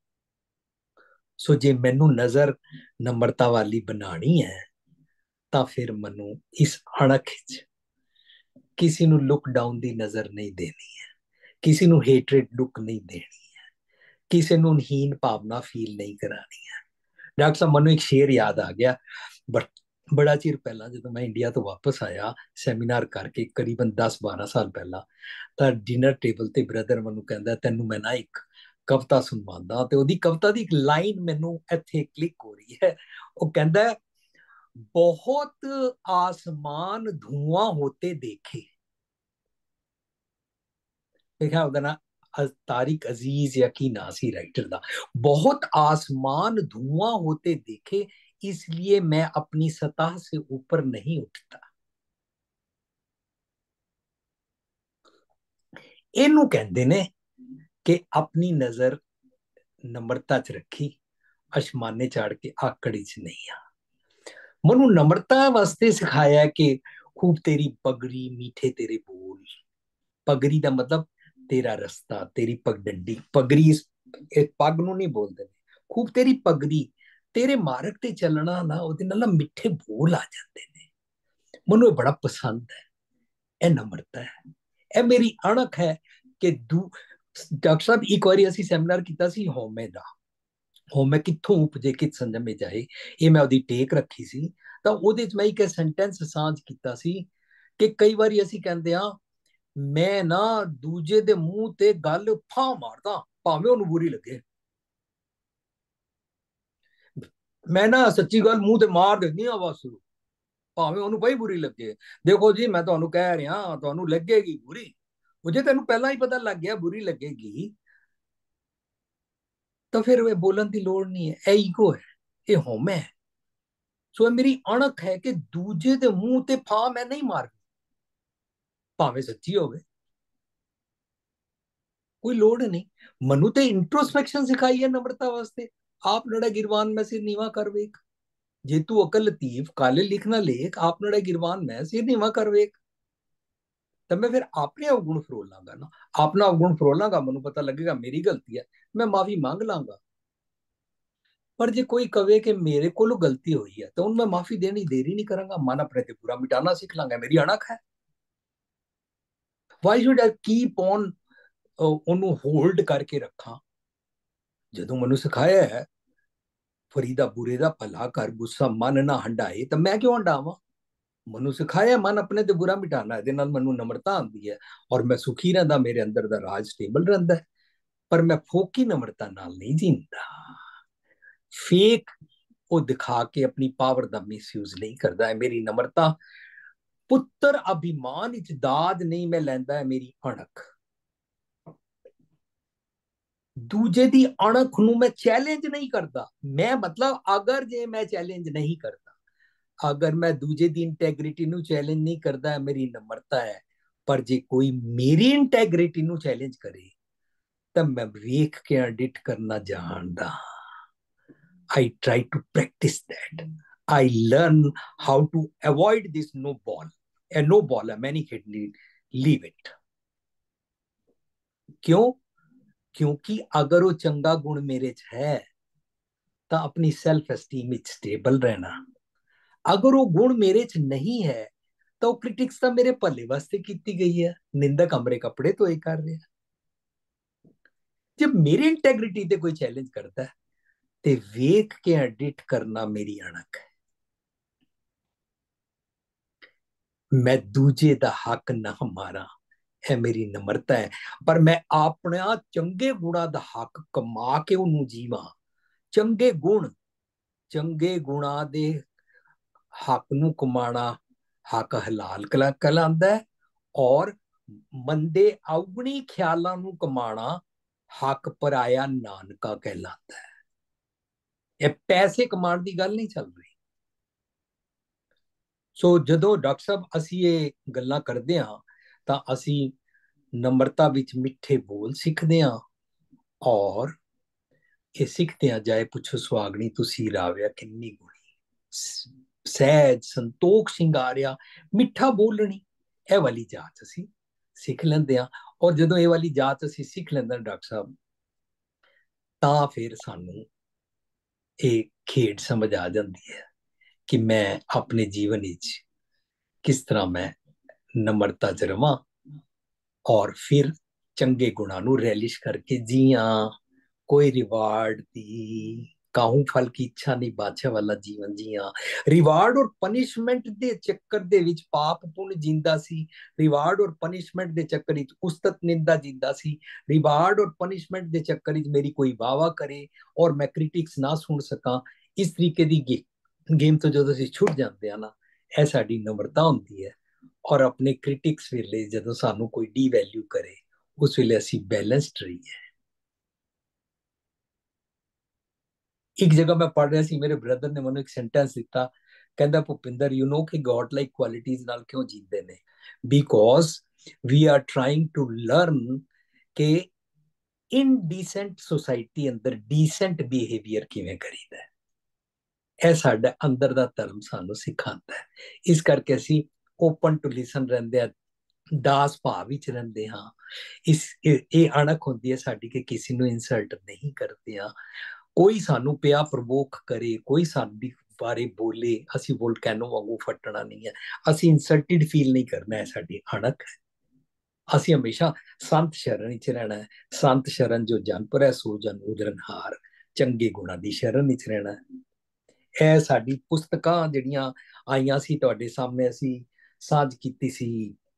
ਸੋ ਜੇ ਮੈਨੂੰ ਨਜ਼ਰ ਨਮਰਤਾ ਵਾਲੀ ਬਣਾਣੀ ਹੈ ਤਾਂ ਫਿਰ ਮੈਨੂੰ ਇਸ ਅਣਖ 'ਚ ਕਿਸੇ ਨੂੰ ਲੁੱਕ ਡਾਊਨ ਦੀ ਨਜ਼ਰ ਨਹੀਂ ਦੇਣੀ ਹੈ, ਕਿਸੇ ਨੂੰ ਹੇਟਰੇਟ ਲੁੱਕ ਨਹੀਂ ਦੇਣੀ ਹੈ, ਕਿਸੇ ਨੂੰ ਹੀਨ ਭਾਵਨਾ ਫੀਲ ਨਹੀਂ ਕਰਾਣੀ ਹੈ। ਡਾਕਟਰ ਸਾਹਿਬ, ਮੈਨੂੰ ਇੱਕ ਸ਼ੇਰ ਯਾਦ ਆ ਗਿਆ। ਬੜਾ ਚਿਰ ਪਹਿਲਾਂ ਜਦੋਂ ਮੈਂ ਇੰਡੀਆ ਤੋਂ ਵਾਪਸ ਆਇਆ ਸੈਮੀਨਾਰ ਕਰਕੇ, ਕਰੀਬਨ 10-12 ਸਾਲ ਪਹਿਲਾਂ, ਤਾਂ ਡਿਨਰ ਟੇਬਲ ਤੇ ਬ੍ਰਦਰ ਮੈਨੂੰ ਕਹਿੰਦਾ ਤੈਨੂੰ ਮੈਂ ਨਾ ਇੱਕ ਕਵਿਤਾ ਸੁਣਾਉਂਦਾ। ਤੇ ਉਹਦੀ ਕਵਿਤਾ ਦੀ ਇੱਕ ਲਾਈਨ ਮੈਨੂੰ ਇੱਥੇ ਕਲਿੱਕ ਹੋ ਰਹੀ ਹੈ। ਉਹ ਕਹਿੰਦਾ ਬਹੁਤ ਆਸਮਾਨ ਧੂਆਂ ਹੋਤੇ ਦੇਖੇ। ਲਿਖਿਆ ਉਹਦਾ ਨਾ तारिक अजीज या की नासी राइटर दा। बहुत आसमान धुआं होते देखे, इसलिए मैं अपनी सतह से ऊपर नहीं उठता। ਇਹਨੂੰ ਕਹਿੰਦੇ ਨੇ ਕਿ ਆਪਣੀ ਨਜ਼ਰ ਨਮਰਤਾ 'ਚ ਰੱਖੀ, ਅਸਮਾਨੇ ਚਾੜ ਕੇ ਆਕੜੀ 'ਚ ਨਹੀਂ ਆ। ਮੈਨੂੰ ਨਮਰਤਾ ਵਾਸਤੇ ਸਿਖਾਇਆ ਕਿ ਖੂਬ ਤੇਰੀ ਪਗੜੀ, ਮੀਠੇ ਤੇਰੇ ਬੋਲ। ਪਗੜੀ ਦਾ ਮਤਲਬ ਤੇਰਾ ਰਸਤਾ, ਤੇਰੀ ਪਗਡੰਡੀ। ਪਗੜੀ ਇਹ ਪੱਗ ਨੂੰ ਨਹੀਂ ਬੋਲਦੇ, ਖੂਬ ਤੇਰੀ ਪਗੜੀ, ਤੇਰੇ ਮਾਰਗ ਤੇ ਚੱਲਣਾ ਨਾ, ਉਹਦੇ ਨਾਲ ਮਿੱਠੇ ਬੋਲ ਆ ਜਾਂਦੇ ਨੇ। ਮੈਨੂੰ ਇਹ ਬੜਾ ਪਸੰਦ ਹੈ, ਇਹ ਨਮਰਤਾ ਹੈ, ਇਹ ਮੇਰੀ ਅਣਖ ਹੈ ਕਿ ਡਾਕਟਰ ਸਾਹਿਬ ਇੱਕ ਵਾਰੀ ਅਸੀਂ ਸੈਮੀਨਾਰ ਕੀਤਾ ਸੀ ਹਉਮੈ ਦਾ। ਹਉਮੈ ਕਿੱਥੋਂ ਉਪਜੇ, ਕਿਤ ਸੰਜਮੇ ਜਾਏ, ਇਹ ਮੈਂ ਉਹਦੀ ਟੇਕ ਰੱਖੀ ਸੀ। ਤਾਂ ਉਹਦੇ 'ਚ ਮੈਂ ਇੱਕ ਸੈਂਟੈਂਸ ਸਾਂਝ ਕੀਤਾ ਸੀ ਕਿ ਕਈ ਵਾਰੀ ਅਸੀਂ ਕਹਿੰਦੇ ਹਾਂ ਮੈਂ ਨਾ ਦੂਜੇ ਦੇ ਮੂੰਹ ਤੇ ਗੱਲ ਫਾਹ ਮਾਰਦਾ ਭਾਵੇਂ ਉਹਨੂੰ ਬੁਰੀ ਲੱਗੇ। ਮੈਂ ਨਾ ਸੱਚੀ ਗੱਲ ਮੂੰਹ ਤੇ ਮਾਰ ਦਿੰਦੀ ਆ ਬਸ, ਭਾਵੇਂ ਉਹਨੂੰ ਬਈ ਬੁਰੀ ਲੱਗੇ। ਦੇਖੋ ਜੀ ਮੈਂ ਤੁਹਾਨੂੰ ਕਹਿ ਰਿਹਾ, ਤੁਹਾਨੂੰ ਲੱਗੇਗੀ ਬੁਰੀ, ਉਹ ਜੇ ਤੈਨੂੰ ਪਹਿਲਾਂ ਹੀ ਪਤਾ ਲੱਗ ਗਿਆ ਬੁਰੀ ਲੱਗੇਗੀ ਤਾਂ ਫਿਰ ਇਹ ਬੋਲਣ ਦੀ ਲੋੜ ਨਹੀਂ ਹੈ। ਇਹ ਈਗੋ ਹੈ, ਇਹ ਹਉਮੈ ਹੈ। ਸੋ ਇਹ ਮੇਰੀ ਅਣਖ ਹੈ ਕਿ ਦੂਜੇ ਦੇ ਮੂੰਹ ਤੇ ਫਾਹ ਮੈਂ ਨਹੀਂ ਮਾਰਦੀ, ਭਾਵੇਂ ਸੱਚੀ ਹੋਵੇ। कोई लोड़ नहीं। मनु ते इंट्रोस्पेक्शन सिखाई है नम्रता वास्ते। आप नड़ा गिरवान में सिर नीवा कर वेख, जे तू अकल लतीफ काले लिखना लेख, आप नड़ा गिरवान में सिर नीवा कर वेख। तब मैं फिर अपने अवगुण फरोलांगा ना, अपना अवगुण फरोलांगा, मनु पता लगेगा मेरी गलती है, मैं माफी मांग लांगा। पर जे कोई कहे कि मेरे को गलती हुई है तो उनमें माफी देनी देरी नहीं करांगा, मन अपने ते बुरा मिटाना सीख लांगा, मेरी अणख है। Why should I keep on ਉਹਨੂੰ ਹੋਲਡ ਕਰਕੇ ਰੱਖਾਂ। ਜਦੋਂ ਮੈਨੂੰ ਸਿਖਾਇਆ ਹੈ ਫਰੀਦਾ ਬੁਰੇ ਦਾ ਭਲਾ ਕਰ, ਗੁੱਸਾ ਮਨ ਨਾ ਹੰਡਾਏ, ਤਾਂ ਮੈਂ ਕਿਉਂ ਹੰਡਾਵਾਂ? ਮੈਨੂੰ ਸਿਖਾਇਆ ਮਨ ਆਪਣੇ ਤੇ ਬੁਰਾ ਮਿਟਾਣਾ, ਇਹਦੇ ਨਾਲ ਮੈਨੂੰ ਨਮਰਤਾ ਆਉਂਦੀ ਹੈ ਔਰ ਮੈਂ ਸੁਖੀ ਰਹਿੰਦਾ, ਮੇਰੇ ਅੰਦਰ ਦਾ ਰਾਜ ਸਟੇਬਲ ਰਹਿੰਦਾ ਹੈ। ਪਰ ਮੈਂ ਫੋਕੀ ਨਮਰਤਾ ਨਾਲ ਨਹੀਂ ਜੀਂਦਾ, ਫੇਕ ਉਹ ਦਿਖਾ ਕੇ ਆਪਣੀ ਪਾਵਰ ਦਾ ਮਿਸਯੂਜ਼ ਨਹੀਂ ਕਰਦਾ ਹੈ। ਮੇਰੀ ਨਮਰਤਾ ਪੁੱਤਰ ਅਭਿਮਾਨ ਵਿੱਚ ਦਾਜ ਨਹੀਂ ਮੈਂ ਲੈਂਦਾ ਹੈ, ਮੇਰੀ ਅਣਖ। दूजे दी अणख नूं मैं चैलेंज नहीं करता। मैं मतलब अगर जे मैं चैलेंज नहीं करता, अगर मैं दूजे दी इंटैग्रिटी नूं चैलेंज नहीं करता, मेरी नम्रता है। पर जे कोई मेरी इंटैग्रिटी नूं चैलेंज करे तब मैं वेख के एडिट करना जानदा। I try to practice that. I learn how to avoid this no ball. A no ball, a many hit leave it. क्यों? क्योंकि अगर वो चंगा गुण मेरे च है तो अपनी सेल्फ एस्टीम विच स्टेबल रहना। अगर वो गुण मेरे च नहीं है तो क्रिटिक्स तो मेरे भले वास्ते की गई है, निंदक हमरे कपड़े तो ये कर रहे हैं। जब मेरी इंटेग्रिटी ते कोई चैलेंज करता है ते वेख के एडिट करना मेरी अणख है। मैं दूजे दा हक ना मारा, है मेरी नम्रता है। पर मैं अपने चंगे गुणा दा हक कमा के उन्होंने जीवा। चंगे गुणा दे हक नू कमाना हक हलाल कहलांदा है, और मंदे अवगुणी ख्यालां नू कमाना हक पराया नानका कहलांदा है। ये पैसे कमाने की गल नहीं चल रही। सो जदों डॉक्टर साहब असी ये गल्लां करदे हां तां असी नम्रता विच मिठे बोल सिੱਖਦੇ हां, और ये सिੱਖਦੇ हां जाए पुछो सुहागणी तुसी राविया किन्नी गुणी, सहज संतोख सिंगारिया मिठा बोलनी, ए वाली जाच असी सिੱਖ ਲੈਂਦੇ हां। और जदों ये वाली जाच असी सिੱਖ ਲੈਂਦੇ हां डॉक्टर साहब, ਤਾਂ फिर सानू ये खेड समझ आ जाती है कि मैं अपने जीवन विच किस तरह मैं नम्रता च रवां और फिर चंगे गुणां नू रैलिश करके जिया। कोई रिवार्ड दी काहू फल की इच्छा नहीं, बादशाह वाला जीवन जिया। रिवार्ड और पनिशमेंट दे चक्कर दे विच पाप पुण्य जींदा सी, रिवार्ड और पनिशमेंट दे चक्कर विच उस्तत निंदा जींदा सी, रिवार्ड और पनिशमेंट दे चक्कर विच मेरी कोई वाह करे और मैं क्रिटिक्स ना सुन सका। इस तरीके दी गेम तो जो ਅਸੀਂ छुट जाते हैं ना, ਇਹ ਸਾਡੀ ਨਮਰਤਾ ਹੁੰਦੀ है। और अपने क्रिटिक्स वेले ਜਦੋਂ ਸਾਨੂੰ ਕੋਈ डी वैल्यू करे उस वेले ਅਸੀਂ बैलेंस्ड रहिए। एक जगह मैं पढ़ रहा सी, मेरे ब्रदर ने ਮੈਨੂੰ एक सेंटेंस ਦਿੱਤਾ, ਕਹਿੰਦਾ ਭੁਪਿੰਦਰ ਯੂ ਨੋ ਕਿ ਗॉड ਲਾਈਕ ਕੁਆਲਿਟੀਜ਼ ਨਾਲ ਕਿਉਂ ਜੀਂਦੇ ਨੇ? Because we are trying to learn ਕਿ ਇਨਡੀਸੈਂਟ ਸੋਸਾਇਟੀ ਅੰਦਰ ਡੀਸੈਂਟ ਬਿਹੇਵੀਅਰ ਕਿਵੇਂ ਕਰੀਦਾ ਹੈ। ਇਹ ਸਾਡਾ ਅੰਦਰ ਦਾ ਧਰਮ ਸਾਨੂੰ ਸਿਖਾਉਂਦਾ ਹੈ। ਇਸ ਕਰਕੇ ਅਸੀਂ ਓਪਨ ਟੂ ਲਿਸਨ ਰਹਿੰਦੇ ਆ, ਦਾਸ ਭਾਵ ਵਿੱਚ ਰਹਿੰਦੇ ਹਾਂ। ਇਹ ਅਣਖ ਹੁੰਦੀ ਹੈ ਸਾਡੀ ਕਿ ਕਿਸੇ ਨੂੰ ਇਨਸਲਟ ਨਹੀਂ ਕਰਦੇ ਆ। ਕੋਈ ਸਾਨੂੰ ਪਿਆ ਪ੍ਰਵੋਕ ਕਰੇ, ਕੋਈ ਸਾਡੀ ਬਾਰੇ ਬੋਲੇ, ਅਸੀਂ ਵੋਲਕੈਨੋ ਵਾਂਗੂ ਫਟਣਾ ਨਹੀਂ ਹੈ। ਅਸੀਂ ਇਨਸਲਟਡ ਫੀਲ ਨਹੀਂ ਕਰਨਾ ਹੈ, ਸਾਡੀ ਅਣਖ ਹੈ। ਅਸੀਂ ਹਮੇਸ਼ਾ ਸੰਤ ਸ਼ਰਨ ਵਿੱਚ ਰਹਿਣਾ ਹੈ। ਸੰਤ ਸ਼ਰਨ ਜੋ ਜਨ ਪਰੈ ਸੋ ਜਨ ਉਜਰਨਹਾਰ, ਚੰਗੇ ਗੁਣਾਂ ਦੀ ਸ਼ਰਨ ਵਿੱਚ ਰਹਿਣਾ ਹੈ। ਇਹ ਸਾਡੀ ਪੁਸਤਕਾਂ ਜਿਹੜੀਆਂ ਆਈਆਂ ਸੀ ਤੁਹਾਡੇ ਸਾਹਮਣੇ ਅਸੀਂ ਸਾਂਝ ਕੀਤੀ ਸੀ,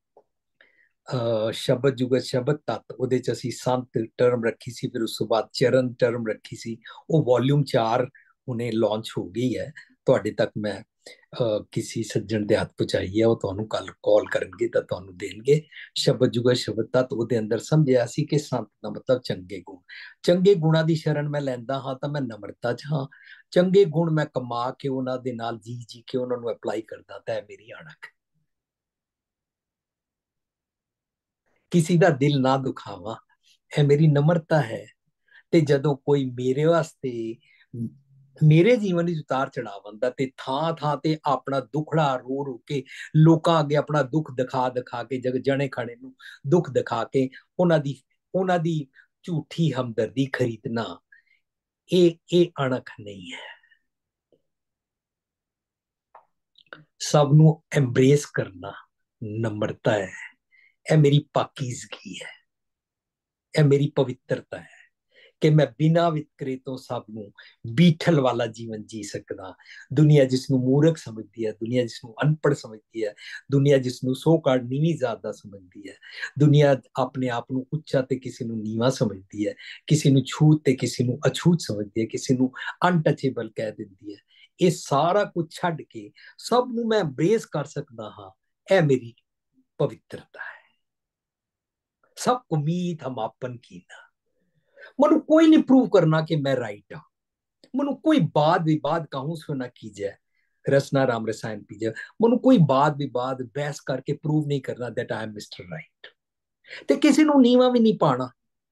ਸ਼ਬਦ ਜੁਗਤ ਸ਼ਬਦ ਤੱਤ, ਉਹਦੇ ਚ ਅਸੀਂ ਸੰਤ ਟਰਮ ਰੱਖੀ ਸੀ, ਫਿਰ ਉਸ ਤੋਂ ਬਾਅਦ ਚਰਨ ਟਰਮ ਰੱਖੀ ਸੀ। ਉਹ ਵੋਲਿਊਮ 4 ਹੁਣੇ ਲਾਂਚ ਹੋ ਗਈ ਹੈ, ਤੁਹਾਡੇ ਤੱਕ ਮੈਂ ਕਿਸੇ ਸੱਜਣ ਦੇ ਹੱਥ ਪਹੁੰਚਾਈ ਹੈ, ਉਹ ਤੁਹਾਨੂੰ ਕੱਲ ਕਾਲ ਕਰਨਗੇ ਤਾਂ ਤੁਹਾਨੂੰ ਦੇਣਗੇ। ਸ਼ਬਦ ਜੁਗਤ ਸ਼ਬਦ ਤੱਤ, ਉਹਦੇ ਅੰਦਰ ਸਮਝਿਆ ਸੀ ਕਿ ਸੰਤ ਦਾ ਮਤਲਬ ਚੰਗੇ ਗੁਣ। ਚੰਗੇ ਗੁਣਾਂ ਦੀ ਸ਼ਰਨ ਮੈਂ ਲੈਂਦਾ ਹਾਂ ਤਾਂ ਮੈਂ ਨਮਰਤਾ 'ਚ ਹਾਂ। ਚੰਗੇ ਗੁਣ ਮੈਂ ਕਮਾ ਕੇ ਉਹਨਾਂ ਦੇ ਨਾਲ ਜੀ ਕੇ ਉਹਨਾਂ ਨੂੰ ਅਪਲਾਈ ਕਰਦਾ ਤਾਂ ਹੈ ਮੇਰੀ ਅਣਖ। किसी का दिल ना दुखावा, ਇਹ ਮੇਰੀ ਨਮਰਤਾ ਹੈ। ਤੇ ਜਦੋਂ ਕੋਈ ਮੇਰੇ ਵਾਸਤੇ ਮੇਰੇ ਜੀਵਨ ਵਿੱਚ ਉਤਾਰ ਚੜਾਵ ਆਉਂਦਾ ਤੇ ਥਾਂ ਥਾਂ ਤੇ ਆਪਣਾ ਦੁਖੜਾ ਰੋ ਰੋ ਕੇ ਲੋਕਾਂ ਅੱਗੇ ਆਪਣਾ ਦੁੱਖ ਦਿਖਾ ਦਿਖਾ ਕੇ ਜਣੇ ਖਣੇ ਨੂੰ ਦੁੱਖ ਦਿਖਾ ਕੇ ਉਹਨਾਂ ਦੀ ਝੂਠੀ ਹਮਦਰਦੀ ਖਰੀਦਣਾ, ਇਹ ਅਣਖ ਨਹੀਂ ਹੈ। ਸਭ ਨੂੰ ਐਮਬ੍ਰੇਸ ਕਰਨਾ ਨਮਰਤਾ ਹੈ। ਇਹ ਮੇਰੀ ਪਾਕੀਜ਼ਗੀ ਹੈ, ਇਹ ਮੇਰੀ ਪਵਿੱਤਰਤਾ ਹੈ ਕਿ ਮੈਂ ਬਿਨਾਂ ਵਿਤਕਰੇ ਤੋਂ ਸਭ ਨੂੰ ਬੀਠਲ ਵਾਲਾ ਜੀਵਨ ਜੀ ਸਕਦਾ। ਦੁਨੀਆ ਜਿਸ ਨੂੰ ਮੂਰਖ ਸਮਝਦੀ ਹੈ, ਦੁਨੀਆ ਜਿਸ ਨੂੰ ਅਨਪੜ੍ਹ ਸਮਝਦੀ ਹੈ, ਦੁਨੀਆ ਜਿਸ ਨੂੰ ਸੋ ਕਾਲ ਨੀਵੀਂ ਜ਼ਾਦਾ ਸਮਝਦੀ ਹੈ, ਦੁਨੀਆ ਆਪਣੇ ਆਪ ਨੂੰ ਉੱਚਾ ਤੇ ਕਿਸੇ ਨੂੰ ਨੀਵਾਂ ਸਮਝਦੀ ਹੈ, ਕਿਸੇ ਨੂੰ ਛੂਤ ਤੇ ਕਿਸੇ ਨੂੰ ਅਛੂਤ ਸਮਝਦੀ ਹੈ, ਕਿਸੇ ਨੂੰ ਅਨਟਚੇਬਲ ਕਹਿ ਦਿੰਦੀ ਹੈ। ਇਹ ਸਾਰਾ ਕੁਝ ਛੱਡ ਕੇ ਸਭ ਨੂੰ ਮੈਂ ਐਮਬ੍ਰੇਸ ਕਰ ਸਕਦਾ ਹਾਂ, ਇਹ ਮੇਰੀ ਪਵਿੱਤਰਤਾ ਹੈ। ਸਭ ਕੋ ਮੀਤ ਹਮ ਆਪਨ ਕੀਨਾ। ਮੈਨੂੰ ਕੋਈ ਨਹੀਂ ਪ੍ਰੂਵ ਕਰਨਾ ਕਿ ਮੈਂ ਰਾइट ਹਾਂ। ਮੈਨੂੰ ਕੋਈ बात विवाद कहूं सो ना कीजिए, रसना राम रसायन पीजिए। ਮੈਨੂੰ ਕੋਈ बात विवाद बहस करके प्रूव नहीं करना that I am mister right. ਤੇ ਕਿਸੇ ਨੂੰ ਨੀਵਾ ਵੀ ਨਹੀਂ ਪਾਣਾ।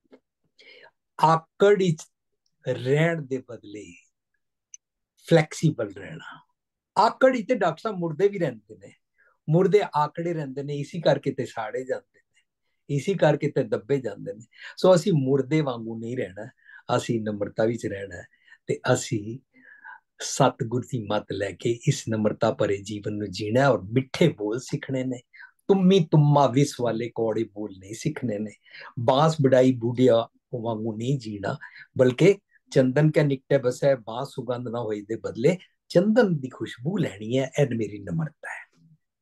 ਆਕੜ ਵਿੱਚ ਰਹਿਣ ਦੇ ਬਦਲੇ ਫਲੈਕਸੀਬਲ ਰਹਿਣਾ। ਆਕੜ ਵਿੱਚ ਤੇ ਡਾਕਟਰ ਸਾਹਿਬ ਮੁਰਦੇ ਵੀ ਰਹਿੰਦੇ ਨੇ, ਮੁਰਦੇ ਆਕੜੇ ਰਹਿੰਦੇ ਨੇ, ਇਸੇ ਕਰਕੇ ਤੇ ਸਾੜੇ ਜਾਂਦੇ ਨੇ, ਇਸੇ ਕਰਕੇ ਤੇ ਦੱਬੇ ਜਾਂਦੇ ਨੇ। ਸੋ ਅਸੀਂ ਮੁਰਦੇ ਵਾਂਗੂ ਨਹੀਂ ਰਹਿਣਾ, ਅਸੀਂ ਨਮਰਤਾ ਵਿੱਚ ਰਹਿਣਾ ਤੇ ਅਸੀਂ ਸਤਿਗੁਰ ਦੀ ਮੱਤ ਲੈ ਕੇ ਇਸ ਨਮਰਤਾ ਭਰੇ ਜੀਵਨ ਨੂੰ ਜੀਣਾ ਔਰ ਮਿੱਠੇ ਬੋਲ ਸਿੱਖਣੇ ਨੇ। ਤੁਮੀ ਤੁਮਾ ਵਿਸ ਵਾਲੇ ਕੌੜੇ ਬੋਲ ਨਹੀਂ ਸਿੱਖਣੇ ਨੇ। ਬਾਂਸ ਬੜਾਈ ਬੂढ़िया ਵਾਂਗੂ ਨਹੀਂ ਜੀਣਾ, ਬਲਕਿ ਚੰਦਨ ਕੇ ਨਿਕਟੇ ਬਸੇ ਬਾਂਸ ਸੁਗੰਧ ਨਾ ਹੋਏ ਦੇ ਬਦਲੇ ਚੰਦਨ ਦੀ ਖੁਸ਼ਬੂ ਲੈਣੀ ਹੈ। ਇਹ ਮੇਰੀ ਨਮਰਤਾ ਹੈ।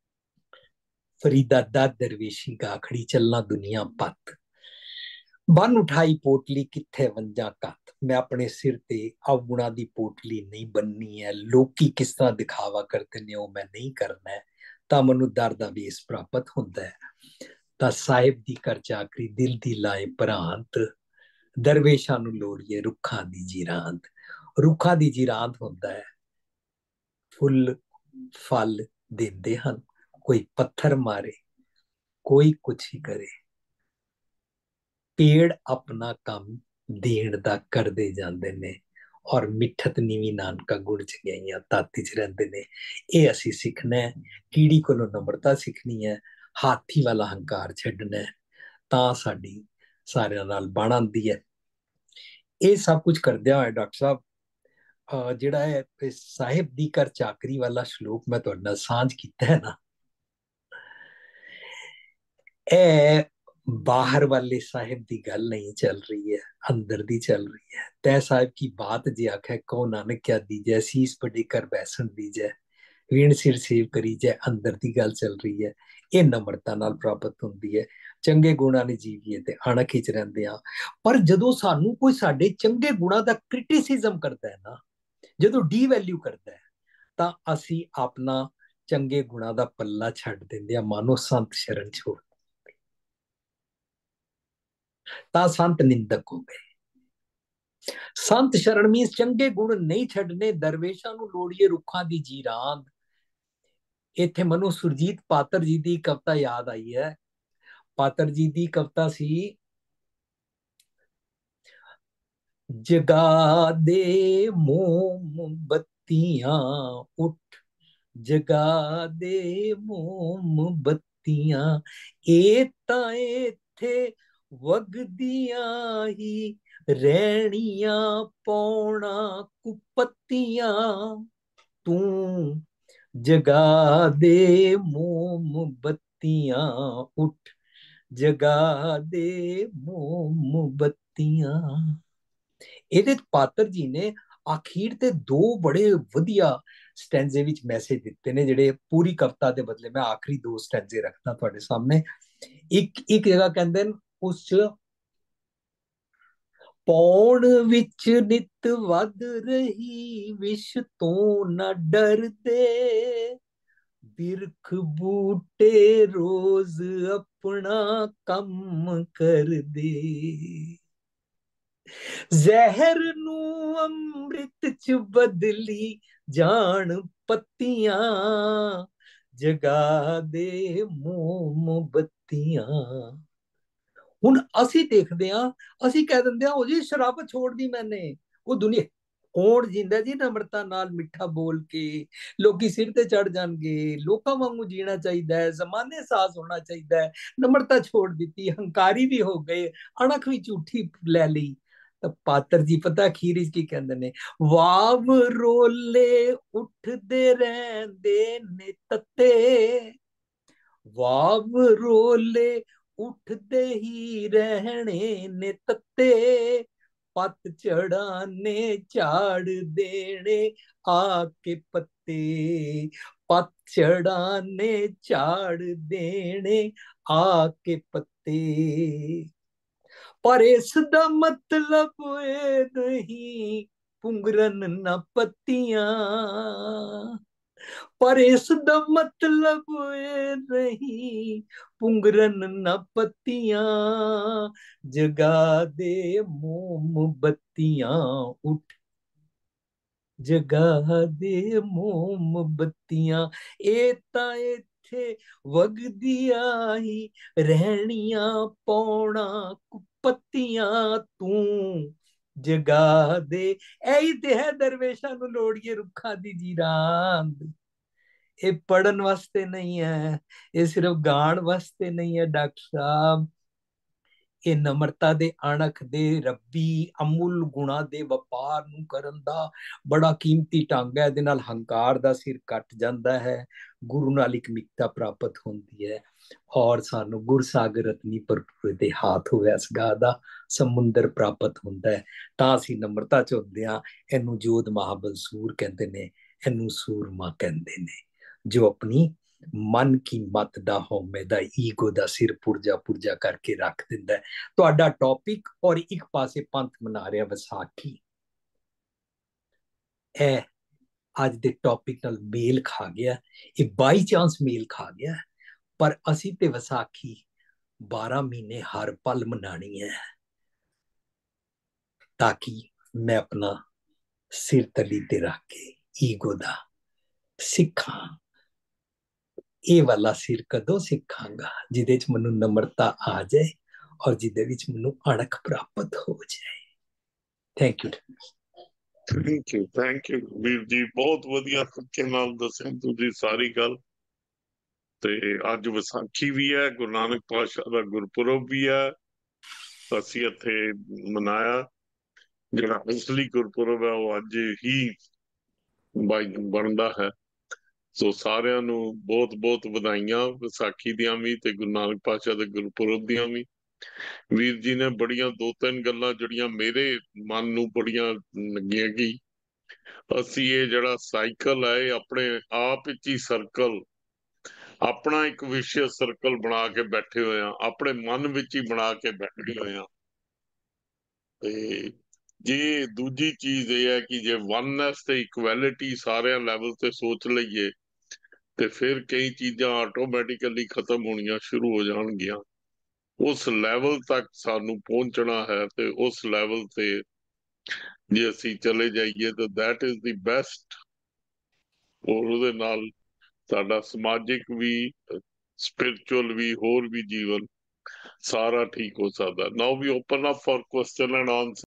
फरीदा दा दरवेशी का खड़ी चलना दुनिया पत, बन उठाई पोटली किथे वंजा कत। मैं अपने सिर ते अवगुणा दी पोटली नहीं बननी है। लोकी किस तरह दिखावा करते ने वो मैं नहीं करना है। ਤਾਂ ਮੈਨੂੰ ਦਰ ਦਾ ਵੇਸ ਪ੍ਰਾਪਤ ਹੁੰਦਾ ਹੈ। ਤਾਂ ਸਾਹਿਬ ਦੀ ਕਰ ਚਾਕਰੀ ਦਿਲ ਦੀ ਲਾਏ ਭਰਾਂਤ, ਦਰਵੇਸ਼ਾਂ ਨੂੰ ਲੋੜੀਏ ਰੁੱਖਾਂ ਦੀ ਜੀਰਾਂਤ। ਰੁੱਖਾਂ ਦੀ ਜੀਰਾਂਤ ਹੁੰਦਾ ਹੈ, ਫੁੱਲ ਫਲ ਦਿੰਦੇ ਹਨ, ਕੋਈ ਪੱਥਰ ਮਾਰੇ, ਕੋਈ ਕੁਛ ਹੀ ਕਰੇ, ਪੇੜ ਆਪਣਾ ਕੰਮ ਦੇਣ ਦਾ ਕਰਦੇ ਜਾਂਦੇ ਨੇ ਔਰ ਮਿੱਠਤ ਨੀਵੀਂ ਨਾਨਕਾ ਗੁਣ ਚ ਗਈਆਂ ਤਾਤੀ ਚ ਰਹਿੰਦੇ ਨੇ। ਇਹ ਅਸੀਂ ਸਿੱਖਣਾ ਹੈ। ਕੀੜੀ ਕੋਲੋਂ ਨਮਰਤਾ ਸਿੱਖਣੀ ਹੈ, ਹਾਥੀ ਵਾਲਾ ਹੰਕਾਰ ਛੱਡਣਾ ਹੈ, ਤਾਂ ਸਾਡੀ ਸਾਰਿਆਂ ਨਾਲ ਬਣ ਆਉਂਦੀ ਹੈ। ਇਹ ਸਭ ਕੁਝ ਕਰਦਿਆਂ ਹੋਇਆ ਡਾਕਟਰ ਸਾਹਿਬ ਜਿਹੜਾ ਹੈ ਸਾਹਿਬ ਦੀ ਕਰ ਚਾਕਰੀ ਵਾਲਾ ਸ਼ਲੋਕ ਮੈਂ ਤੁਹਾਡੇ ਨਾਲ ਸਾਂਝ ਕੀਤਾ ਹੈ ਨਾ, ਇਹ बाहर वाले साहिब की गल नहीं चल रही है, अंदर दी चल रही है। तय साहिब की बात जे आखे कहो नानक क्या दीजै, शीस बड़ी कर बैसन दीजै, वीण सिर सेव करी जै, अंदर दी गल चल रही है। ये नम्रता नाल प्राप्त होंदी है। चंगे गुणां ने जीवीए ते अणख विच रहिंदे आ। पर जदों सानू कोई साडे चंगे गुणां दा क्रिटिसिज्म करदा है ना, जदों डीवैल्यू करदा है, तां असीं अपना चंगे गुणां दा पल्ला छड्ड दिंदे आ, मानो संत शरण छोड़। ਤਾਂ ਸੰਤ ਨਿੰਦਕ ਹੋ ਗਏ। ਸੰਤ ਸ਼ਰਨ ਮੀਨਸ ਚੰਗੇ ਗੁਣ ਨਹੀਂ ਛੱਡਨੇ, ਦਰਵੇਸ਼ਾਂ ਨੂੰ ਲੋੜੀਏ ਰੁੱਖਾਂ ਦੀ ਜੀਰਾਂਦ। ਇੱਥੇ ਮੈਨੂੰ ਸੁਰਜੀਤ ਪਾਤਰ ਜੀ ਦੀ ਕਵਿਤਾ ਯਾਦ ਆਈ ਹੈ। ਪਾਤਰ ਜੀ ਦੀ ਕਵਿਤਾ ਸੀ, ਜਗਾ ਦੇ ਮੋਮਬੱਤੀਆਂ ਉੱਠ, ਜਗਾ ਦੇ ਮੋਮਬੱਤੀਆਂ, ਇਹ ਤਾਂ ਇੱਥੇ ਵਗਦੀਆਂ ਹੀ ਰਹਿਣੀਆਂ, ਪੌਣਾ ਕੁਪੱਤੀਆਂ। ਤੂੰ ਜਗਾ ਦੇ ਮੋਮਬੱਤੀਆਂ ਉੱਠ, ਜਗਾ ਦੇ ਮੋਮਬੱਤੀਆਂ। ਇਹਦੇ ਪਾਤਰ ਜੀ ਨੇ ਆਖੀਰ ਤੇ ਦੋ ਬੜੇ ਵਧੀਆ ਸਟੈਂਜ਼ੇ ਵਿੱਚ ਮੈਸੇਜ ਦਿੱਤੇ ਨੇ, ਜਿਹੜੇ ਪੂਰੀ ਕਵਿਤਾ ਦੇ ਬਦਲੇ ਮੈਂ ਆਖਰੀ ਦੋ ਸਟੈਂਜ਼ੇ ਰੱਖਦਾ ਤੁਹਾਡੇ ਸਾਹਮਣੇ। ਇੱਕ ਜਗ੍ਹਾ ਕਹਿੰਦੇ ਨੇ ਉਸ ਚ, ਪੌਣ ਵਿੱਚ ਨਿਤ ਵੱਧ ਰਹੀ ਵਿਸ਼ ਤੋਂ ਨਾ ਡਰਦੇ, ਬਿਰਖ ਬੂਟੇ ਰੋਜ਼ ਆਪਣਾ ਕੰਮ ਕਰਦੇ, ਜ਼ਹਿਰ ਨੂੰ ਅੰਮ੍ਰਿਤ ਚ ਬਦਲੀ ਜਾਣ ਪੱਤੀਆਂ, ਜਗਾ ਦੇ ਮੋਮਬੱਤੀਆਂ। ਹੁਣ ਅਸੀਂ ਦੇਖਦੇ ਹਾਂ, ਅਸੀਂ ਕਹਿ ਦਿੰਦੇ ਹਾਂ ਉਹ ਜੀ ਸ਼ਰਾਬ ਛੋੜਦੀ ਮੈਨੇ, ਉਹ ਦੁਨੀਆ ਕੌਣ ਜਿੰਦਾ ਜੀ ਨਮਰਤਾ ਨਾਲ ਮਿੱਠਾ ਬੋਲ ਕੇ, ਲੋਕੀ ਸਿਰ ਤੇ ਚੜ ਜਾਣਗੇ, ਲੋਕਾਂ ਵਾਂਗੂ ਜੀਣਾ ਚਾਹੀਦਾ ਹੈ, ਜ਼ਮਾਨੇ ਸਾਜ਼ ਹੋਣਾ ਚਾਹੀਦਾ ਹੈ, ਨਮਰਤਾ ਛੋੜ ਦਿੱਤੀ, ਹੰਕਾਰੀ ਵੀ ਹੋ ਗਏ, ਅਣਖ ਵੀ ਝੂਠੀ ਲੈ ਲਈ। ਤਾਂ ਪਾਤਰ ਜੀ ਪਤਾ ਅਖੀਰ ਵਿੱਚ ਕੀ ਕਹਿੰਦੇ ਨੇ, ਵਾਵ ਰੋਲੇ ਉੱਠਦੇ ਰਹਿੰਦੇ ਨੇ ਤੱਤੇ, ਵਾਵ ਰੋਲੇ ਉੱਠਦੇ ਹੀ ਰਹਿਣੇ ਨੇ ਤੱਤੇ, ਪੱਤ ਝੜਾਂ ਨੇ ਝਾੜ ਦੇਣੇ ਆ ਕੇ ਪੱਤੇ, ਪੱਤ ਝੜਾਂ ਨੇ ਝਾੜ ਦੇਣੇ ਆ ਕੇ ਪੱਤੇ, ਪਰ ਇਸ ਦਾ ਮਤਲਬ ਇਹ ਨਹੀਂ ਪੁੰਗਰਨ ਨਾ ਪੱਤੀਆਂ, ਪਰ ਇਸ ਦਾ ਮਤਲਬ ਇਹ ਨਹੀਂ ਪੁੰਗਰਨ ਨਾ ਪੱਤੀਆਂ, ਜਗਾ ਦੇ ਮੋਮਬੱਤੀਆਂ ਉੱਠ, ਜਗਾ ਦੇ ਮੋਮਬੱਤੀਆਂ, ਇਹ ਤਾਂ ਇੱਥੇ ਵਗਦੀਆਂ ਹੀ ਰਹਿਣੀਆਂ ਪੌਣਾ ਕੁਪੱਤੀਆਂ, ਤੂੰ ਜਗਾ ਦੇ। ਇਹੀ ਤੇ ਹੈ ਦਰਵੇਸ਼ਾਂ ਨੂੰ ਲੋੜੀਏ ਰੁੱਖਾਂ ਦੀ ਜੀਰਾਂਦ। ਇਹ ਪੜਨ ਵਾਸਤੇ ਨਹੀਂ ਹੈ, ਇਹ ਸਿਰਫ ਗਾਣ ਵਾਸਤੇ ਨਹੀਂ ਹੈ ਡਾਕਟਰ ਸਾਹਿਬ, ਇਹ ਨਮਰਤਾ ਦੇ, ਅਣਖ ਦੇ, ਰੱਬੀ ਅਮੁੱਲ ਗੁਣਾ ਦੇ ਵਪਾਰ ਨੂੰ ਕਰਨ ਦਾ ਬੜਾ ਕੀਮਤੀ ਢੰਗ ਹੈ। ਇਹਦੇ ਨਾਲ ਹੰਕਾਰ ਦਾ ਸਿਰ ਕੱਟ ਜਾਂਦਾ ਹੈ, ਗੁਰੂ ਨਾਲ ਇੱਕ ਮਿੱਕਤਾ ਪ੍ਰਾਪਤ ਹੁੰਦੀ ਹੈ, ਔਰ ਸਾਨੂੰ ਗੁਰਸਾਗਰ ਰਤਨੀ ਭਰਪੂਰ ਦੇ ਹਾਥ ਹੋਇਆ ਸਗਾ ਦਾ ਸਮੁੰਦਰ ਪ੍ਰਾਪਤ ਹੁੰਦਾ ਹੈ। ਤਾਂ ਅਸੀਂ ਨਮਰਤਾ ਚ ਹੁੰਦੇ ਹਾਂ। ਇਹਨੂੰ ਜੋਧ ਮਹਾਬਲ ਸੂਰ ਕਹਿੰਦੇ ਨੇ, ਇਹਨੂੰ ਸੂਰਮਾ ਕਹਿੰਦੇ ਨੇ, ਜੋ ਆਪਣੀ ਮਨ ਕੀ ਮਤ ਦਾ, ਹਉਮੈ ਦਾ, ਈਗੋ ਦਾ ਸਿਰ ਪੁਰਜਾ ਪੁਰਜਾ ਕਰਕੇ ਰੱਖ ਦਿੰਦਾ ਹੈ। ਤੁਹਾਡਾ ਟੌਪਿਕ ਔਰ ਇੱਕ ਪਾਸੇ ਪੰਥ ਮਨਾ ਰਿਹਾ ਵਿਸਾਖੀ, ਇਹ ਅੱਜ ਦੇ ਟੌਪਿਕ ਨਾਲ ਮੇਲ ਖਾ ਗਿਆ, ਇਹ ਬਾਈ ਚਾਂਸ ਮੇਲ ਖਾ ਗਿਆ, ਪਰ ਅਸੀਂ ਤੇ ਵਿਸਾਖੀ 12 ਮਹੀਨੇ ਹਰ ਪਲ ਮਨਾਣੀ ਹੈ, ਤਾਂ ਕਿ ਮੈਂ ਆਪਣਾ ਸਿਰ ਤਲੀ ਤੇ ਰੱਖ ਕੇ ਈਗੋ ਦਾ ਸਿੱਖਾਂ। ਇਹ ਵਾਲਾ ਸਿਰ ਕਦੋਂ ਸਿੱਖਾਂਗਾ ਜਿਹਦੇ ਚ ਮੈਨੂੰ ਨਮਰਤਾ ਆ ਜਾਏ ਔਰ ਜਿਹਦੇ ਵਿੱਚ ਮੈਨੂੰ ਅਣਖ ਪ੍ਰਾਪਤ ਹੋ ਜਾਏ। Thank you. ਥੈਂਕ ਯੂ ਵੀਰ ਜੀ, ਬਹੁਤ ਵਧੀਆ ਤਰੀਕੇ ਨਾਲ ਦੱਸਿਆ ਤੁਸੀਂ ਸਾਰੀ ਗੱਲ। ਤੇ ਅੱਜ ਵਿਸਾਖੀ ਵੀ ਹੈ, ਗੁਰੂ ਨਾਨਕ ਪਾਤਸ਼ਾਹ ਦਾ ਗੁਰਪੁਰਬ ਵੀ ਹੈ, ਅਸੀਂ ਇੱਥੇ ਮਨਾਇਆ। ਜਿਹੜਾ ਅਸਲੀ ਗੁਰਪੁਰਬ ਹੈ ਉਹ ਅੱਜ ਹੀ ਬਣਦਾ ਹੈ। ਸੋ ਸਾਰਿਆਂ ਨੂੰ ਬਹੁਤ ਬਹੁਤ ਵਧਾਈਆਂ ਵਿਸਾਖੀ ਦੀਆਂ ਵੀ ਤੇ ਗੁਰੂ ਨਾਨਕ ਪਾਤਸ਼ਾਹ ਦੇ ਗੁਰਪੁਰਬ ਦੀਆਂ ਵੀ। ਵੀਰ ਜੀ ਨੇ ਬੜੀਆਂ 2-3 ਗੱਲਾਂ ਜਿਹੜੀਆਂ ਮੇਰੇ ਮਨ ਨੂੰ ਬੜੀਆਂ ਲੱਗੀਆਂ ਕਿ ਅਸੀਂ ਇਹ ਜਿਹੜਾ ਸਾਈਕਲ ਹੈ ਇਹ ਆਪਣੇ ਆਪ ਵਿੱਚ ਹੀ ਸਰਕਲ, ਆਪਣਾ ਇੱਕ ਵਿਸ਼ੇ ਸਰਕਲ ਬਣਾ ਕੇ ਬੈਠੇ ਹੋਏ ਆ, ਆਪਣੇ ਮਨ ਵਿੱਚ ਹੀ ਬਣਾ ਕੇ ਬੈਠੇ ਹੋਏ ਆ। ਤੇ ਜੇ ਦੂਜੀ ਚੀਜ਼ ਇਹ ਹੈ ਕਿ ਜੇ ਵਨਨੈਸ ਤੇ ਇਕੁਐਲਿਟੀ ਸਾਰਿਆਂ ਲੈਵਲ ਤੇ ਸੋਚ ਲਈਏ ਤੇ ਫਿਰ ਕਈ ਚੀਜ਼ਾਂ ਆਟੋਮੈਟਿਕਲੀ ਖਤਮ ਹੋਣੀਆਂ ਸ਼ੁਰੂ ਹੋ ਜਾਣਗੀਆਂ। ਉਸ ਲੈਵਲ ਤੱਕ ਸਾਨੂੰ ਪਹੁੰਚਣਾ ਹੈ ਤੇ ਉਸ ਲੈਵਲ ਤੇ ਜੇ ਅਸੀਂ ਚਲੇ ਜਾਈਏ ਤਾਂ ਦੈਟ ਇਜ਼ ਦੀ ਬੈਸਟ। ਔਰ ਉਹਦੇ ਨਾਲ ਸਾਡਾ ਸਮਾਜਿਕ ਵੀ, ਸਪਿਰਿਚੁਅਲ ਵੀ, ਹੋਰ ਵੀ ਜੀਵਨ ਸਾਰਾ ਠੀਕ ਹੋ ਸਕਦਾ। Now we open up for question and answer.